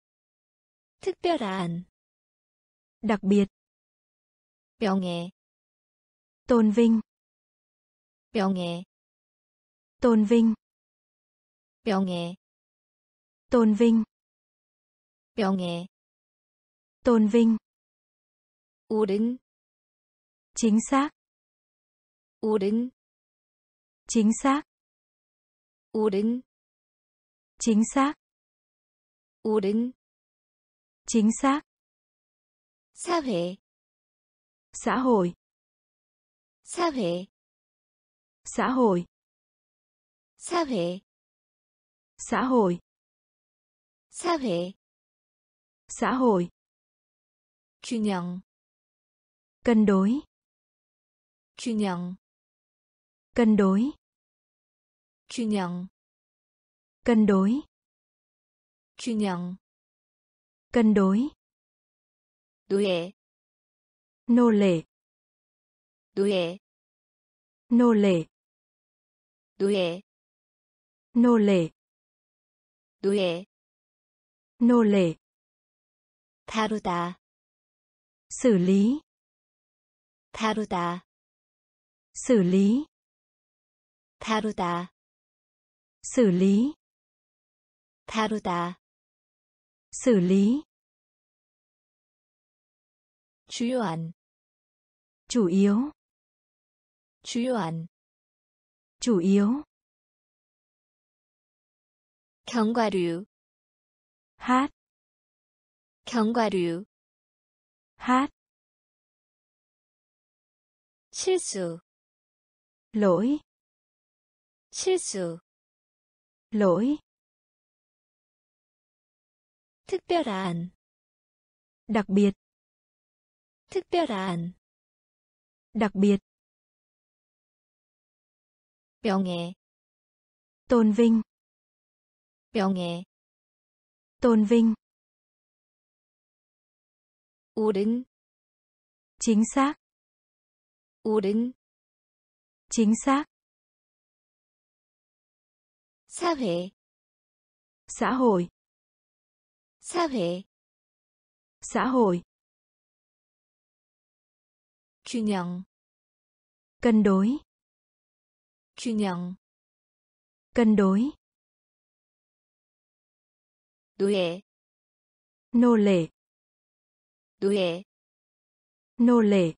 A: 특별한,
B: Đặc biệt.
A: 명예,
B: Tôn vinh.
A: 명예,
B: Tôn vinh.
A: 명예,
B: Tôn vinh.
A: 명예,
B: Tôn vinh.
A: 옳은,
B: Chính xác.
A: 옳은,
B: Chính xác.
A: 옳은,
B: Chính xác.
A: 옳은,
B: Chính xác.
A: 사회,
B: Xã hội.
A: 사회,
B: Xã hội.
A: 사회,
B: Xã hội.
A: 사회,
B: Xã hội.
A: 균형,
B: Cân đối.
A: 균형,
B: Cân đối.
A: 균형,
B: Cân đối.
A: 균형,
B: Cân đối.
A: 노예,
B: Nô lệ.
A: 노예,
B: Nô lệ.
A: 노예,
B: Nô lệ.
A: 노예,
B: Nô lệ.
A: 다루다,
B: Xử lý.
A: 다루다,
B: Xử lý.
A: 다루다,
B: Xử lý.
A: 다루다,
B: Xử lý.
A: 주요한,
B: Chủ yếu.
A: 주요한,
B: Chủ yếu.
A: 견과류,
B: Hát.
A: 견과류,
B: Hát.
A: 실수,
B: Lỗi.
A: 실수,
B: Lỗi.
A: 특별한,
B: Đặc biệt.
A: 특별한,
B: Đặc biệt.
A: 명예,
B: Tôn vinh.
A: 명예,
B: Tôn vinh.
A: 옳은,
B: Chính xác.
A: 옳은,
B: Chính xác.
A: 사회,
B: xã hội,
A: 사회,
B: xã hội,
A: 균형,
B: cân đối,
A: 균형,
B: cân đối,
A: 노예,
B: nô lệ,
A: 노예,
B: nô lệ,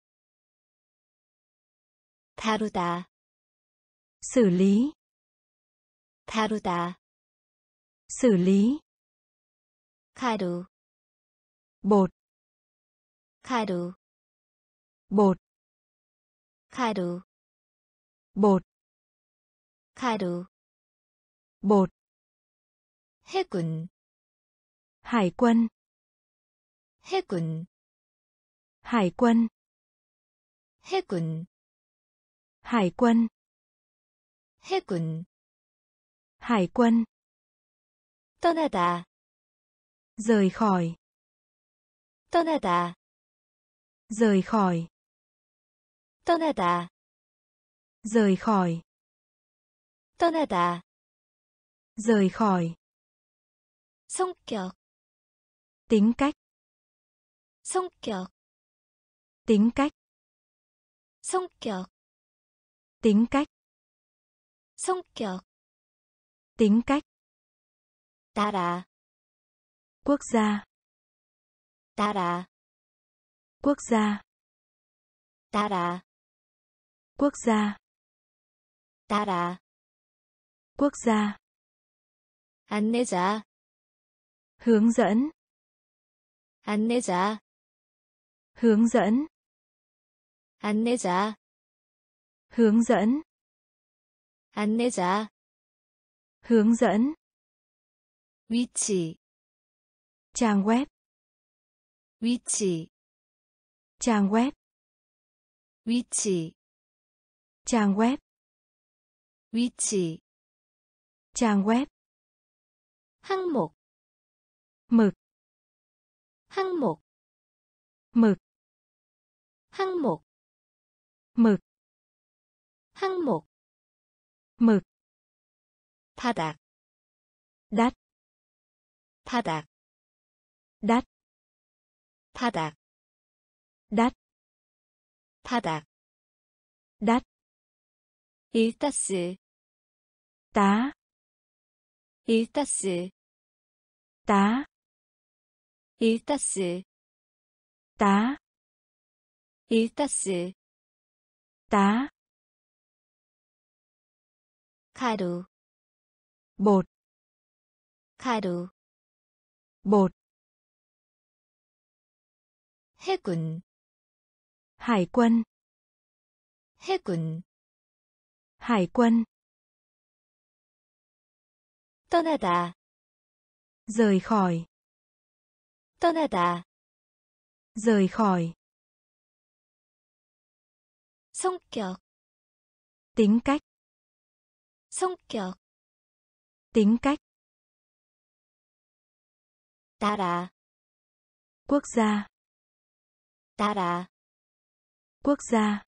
A: 다루다,
B: xử lý,
A: 다루다,
B: xử lý,
A: 가루,
B: bột,
A: 가루,
B: bột,
A: 가루,
B: bột,
A: 가루,
B: bột,
A: 해군,
B: hải quân,
A: 해군,
B: hải quân,
A: 해군,
B: hải quân,
A: 해군,
B: hải quân,
A: 떠나다,
B: rời khỏi,
A: 떠나다,
B: rời khỏi,
A: 떠나다,
B: rời khỏi,
A: 떠나다,
B: rời khỏi,
A: 성격,
B: tính cách,
A: 성격,
B: tính cách,
A: 성격,
B: tính cách,
A: 성격,
B: tính cách,
A: 따라,
B: quốc gia,
A: 따라,
B: quốc gia,
A: 따라,
B: quốc gia,
A: 따라,
B: quốc gia,
A: 안내자,
B: hướng dẫn,
A: 안내자,
B: hướng dẫn,
A: 안내자,
B: hướng dẫn,
A: 안내자,
B: hướng dẫn,
A: 위치,
B: trang web,
A: 위치,
B: trang web,
A: 위치,
B: trang web,
A: 위치,
B: trang web,
A: 항목,
B: mực,
A: 항목,
B: mực,
A: 항목,
B: mực,
A: 항목,
B: mực,
A: 바닥,
B: đắt,
A: 바닥,
B: đắt,
A: 바닥,
B: đắt,
A: 바닥,
B: đắt,
A: 일타스,
B: tá,
A: 일타스,
B: tá,
A: 일타스,
B: tá,
A: 일타스,
B: tá,
A: 가루,
B: bột,
A: 가루,
B: bột,
A: 해군,
B: hải quân,
A: 해군,
B: hải quân,
A: 떠나다,
B: rời khỏi,
A: 떠나다,
B: rời khỏi,
A: 성격,
B: tính cách,
A: 성격,
B: tính cách,
A: 따라,
B: quốc gia,
A: 따라,
B: quốc gia,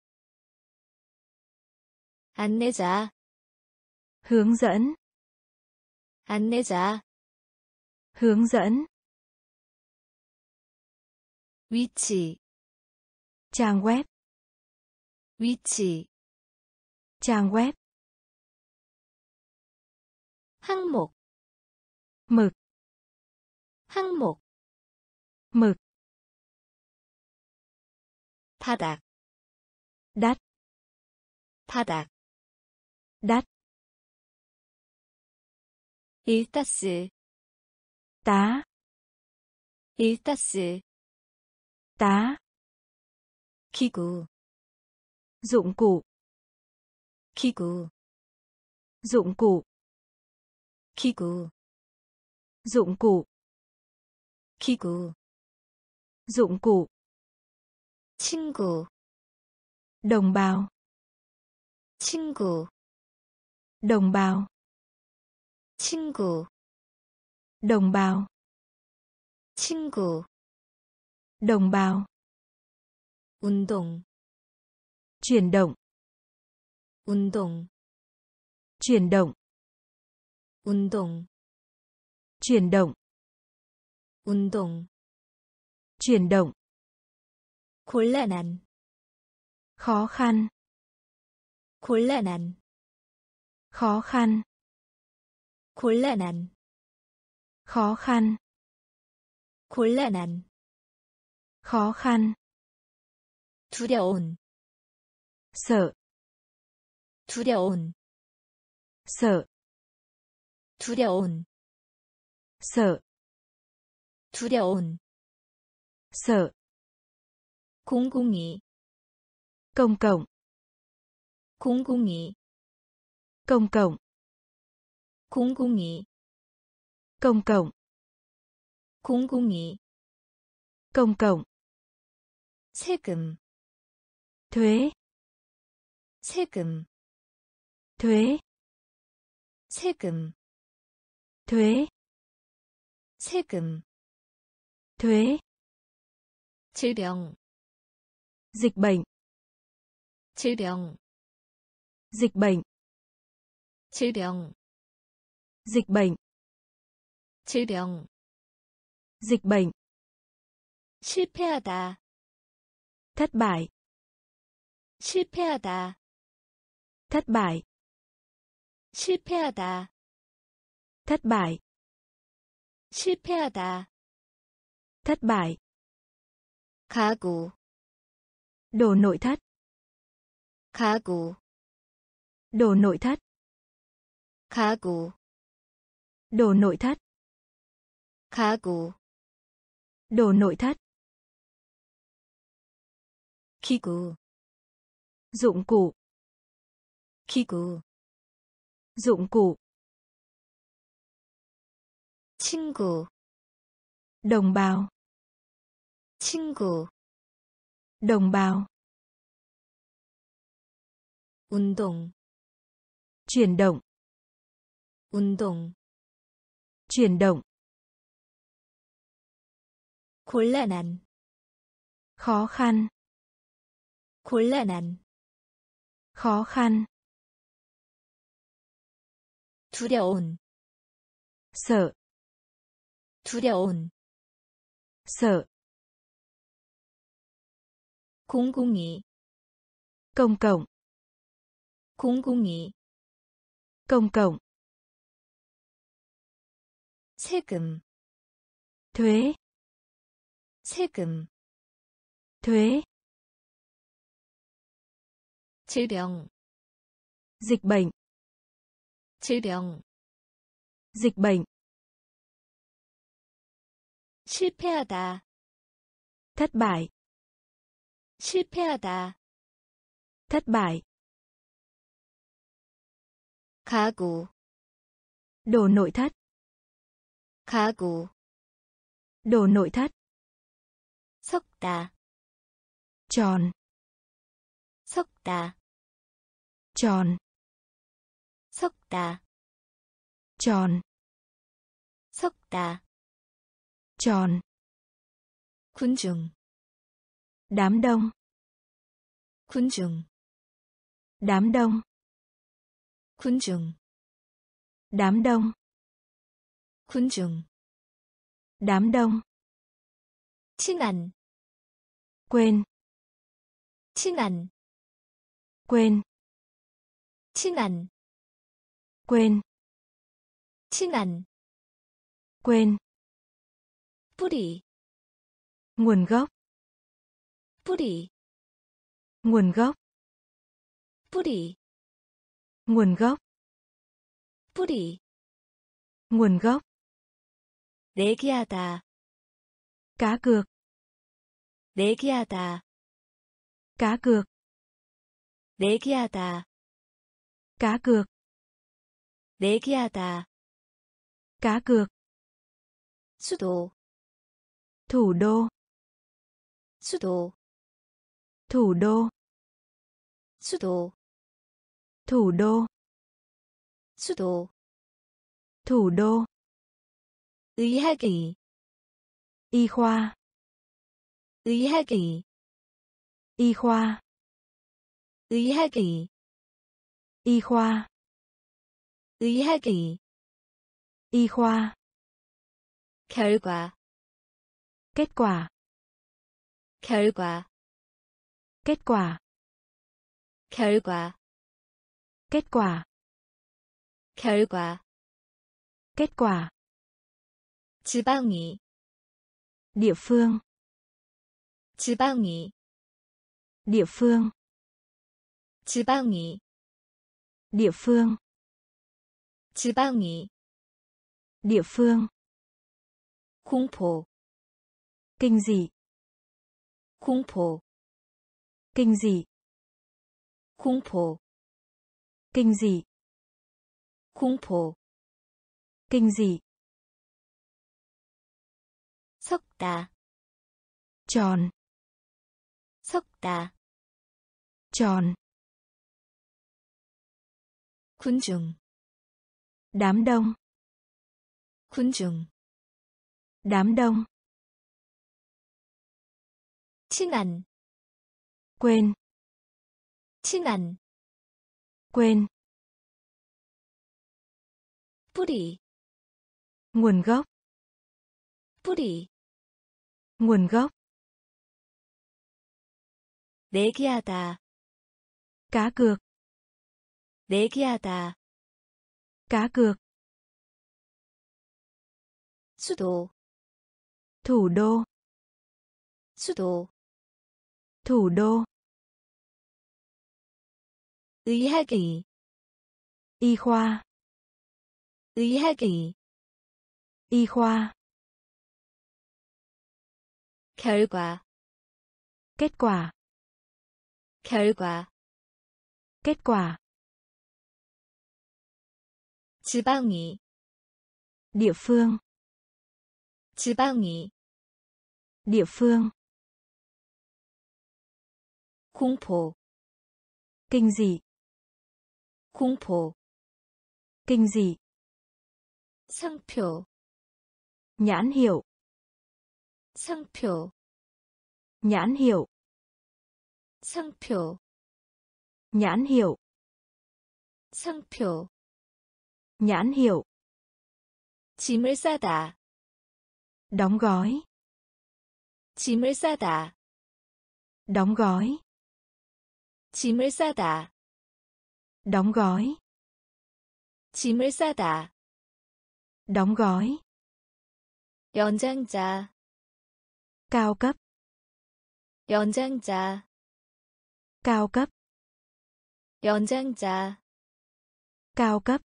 A: 안내자,
B: hướng dẫn,
A: 안내자,
B: hướng dẫn,
A: 위치,
B: trang web,
A: 위치,
B: trang web,
A: 항목,
B: mực,
A: 항목,
B: mực,
A: 바닥,
B: đắt,
A: 바닥,
B: đắt,
A: 일타스,
B: tá,
A: 일타스,
B: tá,
A: 기구,
B: dụng cụ,
A: 기구,
B: dụng cụ,
A: 기구,
B: dụng cụ,
A: 기구,
B: dụng cụ,
A: 친구,
B: đồng bào,
A: 친구,
B: đồng bào,
A: 친구,
B: đồng bào,
A: 친구,
B: đồng bào,
A: 운동,
B: chuyển động,
A: 운동,
B: chuyển động,
A: 운동,
B: Chuyển động.
A: 운동,
B: Chuyển động.
A: 곤란한,
B: Khó khăn.
A: 곤란한,
B: Khó khăn.
A: 곤란한,
B: Khó khăn.
A: 곤란한,
B: Khó khăn.
A: 두려운,
B: Sợ.
A: 두려운,
B: Sợ.
A: 두려운,
B: Sợ.
A: 두려운,
B: Sợ.
A: 공공이,
B: Công cộng.
A: 공공이,
B: Công cộng.
A: 공공이,
B: Công cộng.
A: 공공이,
B: Công cộng.
A: 세금,
B: Thuế.
A: 세금,
B: Thuế.
A: 세금,
B: Thuế.
A: 세금,
B: Thuế.
A: 질병,
B: Dịch bệnh.
A: 질병,
B: Dịch bệnh.
A: 질병,
B: Dịch bệnh.
A: 질병,
B: Dịch bệnh.
A: 실패하다,
B: Thất bại.
A: 실패하다,
B: Thất bại.
A: 실패하다,
B: Thất bại.
A: 실패하다,
B: Thất bại.
A: 가구,
B: Đồ nội thất.
A: 가구,
B: Đồ nội thất.
A: 가구,
B: Đồ nội thất.
A: 가구,
B: Đồ nội thất.
A: 기구,
B: Dụng cụ.
A: 기구,
B: Dụng cụ.
A: 친구,
B: Đồng bào.
A: 친구,
B: Đồng bào.
A: 운동,
B: Chuyển động.
A: 운동,
B: Chuyển động.
A: 곤란한,
B: Khó khăn.
A: 곤란한,
B: Khó khăn.
A: 두려운,
B: Sợ.
A: 두려운,
B: Sợ.
A: 공공이,
B: Công cộng.
A: 공공이,
B: Công cộng.
A: 세금,
B: Thuế.
A: 세금,
B: Thuế.
A: 질병,
B: Dịch bệnh.
A: 질병,
B: Dịch bệnh.
A: 실패하다,
B: Thất bại.
A: 실패하다,
B: Thất bại.
A: 가구,
B: Đồ nội thất.
A: 가구,
B: Đồ nội thất.
A: 섞다,
B: Tròn.
A: 섞다,
B: Tròn.
A: 섞다,
B: Tròn.
A: 섞다,
B: Tròn.
A: 군중,
B: Đám đông.
A: 군중,
B: Đám đông.
A: 군중,
B: Đám đông.
A: 군중,
B: Đám đông.
A: 친한,
B: Quên.
A: 친한,
B: Quên.
A: 친한,
B: Quên.
A: 친한,
B: Quên.
A: 뿌리,
B: Nguồn gốc.
A: 뿌리,
B: Nguồn gốc.
A: 뿌리,
B: Nguồn gốc.
A: 뿌리,
B: Nguồn gốc.
A: 내기하다,
B: Cá cược.
A: 내기하다,
B: Cá cược.
A: 내기하다,
B: Cá cược.
A: 내기하다,
B: Cá cược.
A: 수도,
B: Thủ đô.
A: 수도,
B: Thủ đô.
A: 수도,
B: Thủ đô.
A: 수도,
B: Thủ đô.
A: 의학의,
B: Y khoa.
A: 의학의,
B: Y khoa.
A: 의학의,
B: Y khoa.
A: 의학의,
B: Y khoa.
A: 결과
B: kết quả,
A: 결과
B: kết quả,
A: 결과
B: kết quả,
A: 결과
B: kết quả,
A: 지방이
B: địa phương,
A: 지방이
B: địa phương,
A: 지방이
B: địa phương,
A: 지방이
B: địa phương,
A: 공포
B: kinh dị,
A: 공포
B: kinh dị,
A: 공포
B: kinh dị,
A: 공포
B: kinh dị,
A: 섞다
B: tròn,
A: 섞다
B: tròn,
A: 군중
B: đám đông,
A: 군중
B: đám đông,
A: 친한
B: quên,
A: 친한
B: quên,
A: 뿌리
B: nguồn gốc,
A: 뿌리
B: nguồn gốc,
A: 내기하다
B: cá cược,
A: 내기하다
B: cá cược,
A: 수도
B: thủ đô,
A: 수도
B: thủ đô,
A: 의학의
B: y khoa,
A: 의학의
B: y khoa,
A: 결과
B: kết quả,
A: 결과
B: kết quả,
A: 지방이
B: địa phương,
A: 지방이
B: địa phương,
A: 공포
B: kinh dị,
A: 공포
B: kinh dị,
A: 상표
B: nhãn hiệu,
A: 상표
B: nhãn hiệu,
A: 상표
B: nhãn hiệu,
A: 상표
B: nhãn hiệu,
A: 짐을 싸다
B: đóng gói,
A: 짐을 싸다
B: đóng gói,
A: 짐을 싸다
B: đóng gói,
A: 짐을 싸다
B: đóng gói,
A: 연장자
B: cao cấp,
A: 연장자
B: cao cấp,
A: 연장자
B: cao cấp,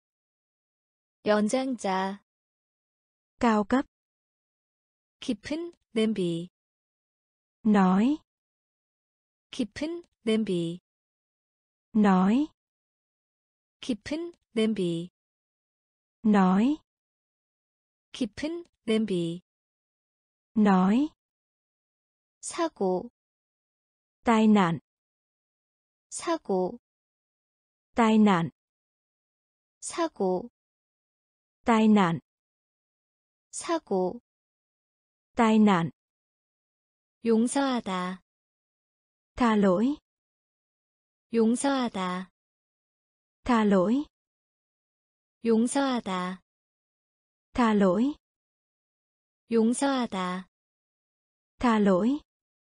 A: 연장자
B: cao cấp,
A: 깊은 냄비
B: nói,
A: 깊은 냄비
B: nói,
A: 깊은 냄비
B: nói,
A: 깊은 냄비
B: nói,
A: 사고
B: tai nạn,
A: 사고
B: tai nạn,
A: 사고
B: tai nạn,
A: 사고
B: tai nạn,
A: 용서하다
B: tha lỗi,
A: 용서하다
B: tha lỗi,
A: 용서하다
B: tha lỗi,
A: 용서하다
B: tha lỗi,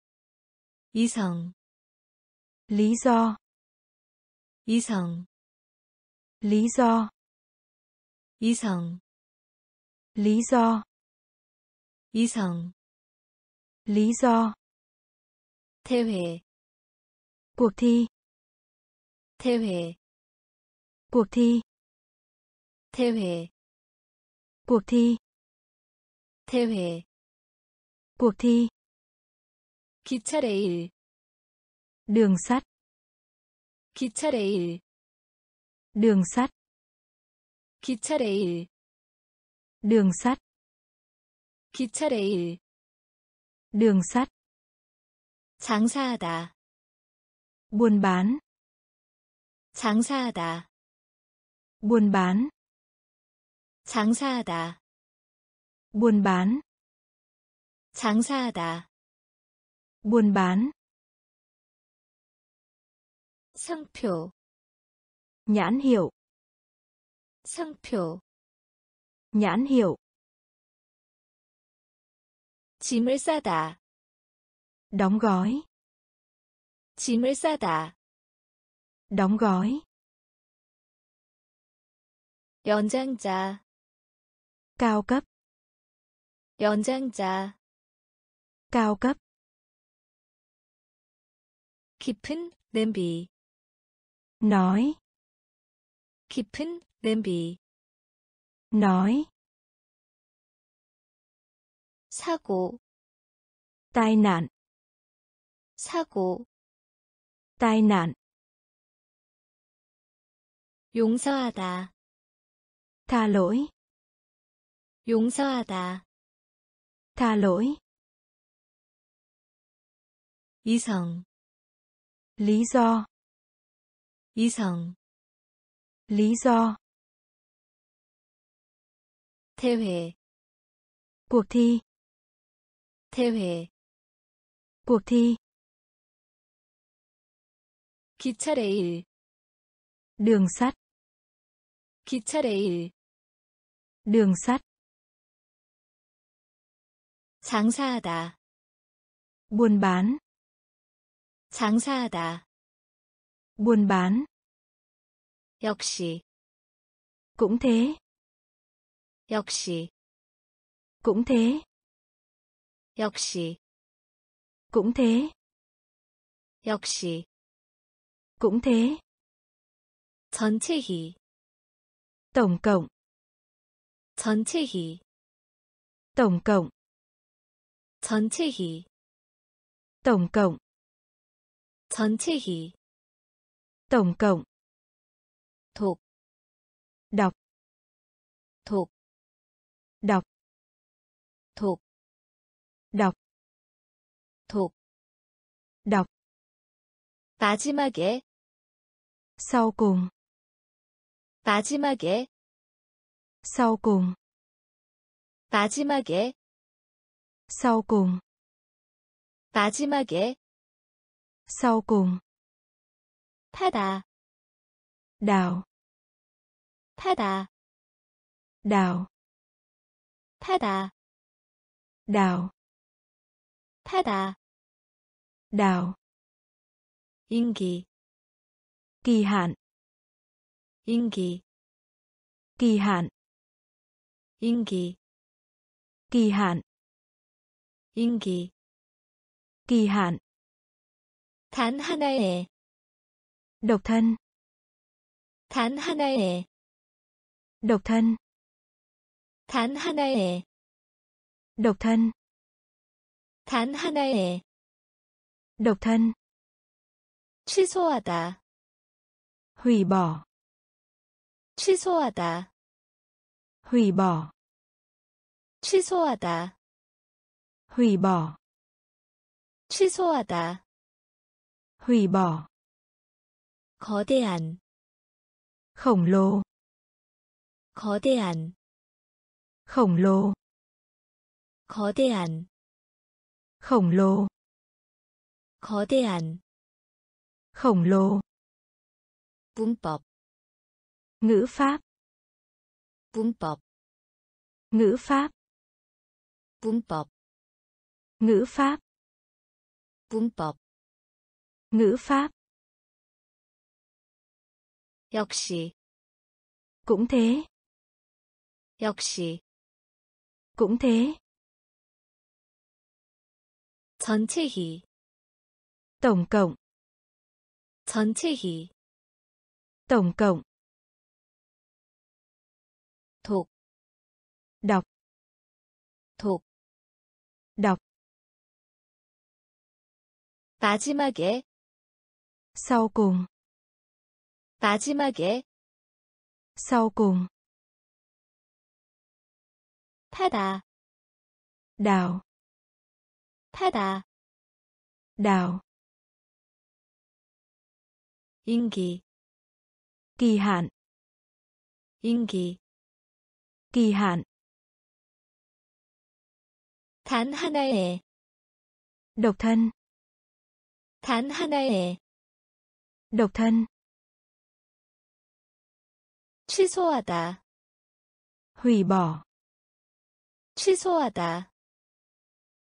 A: 이성
B: lý do,
A: 이성
B: lý do,
A: 이성
B: lý do,
A: 이성
B: lý do,
A: 대회
B: cuộc thi,
A: 대회
B: cuộc thi,
A: 대회
B: cuộc thi,
A: 대회
B: cuộc thi,
A: 기차 레일
B: đường sắt,
A: 기차 레일
B: đường sắt,
A: 기차 레일
B: đường sắt,
A: 기차 레일
B: đường sắt,
A: 장사하다
B: buôn bán,
A: 장사하다
B: buôn bán,
A: 장사하다
B: buôn bán,
A: 장사하다
B: buôn bán,
A: 상표
B: nhãn hiệu,
A: 상표
B: nhãn hiệu,
A: 짐을 싸다.
B: Đóng gói.
A: 짐을 싸다.
B: Đóng gói.
A: 연장자.
B: Cao cấp.
A: 연장자.
B: Cao cấp.
A: 깊은 냄비.
B: Nói.
A: 깊은 냄비.
B: Nói.
A: 사고.
B: Tai nạn.
A: 사고.
B: Tai nạn.
A: 용서하다.
B: Tha lỗi.
A: 용서하다.
B: Tha lỗi.
A: 이성.
B: Lý do.
A: 이성.
B: Lý do.
A: 대회.
B: Cuộc thi.
A: 대회.
B: Cuộc thi.
A: 기차 레일.
B: Đường sắt.
A: 기차 레일.
B: Đường sắt.
A: 장사하다.
B: Buôn bán.
A: 장사하다.
B: Buôn bán.
A: 역시.
B: Cũng thế.
A: 역시.
B: Cũng thế.
A: 역시.
B: Cũng thế.
A: 역시.
B: Cũng thế.
A: 전체히.
B: Tổng cộng.
A: 전체히.
B: Tổng cộng.
A: 전체히.
B: Tổng cộng.
A: 전체히.
B: Tổng cộng.
A: 독.
B: Đọc.
A: 독.
B: Đọc.
A: 독.
B: Đọc.
A: 독.
B: Đọc.
A: 마지막에.
B: Sau cùng.
A: 마지막에.
B: Sau cùng.
A: 마지막에.
B: Sau cùng.
A: 마지막에.
B: Sau cùng.
A: 타다.
B: Đào.
A: 타다.
B: Đào.
A: 타다.
B: Đào.
A: 타다.
B: Đào.
A: 임기.
B: Kỳ hạn.
A: 임기.
B: Kỳ hạn.
A: 임기.
B: Kỳ hạn.
A: 임기.
B: Kỳ hạn.
A: 단 하나의.
B: Độc thân.
A: 단 하나의.
B: Độc thân.
A: 단 하나의.
B: Độc thân.
A: 단 하나의.
B: Độc thân.
A: 취소하다.
B: Hủy bỏ.
A: 취소하다.
B: Hủy bỏ.
A: 취소하다.
B: Hủy bỏ.
A: 취소하다.
B: Hủy bỏ.
A: 거대한.
B: Khổng lồ.
A: 거대한.
B: Khổng lồ.
A: 거대한.
B: Khổng lồ.
A: 거대한.
B: Khổng lồ.
A: 문법.
B: Ngữ pháp.
A: 문법.
B: Ngữ pháp.
A: 문법.
B: Ngữ pháp.
A: 문법.
B: Ngữ pháp.
A: 역시.
B: Cũng thế.
A: 역시.
B: Cũng thế.
A: 전체히.
B: Tổng cộng.
A: 전체히.
B: Tổng cộng.
A: 독.
B: Đọc.
A: 독.
B: Đọc.
A: 마지막에.
B: Sau cùng.
A: 마지막에.
B: Sau cùng.
A: 타다.
B: Đào.
A: 타다.
B: Đào.
A: 임기.
B: Kỳ hạn.
A: 임기.
B: Kỳ hạn.
A: 단 하나의.
B: Độc thân.
A: 단 하나의.
B: Độc thân.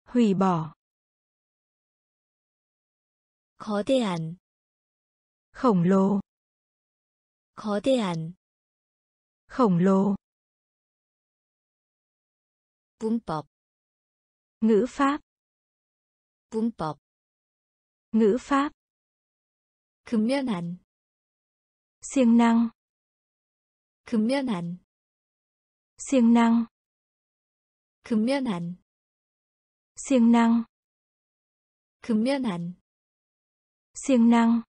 B: hủy bỏ,
A: 거대한,
B: khổng lồ,
A: 거대한,
B: khổng lồ,
A: 문법,
B: ngữ pháp,
A: 문법,
B: ngữ pháp,
A: 근면한,
B: siêng năng,
A: 근면한,
B: siêng năng,
A: 근면한,
B: siêng năng,
A: 근면한,
B: siêng năng,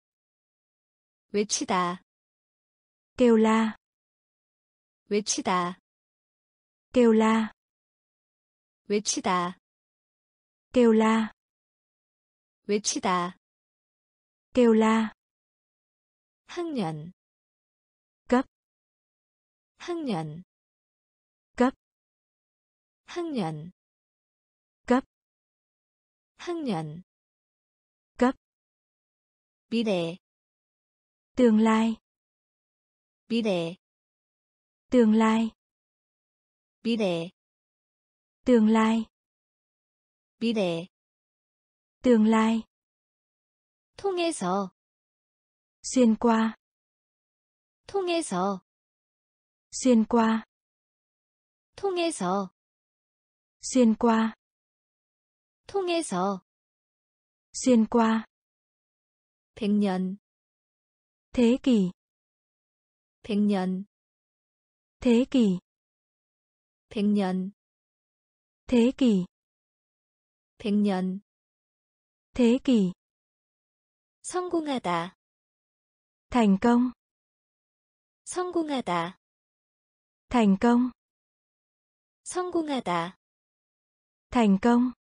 A: 외치다,
B: kêu la,
A: 외치다,
B: kêu la,
A: 외치다,
B: kêu la,
A: 외치다,
B: kêu la,
A: 학년,
B: cấp,
A: 학년,
B: cấp,
A: 학년,
B: cấp,
A: 학년,
B: cấp,
A: 미래,
B: tương lai,
A: 미래,
B: tương lai,
A: 미래,
B: tương lai,
A: 미래,
B: tương lai,
A: 통해서,
B: xuyên qua,
A: 통해서,
B: xuyên qua,
A: 통해서,
B: xuyên qua,
A: 통해서,
B: xuyên qua,
A: 백 년,
B: thế kỷ,
A: 백 년,
B: thế kỷ,
A: 백 년,
B: thế kỷ,
A: 백 년,
B: thế kỷ,
A: 성공하다,
B: thành công,
A: 성공하다,
B: thành công,
A: 성공하다,
B: thành công,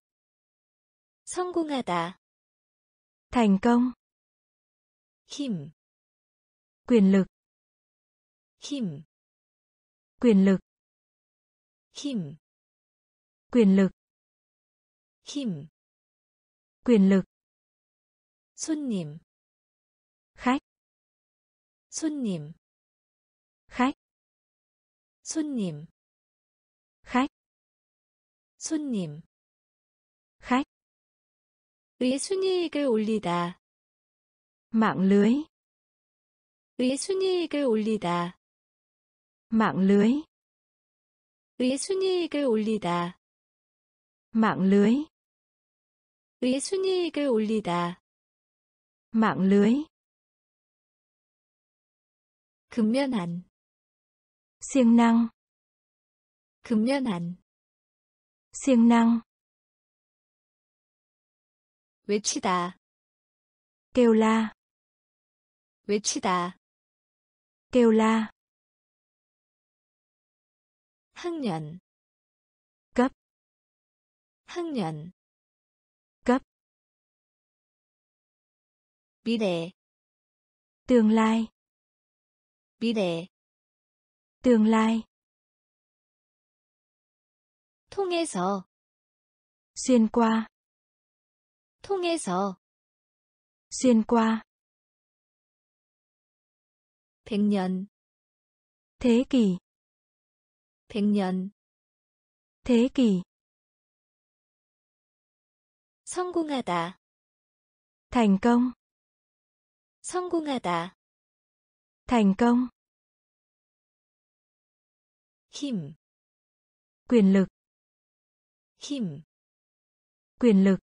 A: 성공하다,
B: thành công,
A: 힘,
B: quyền lực,
A: 힘,
B: quyền lực,
A: 힘,
B: quyền lực,
A: 힘,
B: quyền lực,
A: 손님,
B: khách,
A: 손님,
B: khách,
A: 손님,
B: khách,
A: 손님,
B: khách,
A: 의 순이익을 올리다,
B: mạng lưới,
A: 의 순이익을 올리다,
B: mạng lưới,
A: 의 순이익을 올리다,
B: mạng lưới,
A: 의 순이익을 올리다,
B: mạng lưới,
A: 근면한,
B: siêng năng,
A: 근면한,
B: siêng năng,
A: 외치다,
B: kêu la,
A: 외치다,
B: kêu la,
A: 학년,
B: cấp,
A: 학년,
B: cấp,
A: 미래,
B: tương lai,
A: 미래,
B: tương lai,
A: 통해서,
B: xuyên qua,
A: 통해서,
B: xuyên qua,
A: 백 년,
B: thế kỷ,
A: 백 년,
B: thế kỷ,
A: 성공하다,
B: thành công,
A: 성공하다,
B: thành công,
A: 힘,
B: quyền lực,
A: 힘,
B: quyền lực,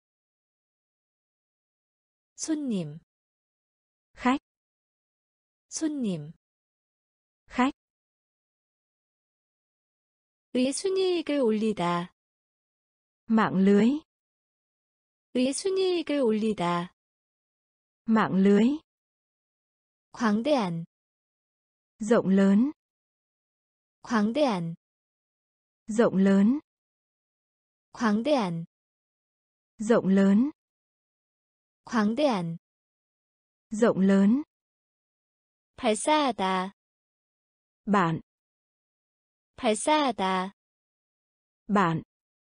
A: 손님,
B: khách,
A: 손님,
B: khách,
A: 의 순이익을 올리다,
B: mạng lưới,
A: 의 순이익을 올리다,
B: mạng lưới,
A: 광대한,
B: rộng lớn,
A: 광대한,
B: rộng lớn,
A: 광대한,
B: rộng lớn,
A: 광대한,
B: rộng lớn,
A: 발사하다,
B: bạn,
A: 발사하다,
B: bạn,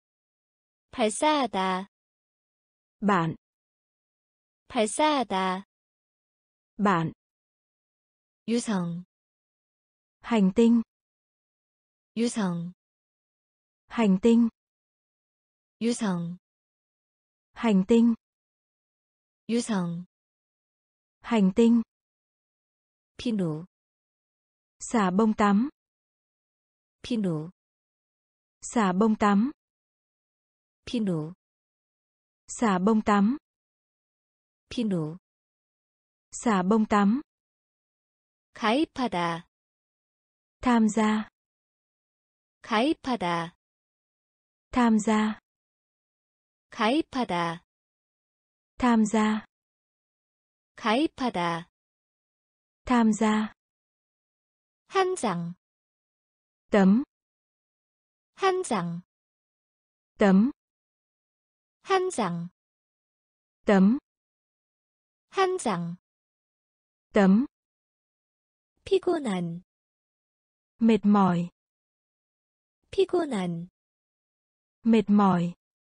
A: 발사하다,
B: bạn,
A: 발사하다,
B: bạn,
A: 유성,
B: hành tinh,
A: 유성,
B: hành tinh,
A: 유성,
B: Hành tinh.
A: 유성,
B: Hành tinh.
A: 비누,
B: Xà bông tắm.
A: 비누,
B: Xà bông tắm.
A: 비누,
B: Xà bông tắm.
A: 비누.
B: Xà bông tắm.
A: 가입하다,
B: Tham gia.
A: 가입하다,
B: Tham gia.
A: 가입하다,
B: Tham gia.
A: 가입하다.
B: Tham gia.
A: 한 장,
B: Tấm.
A: 한 장,
B: Tấm.
A: 한 장,
B: Tấm.
A: 한 장.
B: Tấm.
A: 피곤한,
B: Mệt mỏi.
A: 피곤한,
B: Mệt mỏi.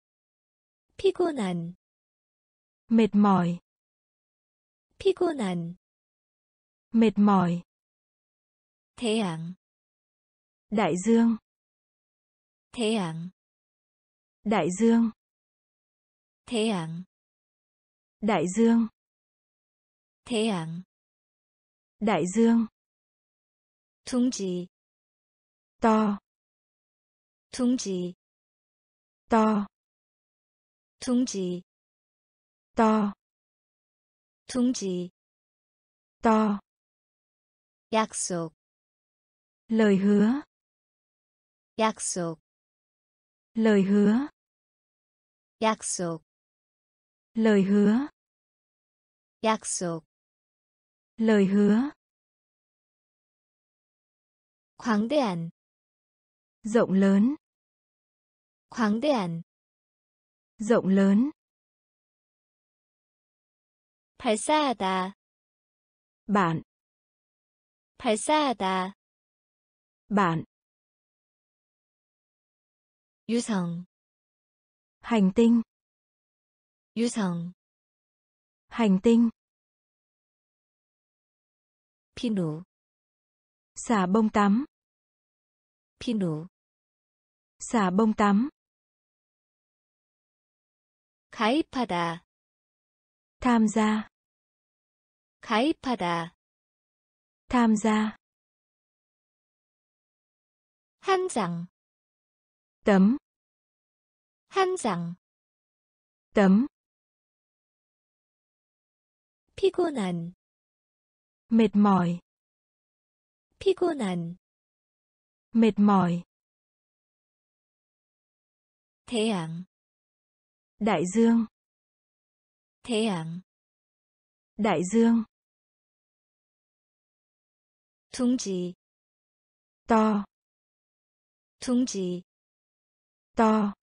A: 피곤한,
B: Mệt mỏi.
A: 피곤한.
B: Mệt mỏi.
A: 태양,
B: Đại dương.
A: 태양,
B: Đại dương.
A: 태양,
B: Đại dương.
A: 태양.
B: Đại dương.
A: 둥지,
B: To.
A: 둥지,
B: To.
A: 둥지,
B: To.
A: 둥지.
B: To.
A: 약속,
B: Lời hứa.
A: 약속,
B: Lời hứa.
A: 약속,
B: Lời hứa.
A: 약속.
B: Lời hứa.
A: 광대한,
B: Rộng lớn.
A: 광대한.
B: Rộng lớn.
A: 발사하다,
B: Bạn.
A: 발사하다.
B: Bạn.
A: 유성,
B: Hành tinh.
A: 유성.
B: Hành tinh.
A: 비누,
B: Xà bông tắm.
A: 비누.
B: Xà bông tắm.
A: 가입하다,
B: Tham gia.
A: 가입하다.
B: Tham gia.
A: 한 장,
B: Tấm.
A: 한 장.
B: Tấm.
A: 피곤한,
B: Mệt mỏi.
A: 피곤한.
B: Mệt mỏi.
A: 태양,
B: Đại dương.
A: 태양.
B: Đại dương.
A: 둥지,
B: To.
A: 둥지.
B: To.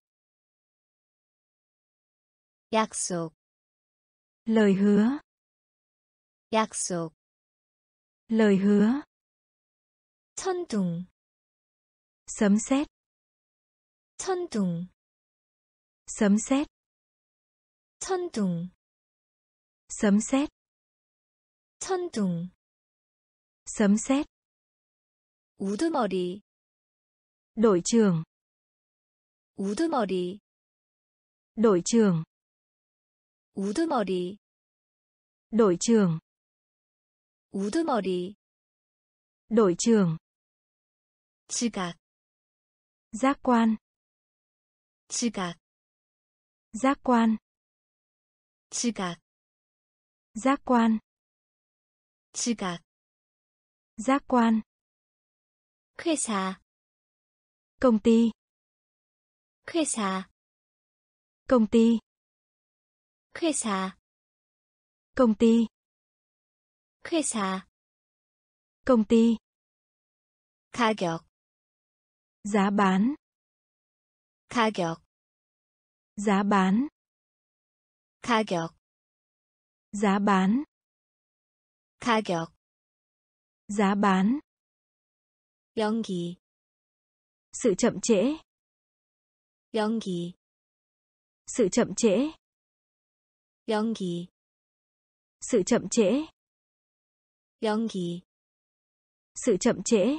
A: 약속,
B: Lời hứa.
A: 약속.
B: Lời hứa.
A: 천둥,
B: Sấm sét.
A: 천둥,
B: Sấm sét.
A: 천둥,
B: Sấm sét.
A: 천둥.
B: Sấm sét.
A: 우두머리,
B: Đội trưởng.
A: 우두머리,
B: Đội trưởng.
A: 우두머리,
B: Đội trưởng.
A: 우두머리.
B: Đội trưởng.
A: 지각,
B: Giác quan.
A: 지각,
B: Giác quan.
A: 지각,
B: Giác quan.
A: 지각.
B: Giác quan.
A: 회사,
B: Công ty.
A: 회사,
B: Công ty.
A: 회사,
B: Công ty.
A: 회사.
B: Công ty.
A: 가격,
B: Giá bán.
A: 가격,
B: Giá bán.
A: 가격,
B: Giá bán.
A: 가격.
B: Giá bán.
A: 연기,
B: Sự chậm trễ.
A: 연기,
B: Sự chậm trễ.
A: 연기,
B: Sự chậm trễ.
A: 연기.
B: Sự chậm trễ.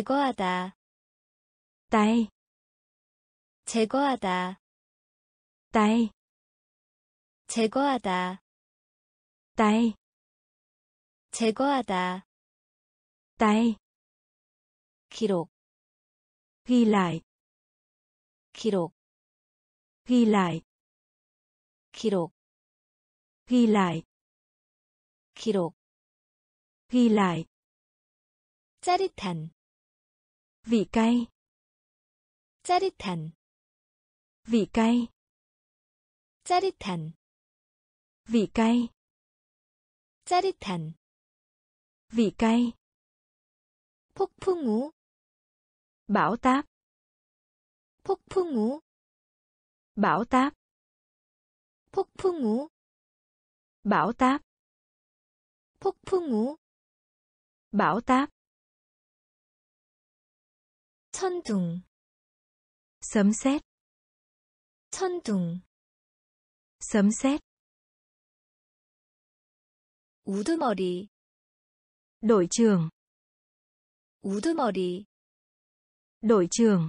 A: 제거하다,
B: Tay.
A: 제거하다.
B: tay,
A: 제거하다,
B: tay,
A: 제거하다,
B: tay,
A: 기록,
B: ghi lại,
A: 기록,
B: ghi lại,
A: 기록,
B: ghi lại,
A: 기록,
B: ghi lại,
A: 짜릿한,
B: vị cay,
A: 짜릿한,
B: vị cay,
A: 짜릿한,
B: vị cay,
A: 짜릿한,
B: vị cay,
A: 폭풍우,
B: bão táp,
A: 폭풍우,
B: bão táp,
A: 폭풍우,
B: bão táp,
A: 폭풍우,
B: bão táp,
A: 천둥,
B: sấm sét,
A: 천둥,
B: sấm sét,
A: 우두머리,
B: đội trưởng,
A: 우두머리,
B: đội trưởng,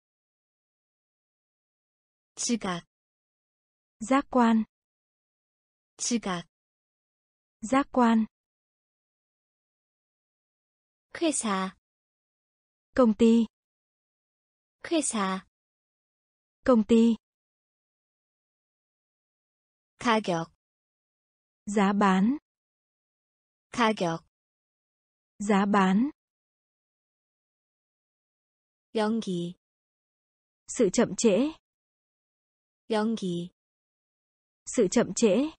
A: 지각,
B: giác quan,
A: 지각,
B: giác quan,
A: 회사,
B: công ty,
A: 회사,
B: công ty,
A: 가격,
B: giá bán,
A: 가격,
B: giá bán,
A: 연기,
B: sự chậm trễ,
A: 연기,
B: sự chậm trễ,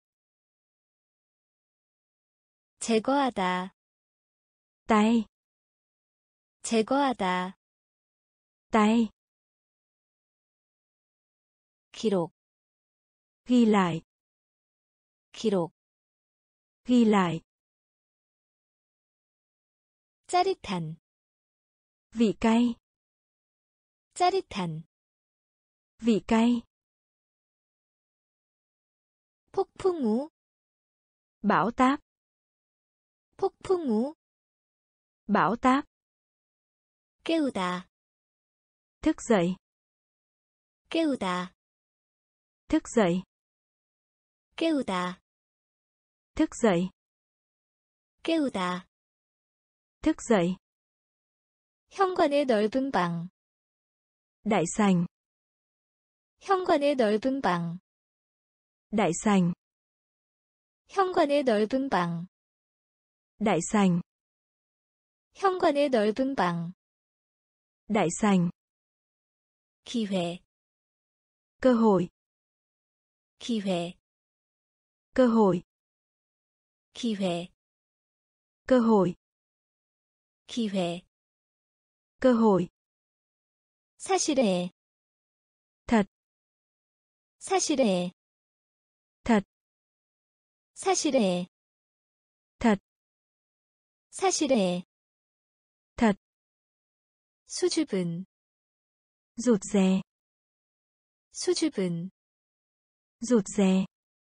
A: 제거하다,
B: tay,
A: 제거하다,
B: tay,
A: 기록,
B: ghi lại,
A: 기록,
B: ghi lại,
A: 짜릿한,
B: vị cay,
A: 짜릿한,
B: vị cay,
A: 폭풍우,
B: bão táp,
A: 폭풍우,
B: bão táp,
A: 깨우다,
B: thức dậy,
A: 깨우다,
B: thức dậy,
A: 깨우다,
B: thức dậy,
A: 깨우다,
B: thức dậy,
A: 현관의 넓은 방,
B: đại sảnh,
A: 현관의 넓은 방,
B: đại sảnh,
A: 현관의 넓은 방,
B: đại sảnh,
A: 현관의 넓은 방,
B: đại sảnh,
A: 기회,
B: cơ hội,
A: 기회,
B: cơ hội,
A: 기회,
B: cơ hội,
A: 기회,
B: cơ hội,
A: 사실에,
B: thật,
A: 사실에,
B: thật,
A: 사실에,
B: thật,
A: 사실에,
B: thật,
A: 수줍은,
B: rụt rè,
A: 수줍은,
B: rụt rè,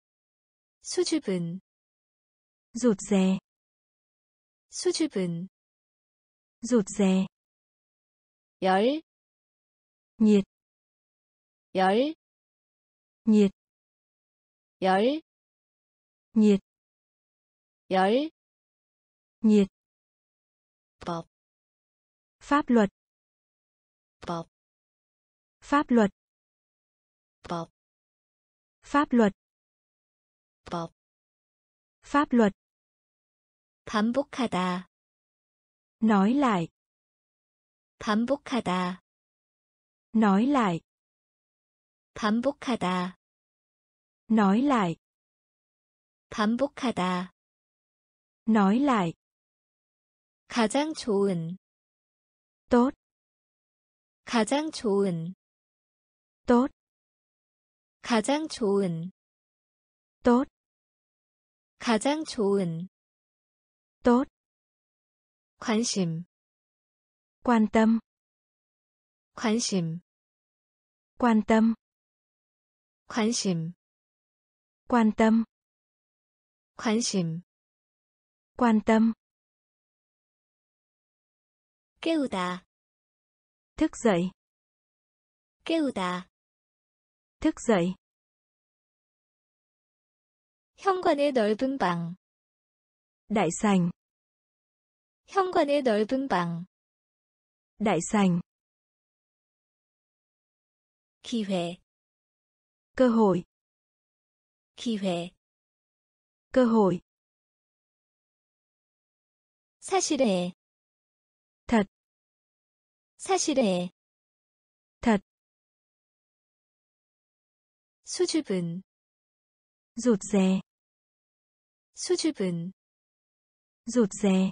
A: 수줍은,
B: rụt rè,
A: 수줍은,
B: rụt rè,
A: 열,
B: nhiệt,
A: 열,
B: nhiệt,
A: 열,
B: nhiệt,
A: 열,
B: nhiệt,
A: 법,
B: pháp luật,
A: 법,
B: pháp luật,
A: 법,
B: pháp luật,
A: 법,
B: pháp luật,
A: 반복하다,
B: nói lại,
A: 반복하다,
B: nói lại,
A: 반복하다,
B: nói lại,
A: 반복하다,
B: nói lại,
A: 가장 좋은,
B: tốt,
A: 가장 좋은,
B: tốt,
A: 가장 좋은,
B: tốt,
A: 가장 좋은,
B: tốt,
A: 관심,
B: quan tâm,
A: 관심,
B: quan tâm,
A: 관심,
B: quan tâm,
A: 관심,
B: quan tâm,
A: 깨우다,
B: thức dậy,
A: 깨우다,
B: thức dậy,
A: 현관의 넓은 방.
B: Đại sảnh.
A: 현관의 넓은 방.
B: Đại sảnh.
A: 기회.
B: Cơ hội.
A: 기회.
B: Cơ hội.
A: 사실에.
B: Thật.
A: 사실에.
B: Thật.
A: 수줍은.
B: Rụt rè.
A: 수줍은.
B: Rụt rè.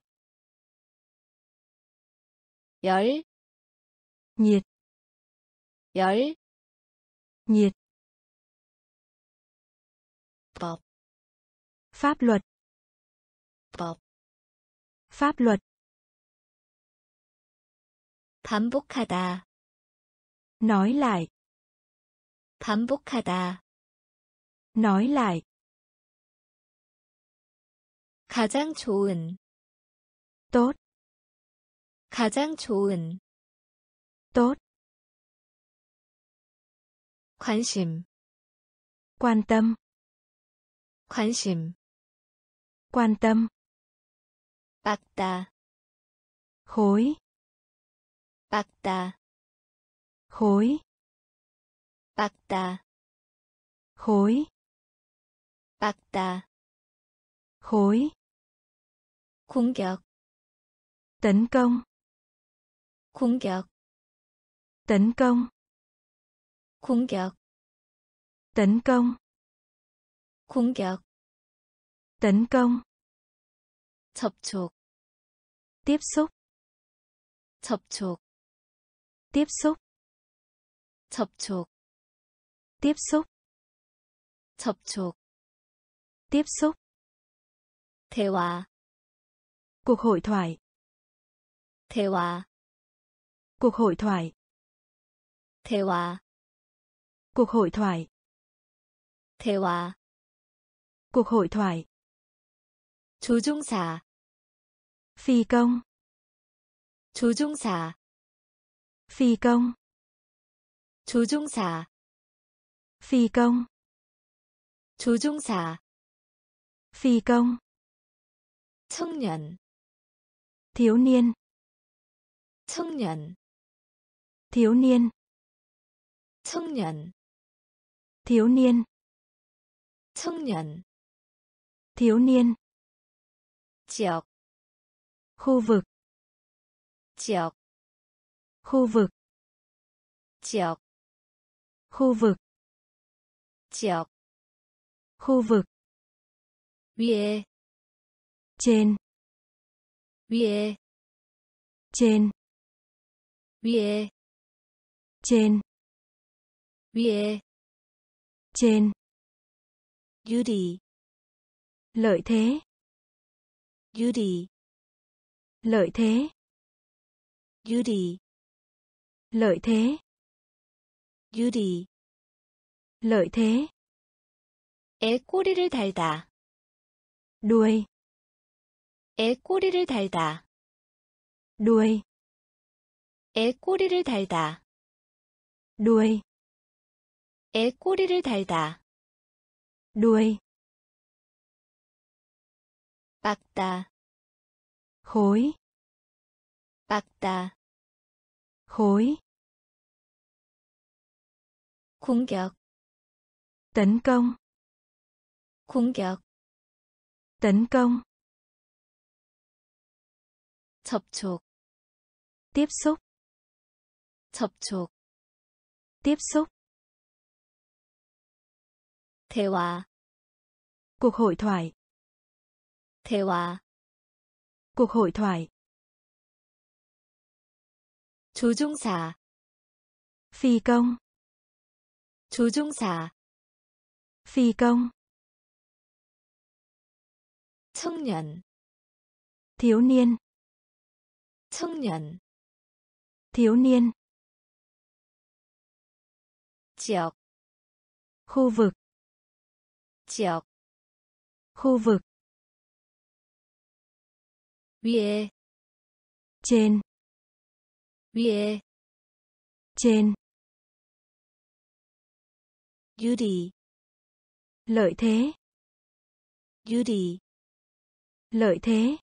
A: 열.
B: Nhiệt.
A: 열.
B: Nhiệt.
A: 법.
B: Pháp luật.
A: 법.
B: Pháp luật.
A: 반복하다.
B: Nói lại.
A: 반복하다.
B: Nói lại.
A: 가장 좋은.
B: Tốt.
A: 가장 좋은.
B: Tốt.
A: 관심.
B: Quan tâm.
A: 관심.
B: Quan tâm.
A: 빡다.
B: Khối.
A: 빡다.
B: Khối.
A: 빡다.
B: Khối.
A: 빡다.
B: Khối.
A: 공격.
B: Tấn công.
A: 공격.
B: Tấn công.
A: 공격.
B: Tấn công.
A: 공격.
B: Tấn công.
A: 접촉.
B: Tiếp xúc.
A: 접촉.
B: Tiếp xúc.
A: 접촉.
B: Tiếp xúc.
A: 접촉.
B: Tiếp xúc.
A: 대화.
B: Cuộc hội thoại.
A: 대화.
B: Cuộc hội thoại.
A: 대화.
B: Cuộc hội thoại.
A: 대화.
B: Cuộc hội thoại.
A: 조종사.
B: Phi công.
A: 조종사.
B: Phi công.
A: 조종사.
B: Phi công.
A: 조종사.
B: Phi công.
A: 청년.
B: Thiếu niên.
A: 청년.
B: Thiếu niên.
A: 청년.
B: Thiếu niên.
A: 청년.
B: Thiếu niên.
A: 지역.
B: Khu vực.
A: 지역.
B: Khu vực.
A: 지역.
B: Khu vực.
A: 지역.
B: Khu vực.
A: 위에.
B: Trên.
A: 위에.
B: Trên.
A: 위에.
B: Trên.
A: 위에.
B: Trên.
A: 유리.
B: Lợi thế.
A: 유리.
B: Lợi thế.
A: 유리.
B: Lợi thế.
A: 유리.
B: Lợi thế.
A: 애 꼬리를 달다.
B: Đuôi.
A: 애 꼬리를 달다.
B: Đuôi.
A: 애 꼬리를 달다.
B: Đuôi.
A: 애 꼬리를 달다.
B: Đuôi.
A: 빡다.
B: Khối.
A: 빡다.
B: Khối.
A: 공격.
B: Tấn công.
A: 공격.
B: Tấn công.
A: 접촉.
B: Tiếp xúc.
A: 접촉.
B: Tiếp xúc.
A: 대화.
B: Cuộc hội thoại.
A: 대화.
B: Cuộc hội thoại.
A: 조종사.
B: Phi công.
A: 조종사.
B: Phi công.
A: 청년.
B: Thiếu niên.
A: 청년.
B: Thiếu niên.
A: 지역.
B: Khu vực.
A: 지역.
B: Khu vực.
A: 위에.
B: Trên.
A: 위에.
B: Trên.
A: 유리.
B: Lợi thế.
A: 유리,
B: lợi thế,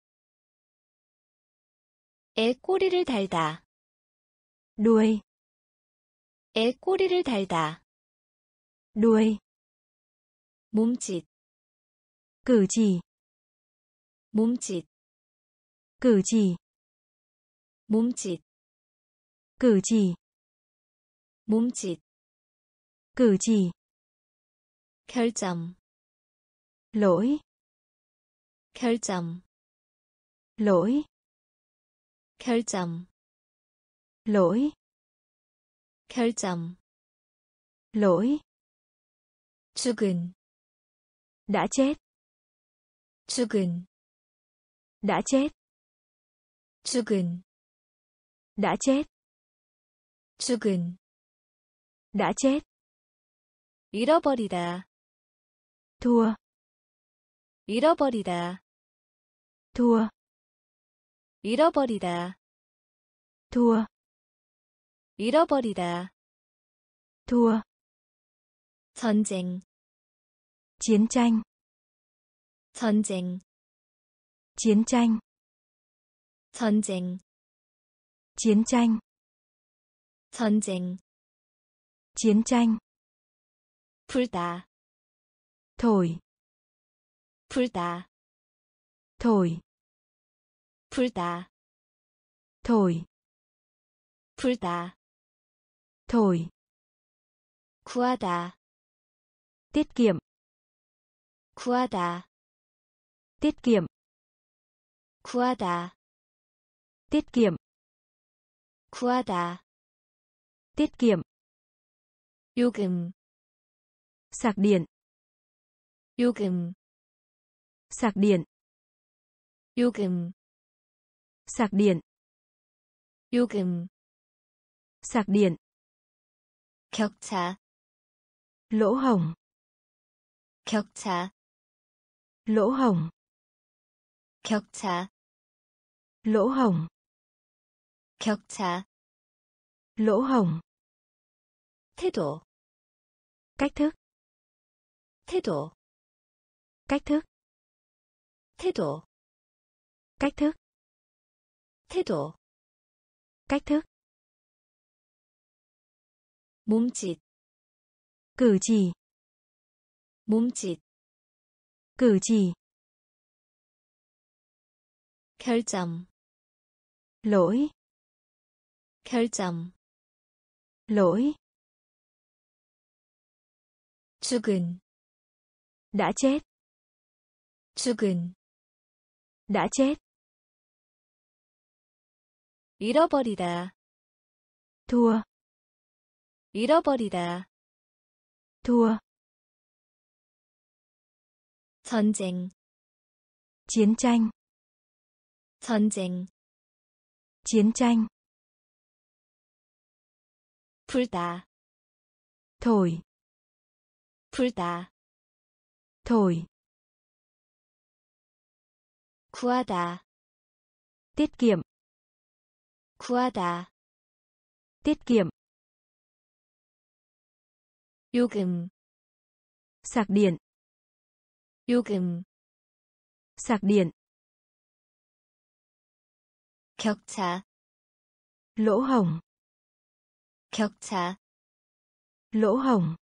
A: 애 꼬리를 달다,
B: đuôi,
A: 애 꼬리를 달다,
B: đuôi,
A: 몸짓,
B: cử chỉ,
A: 몸짓,
B: cử chỉ,
A: 몸짓,
B: cử chỉ,
A: 몸짓,
B: cử chỉ,
A: 결점,
B: lỗi,
A: 결점,
B: lỗi,
A: 결점,
B: lỗi,
A: 결점,
B: lỗi,
A: 죽은,
B: đã chết,
A: 죽은,
B: đã chết,
A: 죽은,
B: đã chết,
A: 죽은,
B: đã chết,
A: 잃어버리다,
B: thua,
A: 잃어버리다,
B: thua,
A: 잃어버리다,
B: thua,
A: 잃어버리다,
B: thua,
A: 전쟁,
B: chiến tranh,
A: 전쟁,
B: chiến tranh,
A: 전쟁,
B: chiến tranh,
A: 전쟁,
B: chiến tranh,
A: 불다,
B: thổi,
A: 불다,
B: thổi,
A: 불다,
B: thổi,
A: 불다,
B: thổi,
A: 구하다,
B: tiết kiệm,
A: 구하다,
B: tiết kiệm,
A: 구하다,
B: tiết kiệm,
A: 구하다,
B: tiết kiệm,
A: 요금,
B: sạc điện,
A: 요금,
B: sạc điện,
A: 요금,
B: sạc điện,
A: 요금,
B: sạc điện,
A: 격차,
B: lỗ hổng,
A: 격차,
B: lỗ hổng,
A: 격차,
B: lỗ hổng,
A: 격차,
B: lỗ hổng,
A: 태도,
B: cách thức,
A: 태도,
B: cách thức,
A: 태도,
B: cách thức,
A: 태도,
B: cách thức,
A: 몸짓,
B: cử chỉ,
A: 몸짓,
B: cử chỉ,
A: 결점,
B: lỗi,
A: 결점,
B: lỗi,
A: 죽은,
B: đã chết,
A: 죽은,
B: đã chết,
A: 잃어버리다,
B: thua,
A: 잃어버리다,
B: thua,
A: 전쟁,
B: chiến tranh,
A: 전쟁,
B: chiến tranh,
A: 불다,
B: thổi,
A: 불다,
B: thổi,
A: 구하다,
B: tiết kiệm,
A: 구하다,
B: tiết kiệm,
A: 요금,
B: sạc điện,
A: 요금,
B: sạc điện,
A: 격차,
B: lỗ hổng,
A: 격차,
B: lỗ hổng,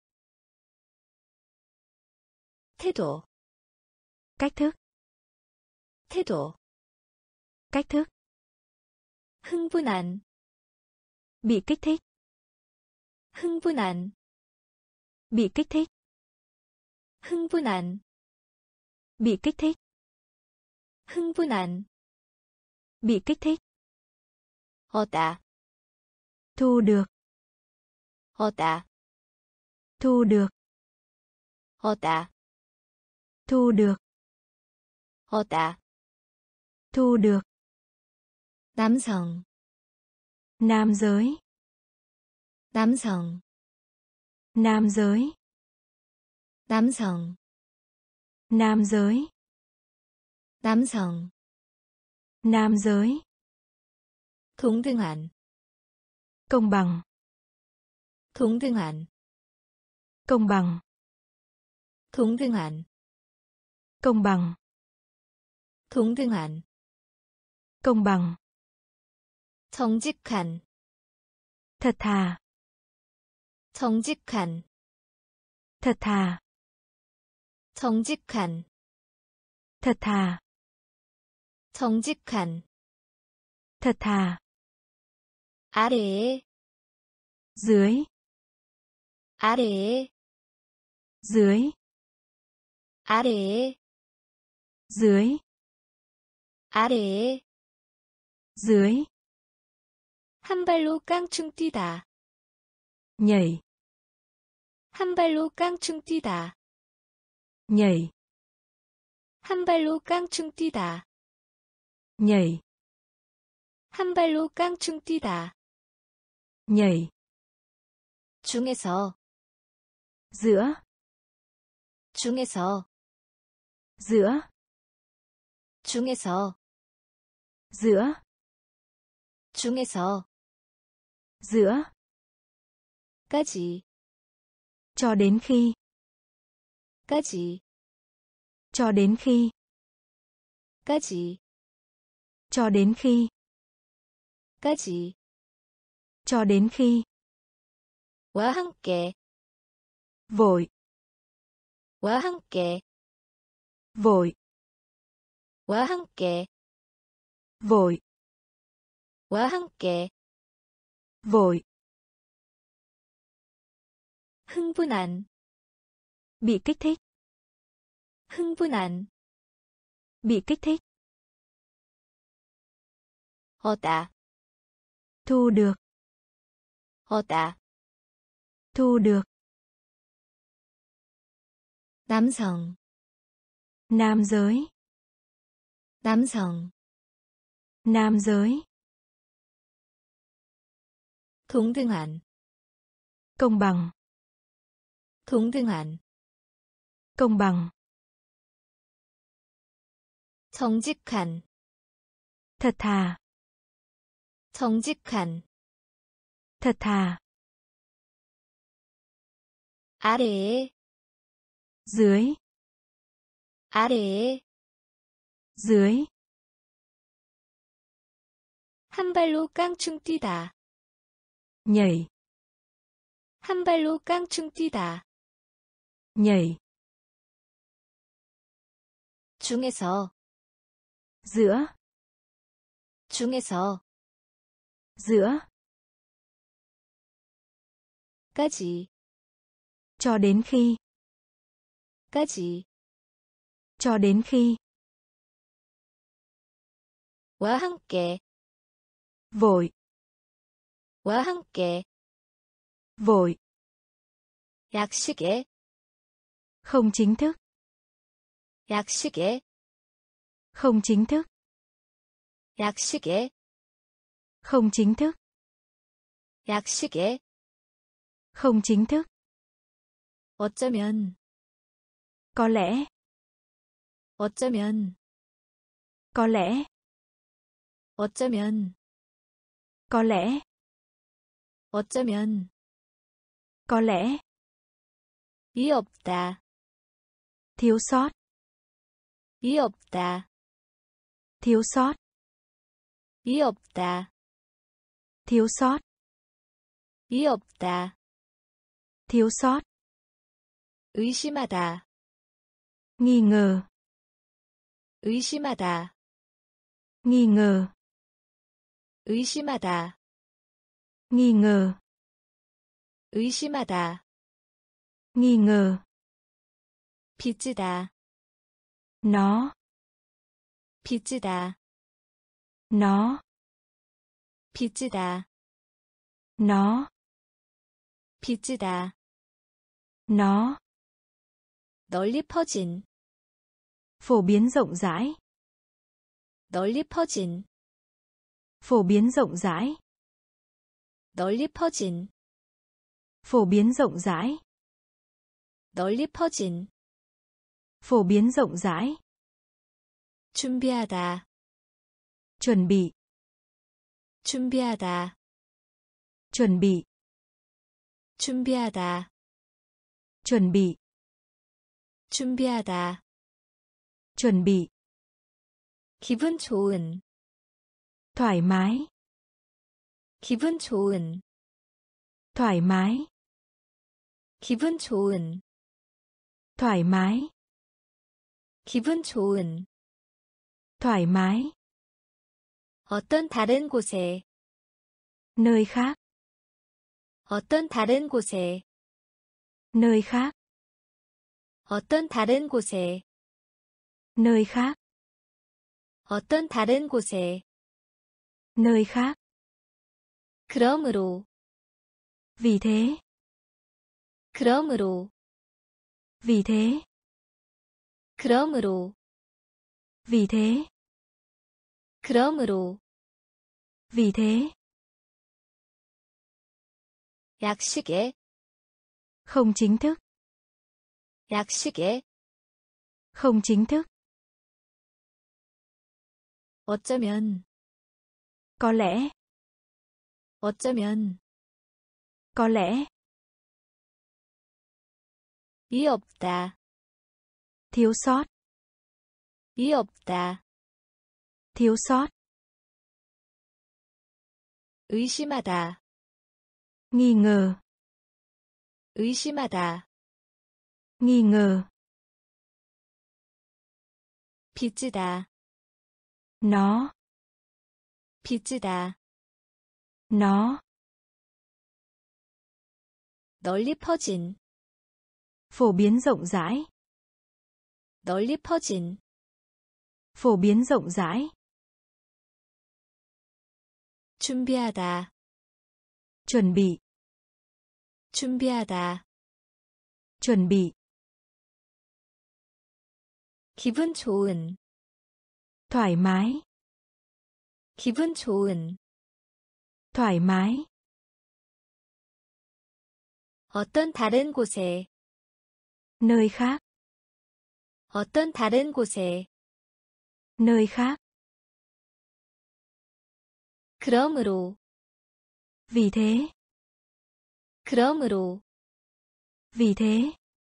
A: 태도,
B: cách thức,
A: 태도,
B: cách thức,
A: 흥분한,
B: bị kích thích,
A: 흥분한,
B: bị kích thích,
A: 흥분한,
B: bị kích thích,
A: 흥분한,
B: bị kích thích,
A: 얻다,
B: thu được,
A: 얻다,
B: thu được,
A: 얻다,
B: thu được,
A: 얻다,
B: thu được,
A: 남성,
B: nam giới,
A: 남성,
B: nam giới,
A: 남성,
B: nam giới,
A: 남성,
B: nam giới,
A: 동등한,
B: công bằng,
A: 동등한,
B: công bằng,
A: 동등한,
B: Công bằng.
A: 동등한,
B: Công bằng.
A: 정직한,
B: Thật thà.
A: 정직한,
B: Thật thà.
A: 정직한,
B: Thật thà.
A: 정직한,
B: Thật thà.
A: 아래에,
B: Dưới.
A: 아래에,
B: Dưới.
A: 아래에,
B: Dưới.
A: 아래에,
B: Dưới.
A: 한 발로 깡충 뛰다,
B: Nhảy.
A: 한 발로 깡충 뛰다,
B: Nhảy.
A: 한 발로 깡충 뛰다,
B: Nhảy.
A: 한 발로 깡충 뛰다,
B: Nhảy.
A: 중에서,
B: Giữa.
A: 중에서,
B: Giữa.
A: 중에서,
B: Giữa.
A: 중에서,
B: Giữa.
A: 까지,
B: Cho đến khi.
A: 까지,
B: Cho đến khi.
A: 까지,
B: Cho đến khi.
A: 까지,
B: Cho đến khi.
A: 와 함께,
B: Vội.
A: 와 함께,
B: Vội.
A: 와 함께,
B: Vội.
A: 와 함께,
B: Vội.
A: 흥분한,
B: Bị kích thích.
A: 흥분한,
B: Bị kích thích.
A: 얻다,
B: Thu được.
A: 얻다,
B: Thu được.
A: 남성,
B: Nam giới.
A: 남성,
B: Nam giới.
A: 동등한,
B: Công bằng.
A: 동등한,
B: Công bằng.
A: 정직한,
B: Thật thà.
A: 정직한,
B: Thật thà.
A: 아래에,
B: Dưới.
A: 아래에,
B: Dưới.
A: 한 발로 깡충 뛰다,
B: Nhảy.
A: 한 발로 깡충 뛰다,
B: Nhảy.
A: 중에서,
B: Giữa.
A: 중에서,
B: Giữa.
A: 까지,
B: Cho đến khi.
A: 까지,
B: Cho đến khi.
A: 와 함께,
B: Vội.
A: 와 함께,
B: Vội.
A: 약식에,
B: Không chính thức.
A: 약식에,
B: Không chính thức.
A: 약식에,
B: Không chính thức.
A: 약식에,
B: Không chính thức.
A: 어쩌면,
B: Có lẽ.
A: 어쩌면,
B: Có lẽ.
A: 어쩌면,
B: Có lẽ.
A: 어쩌면,
B: Có lẽ.
A: 이 없다,
B: Thiếu sót.
A: 이 없다,
B: Thiếu sót.
A: 이 없다,
B: Thiếu sót.
A: 이 없다,
B: Thiếu sót.
A: 의심하다,
B: Nghi ngờ.
A: 의심하다,
B: Nghi ngờ.
A: 의심하다,
B: Nghi ngờ.
A: 의심하다,
B: Nghi ngờ.
A: 빚지다,
B: Nó.
A: 빚지다,
B: Nó.
A: 빚지다,
B: Nó.
A: 빚지다,
B: Nó.
A: 널리 퍼진,
B: Phổ biến rộng rãi.
A: 널리 퍼진,
B: Phổ biến rộng rãi.
A: 널리 퍼진,
B: Phổ biến rộng rãi.
A: 널리 퍼진,
B: Phổ biến rộng rãi.
A: 준비하다,
B: Chuẩn bị.
A: 준비하다,
B: Chuẩn bị.
A: 준비하다,
B: Chuẩn bị.
A: 준비하다,
B: chuẩn bị,
A: 기분 좋은,
B: thoải mái,
A: 기분 좋은,
B: thoải mái,
A: 기분 좋은,
B: thoải mái,
A: 기분 좋은.
B: thoải mái,
A: 어떤 다른 곳에,
B: nơi khác,
A: 어떤 다른 곳에,
B: nơi khác,
A: 어떤 다른 곳에,
B: nơi khác,
A: 어떤 다른 곳에.
B: nơi khác.
A: 그러므로,
B: Vì thế,
A: 그러므로,
B: vì thế,
A: 그러므로,
B: vì thế,
A: 그러므로.
B: vì thế.
A: 약식에,
B: Không chính thức,
A: 약식에.
B: không chính thức.
A: 어쩌면,
B: Có lẽ,
A: 어쩌면.
B: có lẽ.
A: 이 없다,
B: Thiếu sót,
A: 이 없다.
B: thiếu sót.
A: 의심하다,
B: Nghi ngờ,
A: 의심하다.
B: nghi ngờ.
A: 빚지다,
B: Nó,
A: 빚지다.
B: nó.
A: 널리 퍼진,
B: Phổ biến rộng rãi,
A: 널리 퍼진.
B: phổ biến rộng rãi.
A: 준비하다,
B: Chuẩn bị,
A: 준비하다.
B: chuẩn bị.
A: 기분 좋은,
B: Thoải mái,
A: 기분 좋은.
B: thoải mái.
A: 어떤 다른 곳에,
B: Nơi khác,
A: 어떤 다른 곳에.
B: nơi khác.
A: 그러므로,
B: Vì thế,
A: 그러므로.
B: vì thế.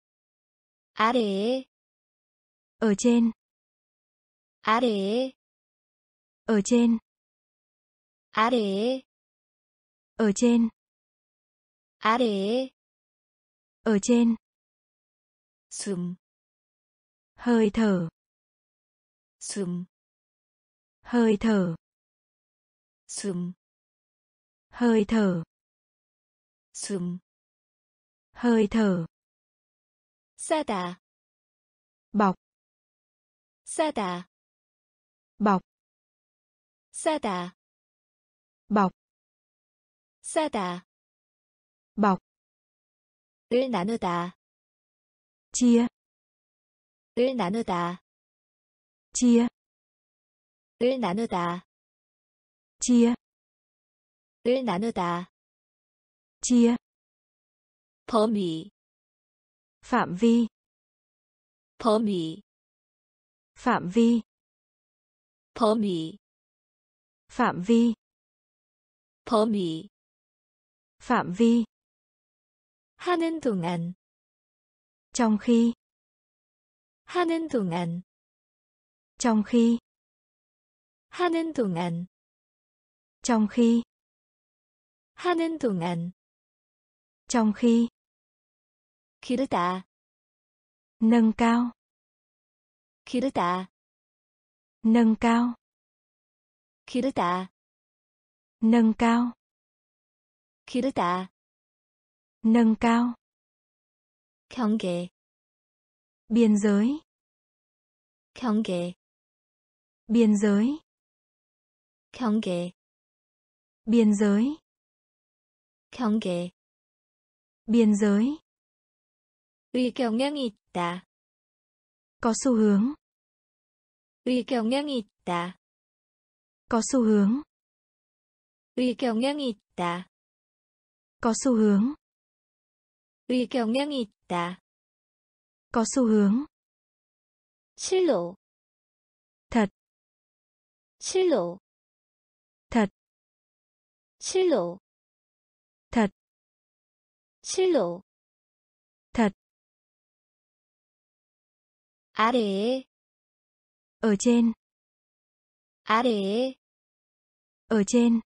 A: 아래에,
B: Ở trên,
A: 아래에,
B: ở trên,
A: 아래에,
B: ở trên,
A: 아래에.
B: ở trên.
A: 숨,
B: Hơi thở,
A: 숨,
B: hơi thở,
A: 숨,
B: hơi thở,
A: 숨.
B: hơi thở.
A: 싸다,
B: Bọc,
A: 싸다,
B: bọc,
A: 싸다,
B: bọc,
A: 싸다.
B: bọc.
A: 을 나누다,
B: Chia,
A: 을 나누다,
B: chia,
A: 을 나누다,
B: chia,
A: 을 나누다.
B: chia.
A: 범위,
B: Phạm vi,
A: 범위,
B: phạm vi,
A: 범위,
B: phạm vi,
A: 범위.
B: phạm vi.
A: 하는 동안,
B: Trong khi,
A: 하는 동안,
B: trong khi,
A: 하는 동안,
B: trong khi,
A: 하는 동안.
B: trong khi.
A: 기르다,
B: Nâng cao,
A: 기르다,
B: nâng cao,
A: 기르다,
B: nâng cao,
A: 기르다.
B: nâng cao.
A: 경계,
B: Biên giới,
A: 경계,
B: biên giới,
A: 경계,
B: biên giới,
A: 경계.
B: biên giới.
A: 의경향이 있다,
B: Có xu hướng,
A: 의경향이 있다,
B: có xu hướng,
A: 의경향이 있다,
B: có xu hướng,
A: 의경향이 있다.
B: có xu hướng.
A: 실로,
B: Thật,
A: 실로,
B: thật,
A: 실로,
B: thật,
A: 실로.
B: thật.
A: 아래에,
B: Ở trên.
A: 아래에,
B: Ở trên.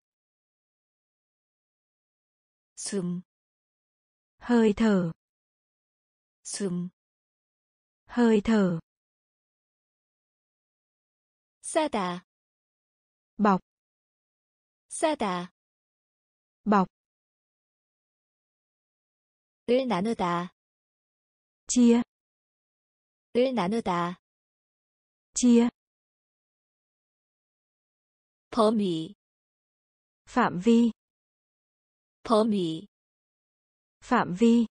A: 숨,
B: Hơi thở.
A: 숨,
B: Hơi thở.
A: 싸다,
B: Bọc.
A: 싸다,
B: Bọc.
A: 을 나누다,
B: Chia.
A: 을 나누다,
B: Chia.
A: 범위,
B: Phạm vi.
A: 범위,
B: Phạm vi.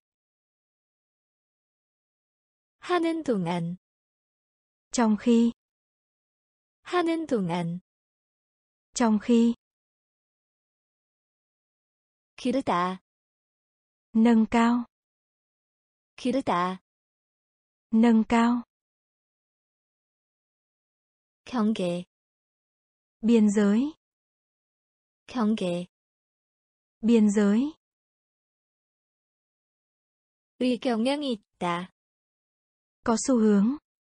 A: 하는 동안,
B: Trong khi.
A: 하는 동안,
B: Trong khi.
A: 기르다,
B: Nâng cao.
A: 기르다,
B: Nâng cao.
A: 경계,
B: Biên giới.
A: 경계,
B: Biên giới.
A: 의경향이 있다,
B: Có xu hướng.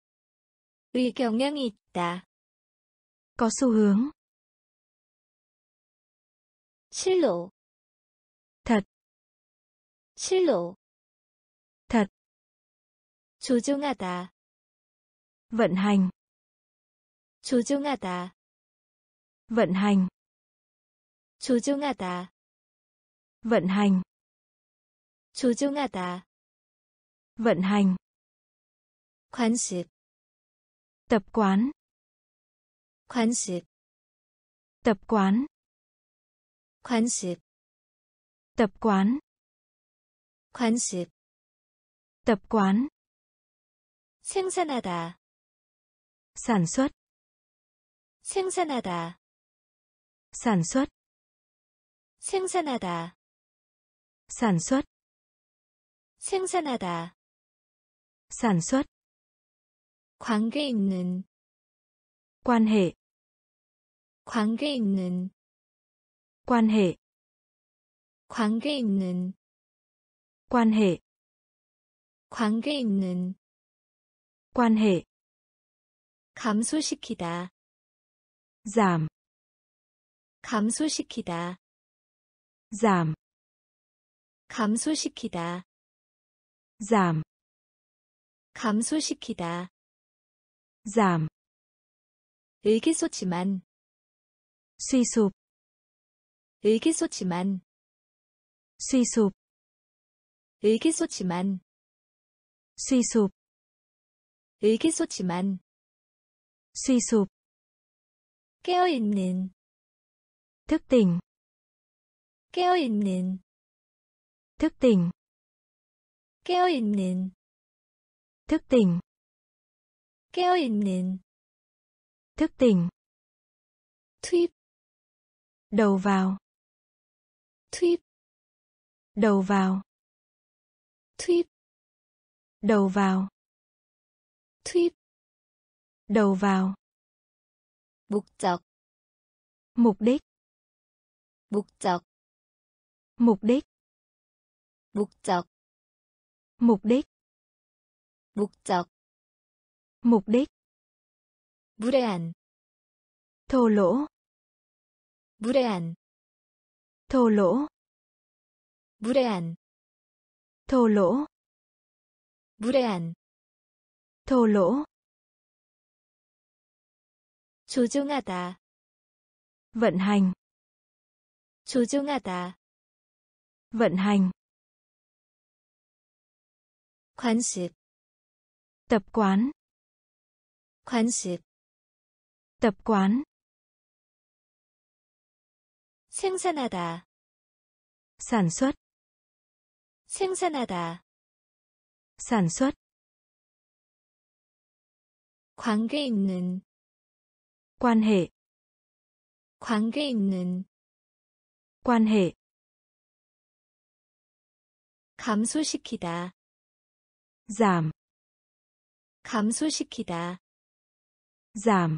A: 의경향이 있다,
B: Có xu hướng.
A: 실로,
B: Thật.
A: 실로,
B: Thật.
A: 조종하다,
B: Vận hành.
A: 조종하다,
B: Vận hành.
A: 조종하다,
B: Vận hành.
A: 조종하다,
B: Vận hành.
A: 관습,
B: Tập quán.
A: 관습,
B: Tập quán.
A: 관습,
B: Tập quán.
A: 관습,
B: Tập quán.
A: 생산하다,
B: Sản xuất.
A: 생산하다,
B: Sản xuất.
A: 생산하다,
B: Sản xuất.
A: 생산하다,
B: Sản xuất.
A: 관계 있는,
B: Quan hệ.
A: 관계 있는,
B: Quan hệ.
A: 관계 있는,
B: Quan hệ.
A: 관계 있는,
B: Quan hệ.
A: 감소시키다,
B: Giảm.
A: 감소시키다,
B: Giảm.
A: 감소시키다,
B: Giảm.
A: 감소시키다,
B: Giảm.
A: 의기소침한,
B: Suy sụp.
A: 의기소침한,
B: Suy sụp.
A: 의기소침한,
B: Suy sụp.
A: 의기소침한,
B: Suy sụp.
A: 깨어있는,
B: Thức tỉnh.
A: 깨어있는,
B: Thức tỉnh.
A: 깨어있는,
B: Thức tỉnh.
A: 깨어있는,
B: Thức tỉnh.
A: 투입,
B: Đầu vào.
A: 투입,
B: Đầu vào.
A: 투입,
B: Đầu vào.
A: 투입,
B: Đầu vào.
A: 목적,
B: Mục đích.
A: 목적,
B: Mục đích.
A: 목적,
B: Mục đích.
A: 목적,
B: Mục đích.
A: 무례한,
B: Thô lỗ.
A: 무례한,
B: Thô lỗ.
A: 무례한,
B: Thô lỗ.
A: 무례한,
B: Thô lỗ.
A: 조종하다,
B: Vận hành.
A: 조종하다,
B: Vận hành.
A: 관습,
B: Tập quán.
A: 관습,
B: Tập quán.
A: 생산하다,
B: Sản xuất.
A: 생산하다,
B: Sản xuất.
A: 관계 있는,
B: Quan hệ.
A: 관계 있는,
B: Quan hệ.
A: 감소시키다,
B: Giảm.
A: 감소시키다,
B: Giảm.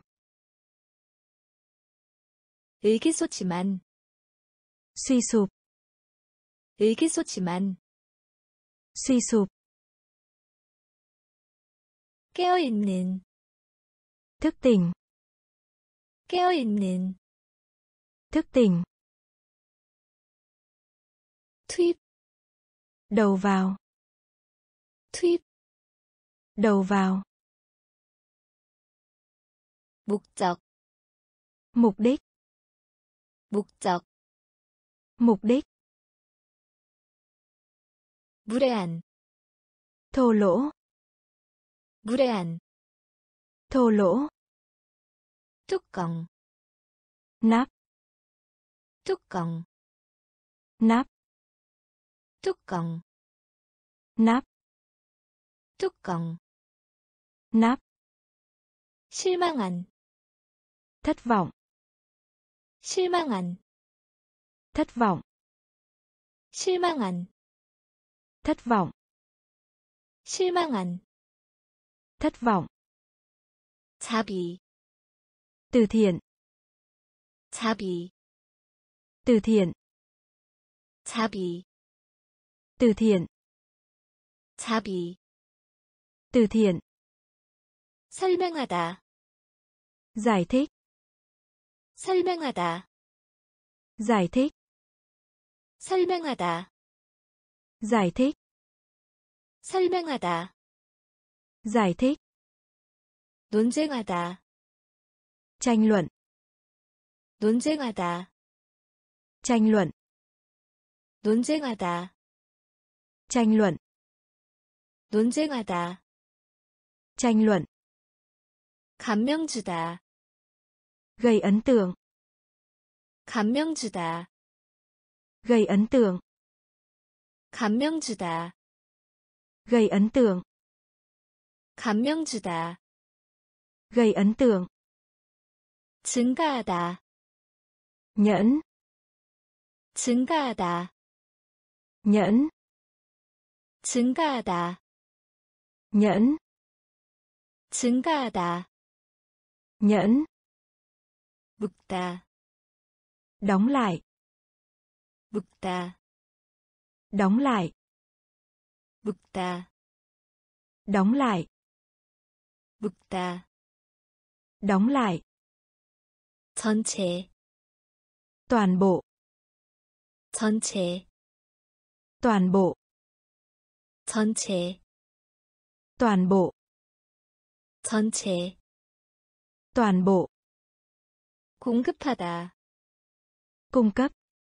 A: 의기소침한,
B: Suy sụp.
A: 의기소침한,
B: Suy sụp.
A: 깨어있는,
B: Thức tỉnh.
A: 깨어있는,
B: Thức tỉnh.
A: 투입,
B: Đầu vào.
A: 투입,
B: Đầu vào.
A: 목적,
B: Mục đích.
A: 목적,
B: Mục đích.
A: 무례한,
B: Thô lỗ.
A: 무례한,
B: Thô lỗ.
A: 뚜껑,
B: Nắp.
A: 뚜껑,
B: Nắp.
A: 뚜껑,
B: Nắp.
A: 뚜껑,
B: Nắp.
A: 실망한,
B: Thất vọng.
A: 실망한,
B: Thất vọng.
A: 실망한,
B: Thất vọng.
A: 실망한,
B: Thất vọng.
A: 자비,
B: Từ thiện.
A: 자비,
B: Từ thiện.
A: 자비,
B: Từ thiện.
A: 자비,
B: Từ thiện.
A: 설명하다,
B: Giải thích.
A: 설명하다,
B: Giải thích.
A: 설명하다,
B: Giải thích.
A: 설명하다,
B: Giải thích.
A: 논쟁하다,
B: Tranh luận.
A: 논쟁하다,
B: Tranh luận.
A: 논쟁하다,
B: Tranh luận.
A: 논쟁하다,
B: Tranh luận.
A: 감명 주다,
B: Gây ấn tượng.
A: 감명 주다,
B: Gây ấn tượng.
A: 감명 주다,
B: Gây ấn tượng.
A: 감명 주다,
B: Gây ấn tượng.
A: 증가하다,
B: Nhẫn.
A: 증가하다,
B: Nhẫn.
A: 증가하다,
B: Nhẫn.
A: 증가하다,
B: Nhẫn.
A: 묵다,
B: Đóng lại.
A: 묵다,
B: Đóng lại.
A: 묵다,
B: Đóng lại.
A: 묵다,
B: Đóng lại.
A: 전체,
B: Toàn bộ.
A: 전체,
B: Toàn bộ.
A: 전체,
B: Toàn bộ.
A: 전체,
B: Toàn bộ.
A: 공급하다,
B: Cung cấp.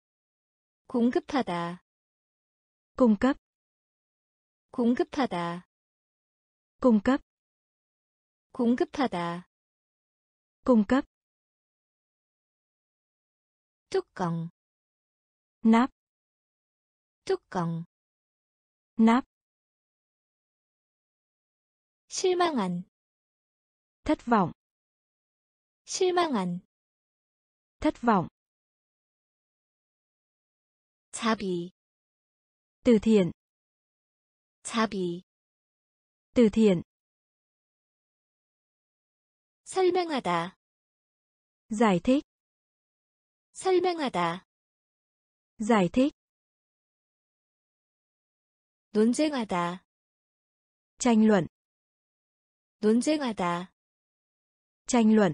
A: 공급하다,
B: Cung cấp.
A: 공급하다,
B: Cung cấp.
A: 공급하다,
B: Cung cấp.
A: 뚜껑,
B: Nắp.
A: 뚜껑,
B: Nắp.
A: 실망한,
B: Thất vọng.
A: 실망한,
B: Thất vọng.
A: 자비,
B: Từ thiện.
A: 자비,
B: Từ thiện.
A: 설명하다,
B: Giải thích.
A: 설명하다,
B: Giải thích.
A: 논쟁하다,
B: Tranh luận.
A: 논쟁하다,
B: Tranh luận.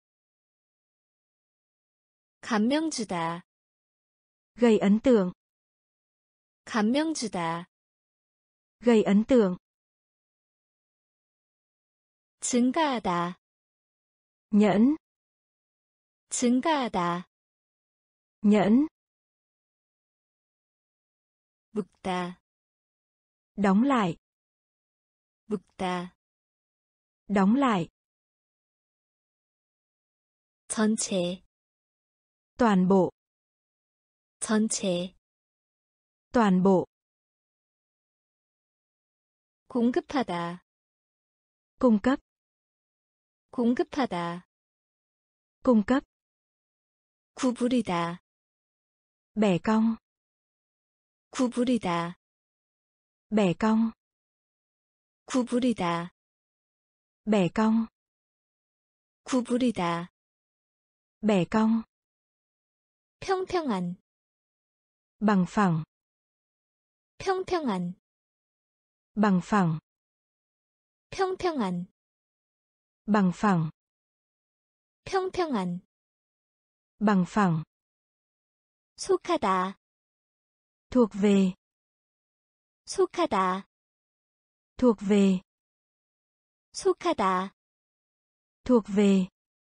A: 감명 주다,
B: Gây ấn tượng.
A: 감명 주다,
B: Gây ấn tượng.
A: 증가하다,
B: Nhẫn.
A: 증가하다,
B: Nhẫn.
A: 묵다,
B: Đóng lại.
A: 묵다,
B: Đóng lại.
A: 전체,
B: Toàn bộ.
A: 전체,
B: Toàn bộ.
A: 공급하다,
B: Cung cấp.
A: 공급하다,
B: Cung cấp.
A: 구부리다,
B: Bẻ cong.
A: 구부리다,
B: Bẻ cong.
A: 구부리다,
B: Bẻ cong.
A: 구부리다,
B: Bẻ cong.
A: 평평한,
B: Bằng phẳng.
A: 평평한,
B: Bằng phẳng.
A: 평평한,
B: Bằng phẳng.
A: 평평한,
B: bằng phẳng,
A: 속하다,
B: thuộc về,
A: 속하다,
B: thuộc về,
A: 속하다,
B: thuộc về,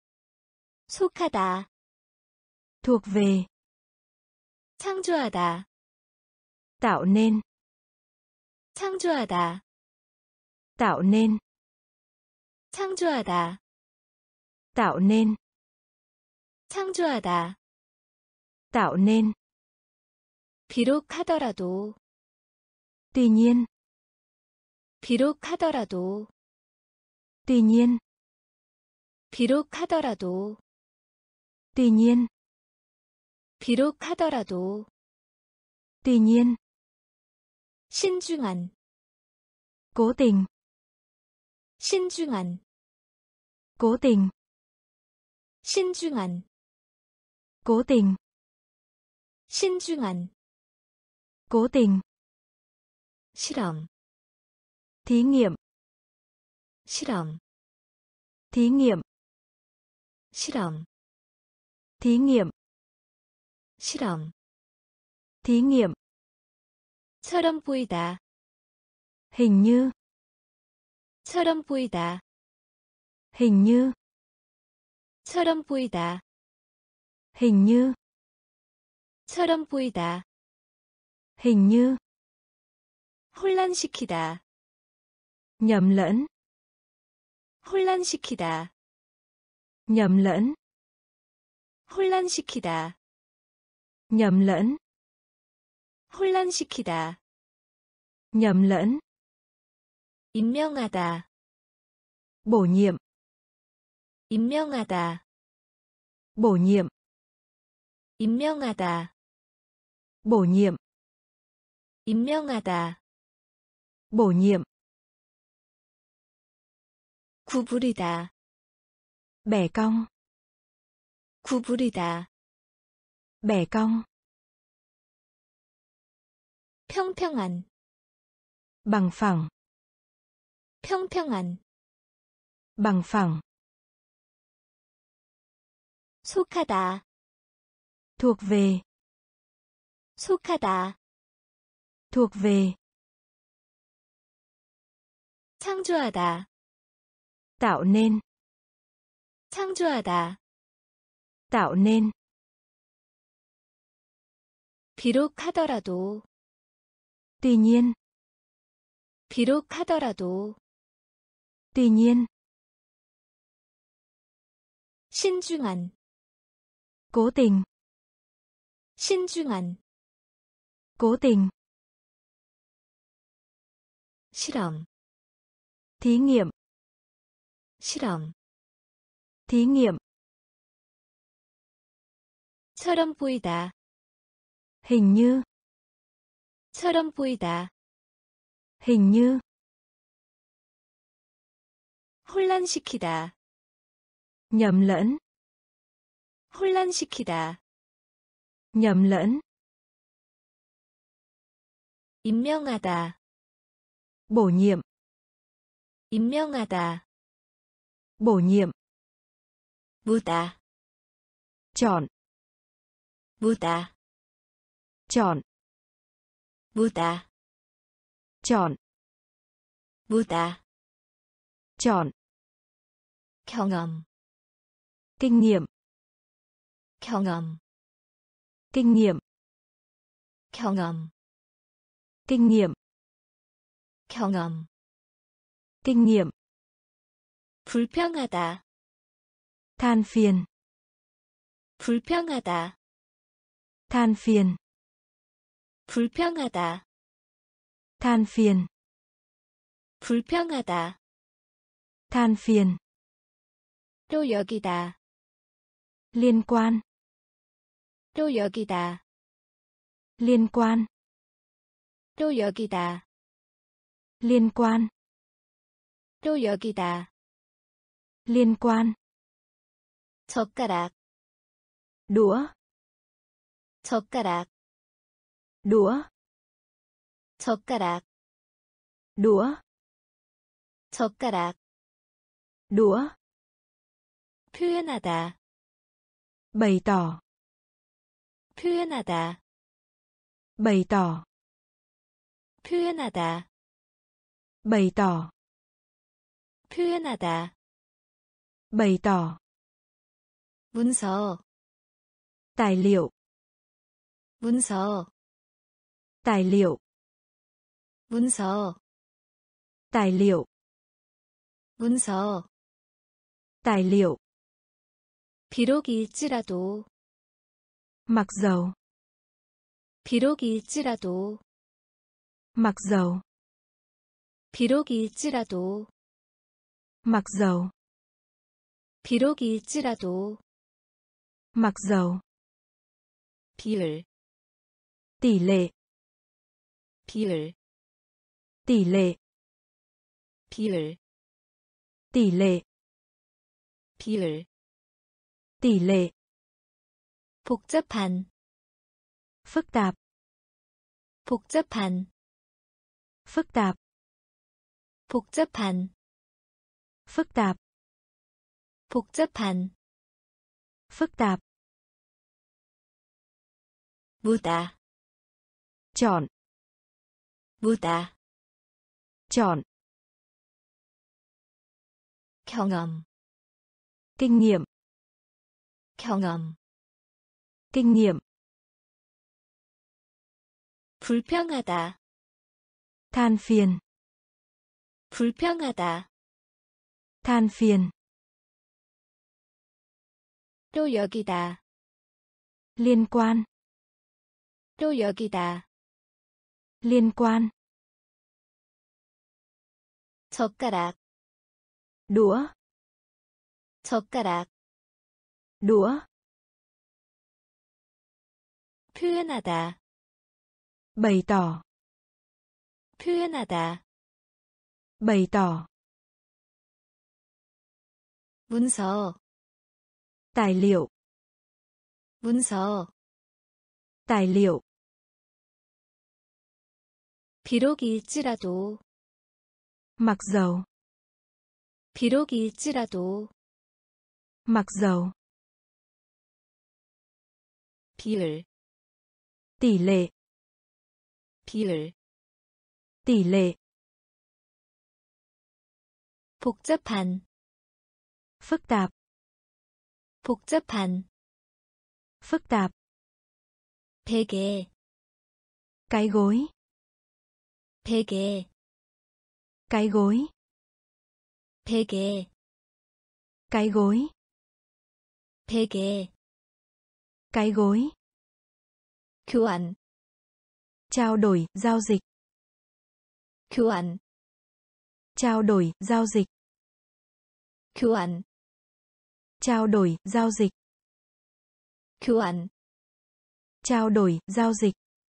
A: 속하다,
B: thuộc về,
A: 창조하다,
B: tạo nên,
A: 창조하다,
B: tạo nên,
A: 창조하다,
B: tạo nên,
A: 창조하다,
B: tạo nên,
A: 비록 하더라도,
B: tuy nhiên,
A: 비록 하더라도,
B: tuy nhiên,
A: 비록 하더라도,
B: tuy nhiên,
A: 비록 하더라도,
B: tuy nhiên,
A: 신중한,
B: cố tình,
A: 신중한,
B: cố tình,
A: 신중한,
B: cố tình,
A: 신중한,
B: cố tình,
A: 실험,
B: thí nghiệm,
A: 실험,
B: thí nghiệm,
A: 실험,
B: thí nghiệm,
A: 실험,
B: thí nghiệm,
A: 처럼 보이다,
B: hình như,
A: 처럼 보이다,
B: hình như,
A: 처럼 보이다,
B: hình như,
A: 처럼 보이다,
B: hình như,
A: 혼란시키다,
B: nhầm lẫn,
A: 혼란시키다,
B: nhầm lẫn,
A: 혼란시키다,
B: nhầm lẫn,
A: 혼란시키다,
B: nhầm lẫn,
A: 임명하다,
B: bổ nhiệm,
A: 임명하다,
B: bổ nhiệm,
A: 임명하다,
B: bổ nhiệm,
A: 임명하다,
B: bổ nhiệm,
A: 구부리다,
B: bẻ cong,
A: 구부리다,
B: bẻ cong,
A: 평평한,
B: bằng phẳng,
A: 평평한,
B: bằng phẳng,
A: 속하다,
B: thuộc về,
A: 속하다,
B: thuộc về,
A: 창조하다,
B: tạo nên,
A: 창조하다,
B: tạo nên,
A: 비록 하더라도,
B: tuy nhiên,
A: 비록 하더라도,
B: tuy nhiên,
A: 신중한,
B: cố tình,
A: 신중한,
B: cố tình,
A: 실험,
B: thí nghiệm,
A: 실험,
B: thí nghiệm,
A: 처럼 보이다,
B: hình như,
A: 처럼 보이다,
B: hình như,
A: 혼란시키다,
B: nhầm lẫn,
A: 혼란시키다,
B: nhầm lẫn,
A: 임명하다,
B: bổ nhiệm,
A: 임명하다,
B: bổ nhiệm,
A: 무다,
B: chọn,
A: 무다,
B: chọn,
A: 무다,
B: chọn,
A: 무다,
B: chọn,
A: 경험,
B: kinh nghiệm,
A: 경험,
B: kinh nghiệm,
A: 경험,
B: kinh nghiệm,
A: 경험,
B: kinh nghiệm,
A: 불평하다,
B: than phiền,
A: 불평하다,
B: than phiền,
A: 불평하다,
B: than phiền,
A: 불평하다,
B: than phiền,
A: 또 여기다,
B: liên quan,
A: 또 여기다,
B: liên quan,
A: 또 여기다,
B: liên quan,
A: 또 여기다,
B: liên quan,
A: 젓가락,
B: đũa,
A: 젓가락,
B: đũa,
A: 젓가락,
B: đũa,
A: 젓가락,
B: đũa,
A: 표현하다,
B: bày tỏ,
A: 표현하다,
B: bày tỏ,
A: 표현하다,
B: bày tỏ,
A: 표현하다.
B: bày tỏ,
A: 문서,
B: tài liệu,
A: 문서,
B: tài liệu,
A: 문서,
B: tài liệu,
A: 문서.
B: tài liệu,
A: 비록일지라도,
B: mặc dầu,
A: 비록일지라도,
B: mặc dầu,
A: 비록일지라도,
B: mặc dầu,
A: 비록일지라도.
B: mặc dầu,
A: 비율,
B: tỷ lệ,
A: 비율,
B: tỷ lệ,
A: 비율,
B: tỷ lệ,
A: 비율.
B: tỷ lệ,
A: 복잡한,
B: phức tạp,
A: 복잡한,
B: phức tạp,
A: 복잡한,
B: phức tạp,
A: 복잡한.
B: phức tạp,
A: 무다,
B: chọn,
A: 무다.
B: chọn,
A: 경험,
B: kinh nghiệm,
A: 경험.
B: kinh nghiệm,
A: 불평하다,
B: than phiền,
A: 불평하다.
B: than phiền,
A: 또 여기다,
B: liên quan,
A: 또 여기다.
B: liên quan,
A: 젓가락,
B: đũa,
A: 젓가락.
B: đũa,
A: 표현하다,
B: bày tỏ,
A: 표현하다.
B: bày tỏ,
A: 문서,
B: tài liệu,
A: 문서.
B: tài liệu,
A: 비록일지라도,
B: mặc dầu,
A: 비록일지라도.
B: mặc dầu,
A: 비율,
B: tỷ lệ,
A: 비율.
B: tỷ lệ,
A: 복잡한,
B: phức tạp,
A: 복잡한.
B: phức tạp,
A: 베개,
B: cái gối,
A: 베개,
B: cái gối,
A: 베개,
B: cái gối,
A: 베개.
B: cái gối,
A: 교환,
B: trao đổi, giao dịch,
A: 교환,
B: trao đổi, giao dịch,
A: 교환,
B: trao đổi, giao dịch,
A: 교환.
B: trao đổi, giao dịch,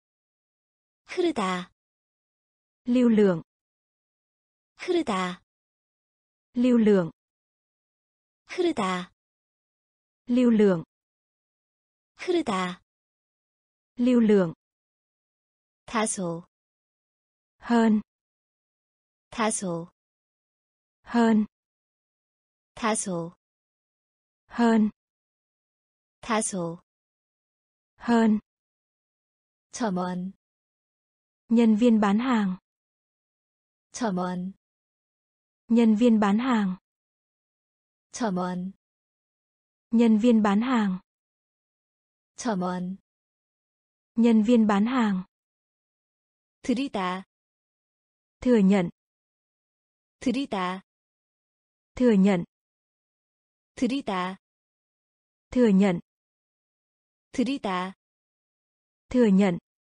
A: 흐르다,
B: lưu lượng,
A: 흐르다,
B: lưu lượng,
A: 흐르다,
B: lưu lượng,
A: 흐르다.
B: lưu lượng,
A: 다소,
B: hơn,
A: 다소,
B: hơn,
A: 다소,
B: hơn,
A: 다소.
B: hơn,
A: 점원,
B: nhân viên bán hàng,
A: 점원,
B: nhân viên bán hàng,
A: 점원,
B: nhân viên bán hàng,
A: 점원.
B: nhân viên bán hàng,
A: 들이다,
B: thừa nhận,
A: 들이다,
B: thừa nhận,
A: 들이다,
B: thừa nhận,
A: 들이다.
B: thừa nhận,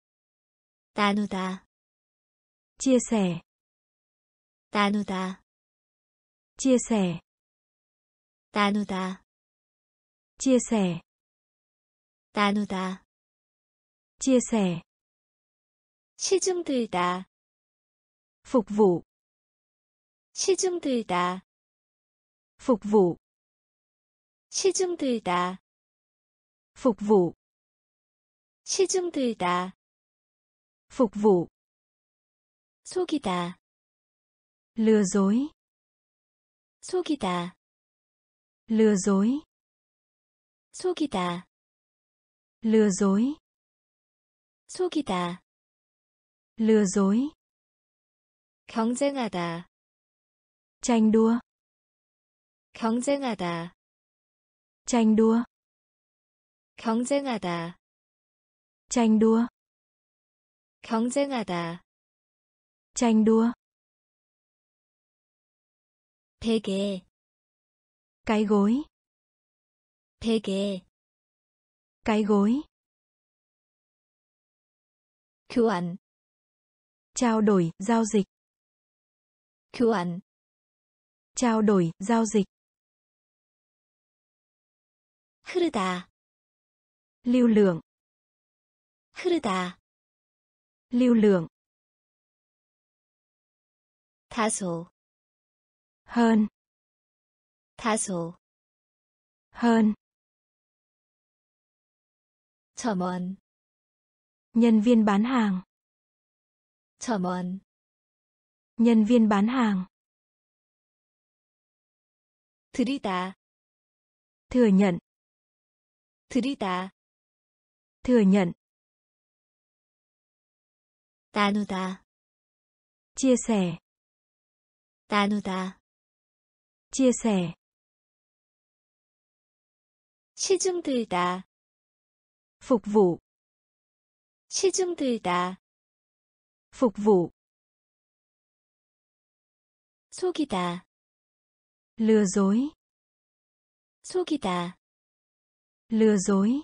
A: 나누다,
B: chia sẻ,
A: 나누다,
B: chia sẻ,
A: 나누다,
B: chia sẻ,
A: 나누다.
B: chia sẻ,
A: 시중 들다,
B: phục vụ,
A: 시중 들다,
B: phục vụ,
A: 시중 들다,
B: phục vụ,
A: 시중 들다.
B: phục vụ,
A: 속이다,
B: lừa dối,
A: 속이다,
B: lừa dối,
A: 속이다,
B: lừa dối,
A: 속이다.
B: lừa dối,
A: 경쟁하다,
B: tranh đua,
A: 경쟁하다,
B: tranh đua,
A: 경쟁하다,
B: tranh đua,
A: 경쟁하다.
B: tranh đua,
A: 베개,
B: cái gối,
A: 베개.
B: cái gối,
A: 교환,
B: trao đổi, giao dịch,
A: 교환.
B: trao đổi, giao dịch,
A: 흐르다,
B: lưu lượng,
A: 흐르다.
B: lưu lượng,
A: 다소,
B: hơn,
A: 다소.
B: hơn,
A: 점원,
B: nhân viên bán hàng,
A: 점원.
B: nhân viên bán hàng,
A: 들이다,
B: thừa nhận,
A: 들이다.
B: thừa nhận,
A: 나누다,
B: chia sẻ,
A: 나누다.
B: chia sẻ,
A: 시중 들다,
B: phục vụ,
A: 시중 들다.
B: phục vụ,
A: 속이다,
B: lừa dối,
A: 속이다.
B: lừa dối,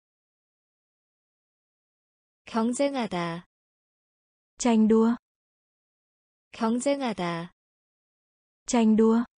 A: 경쟁하다,
B: tranh đua,
A: 경쟁하다.
B: tranh đua,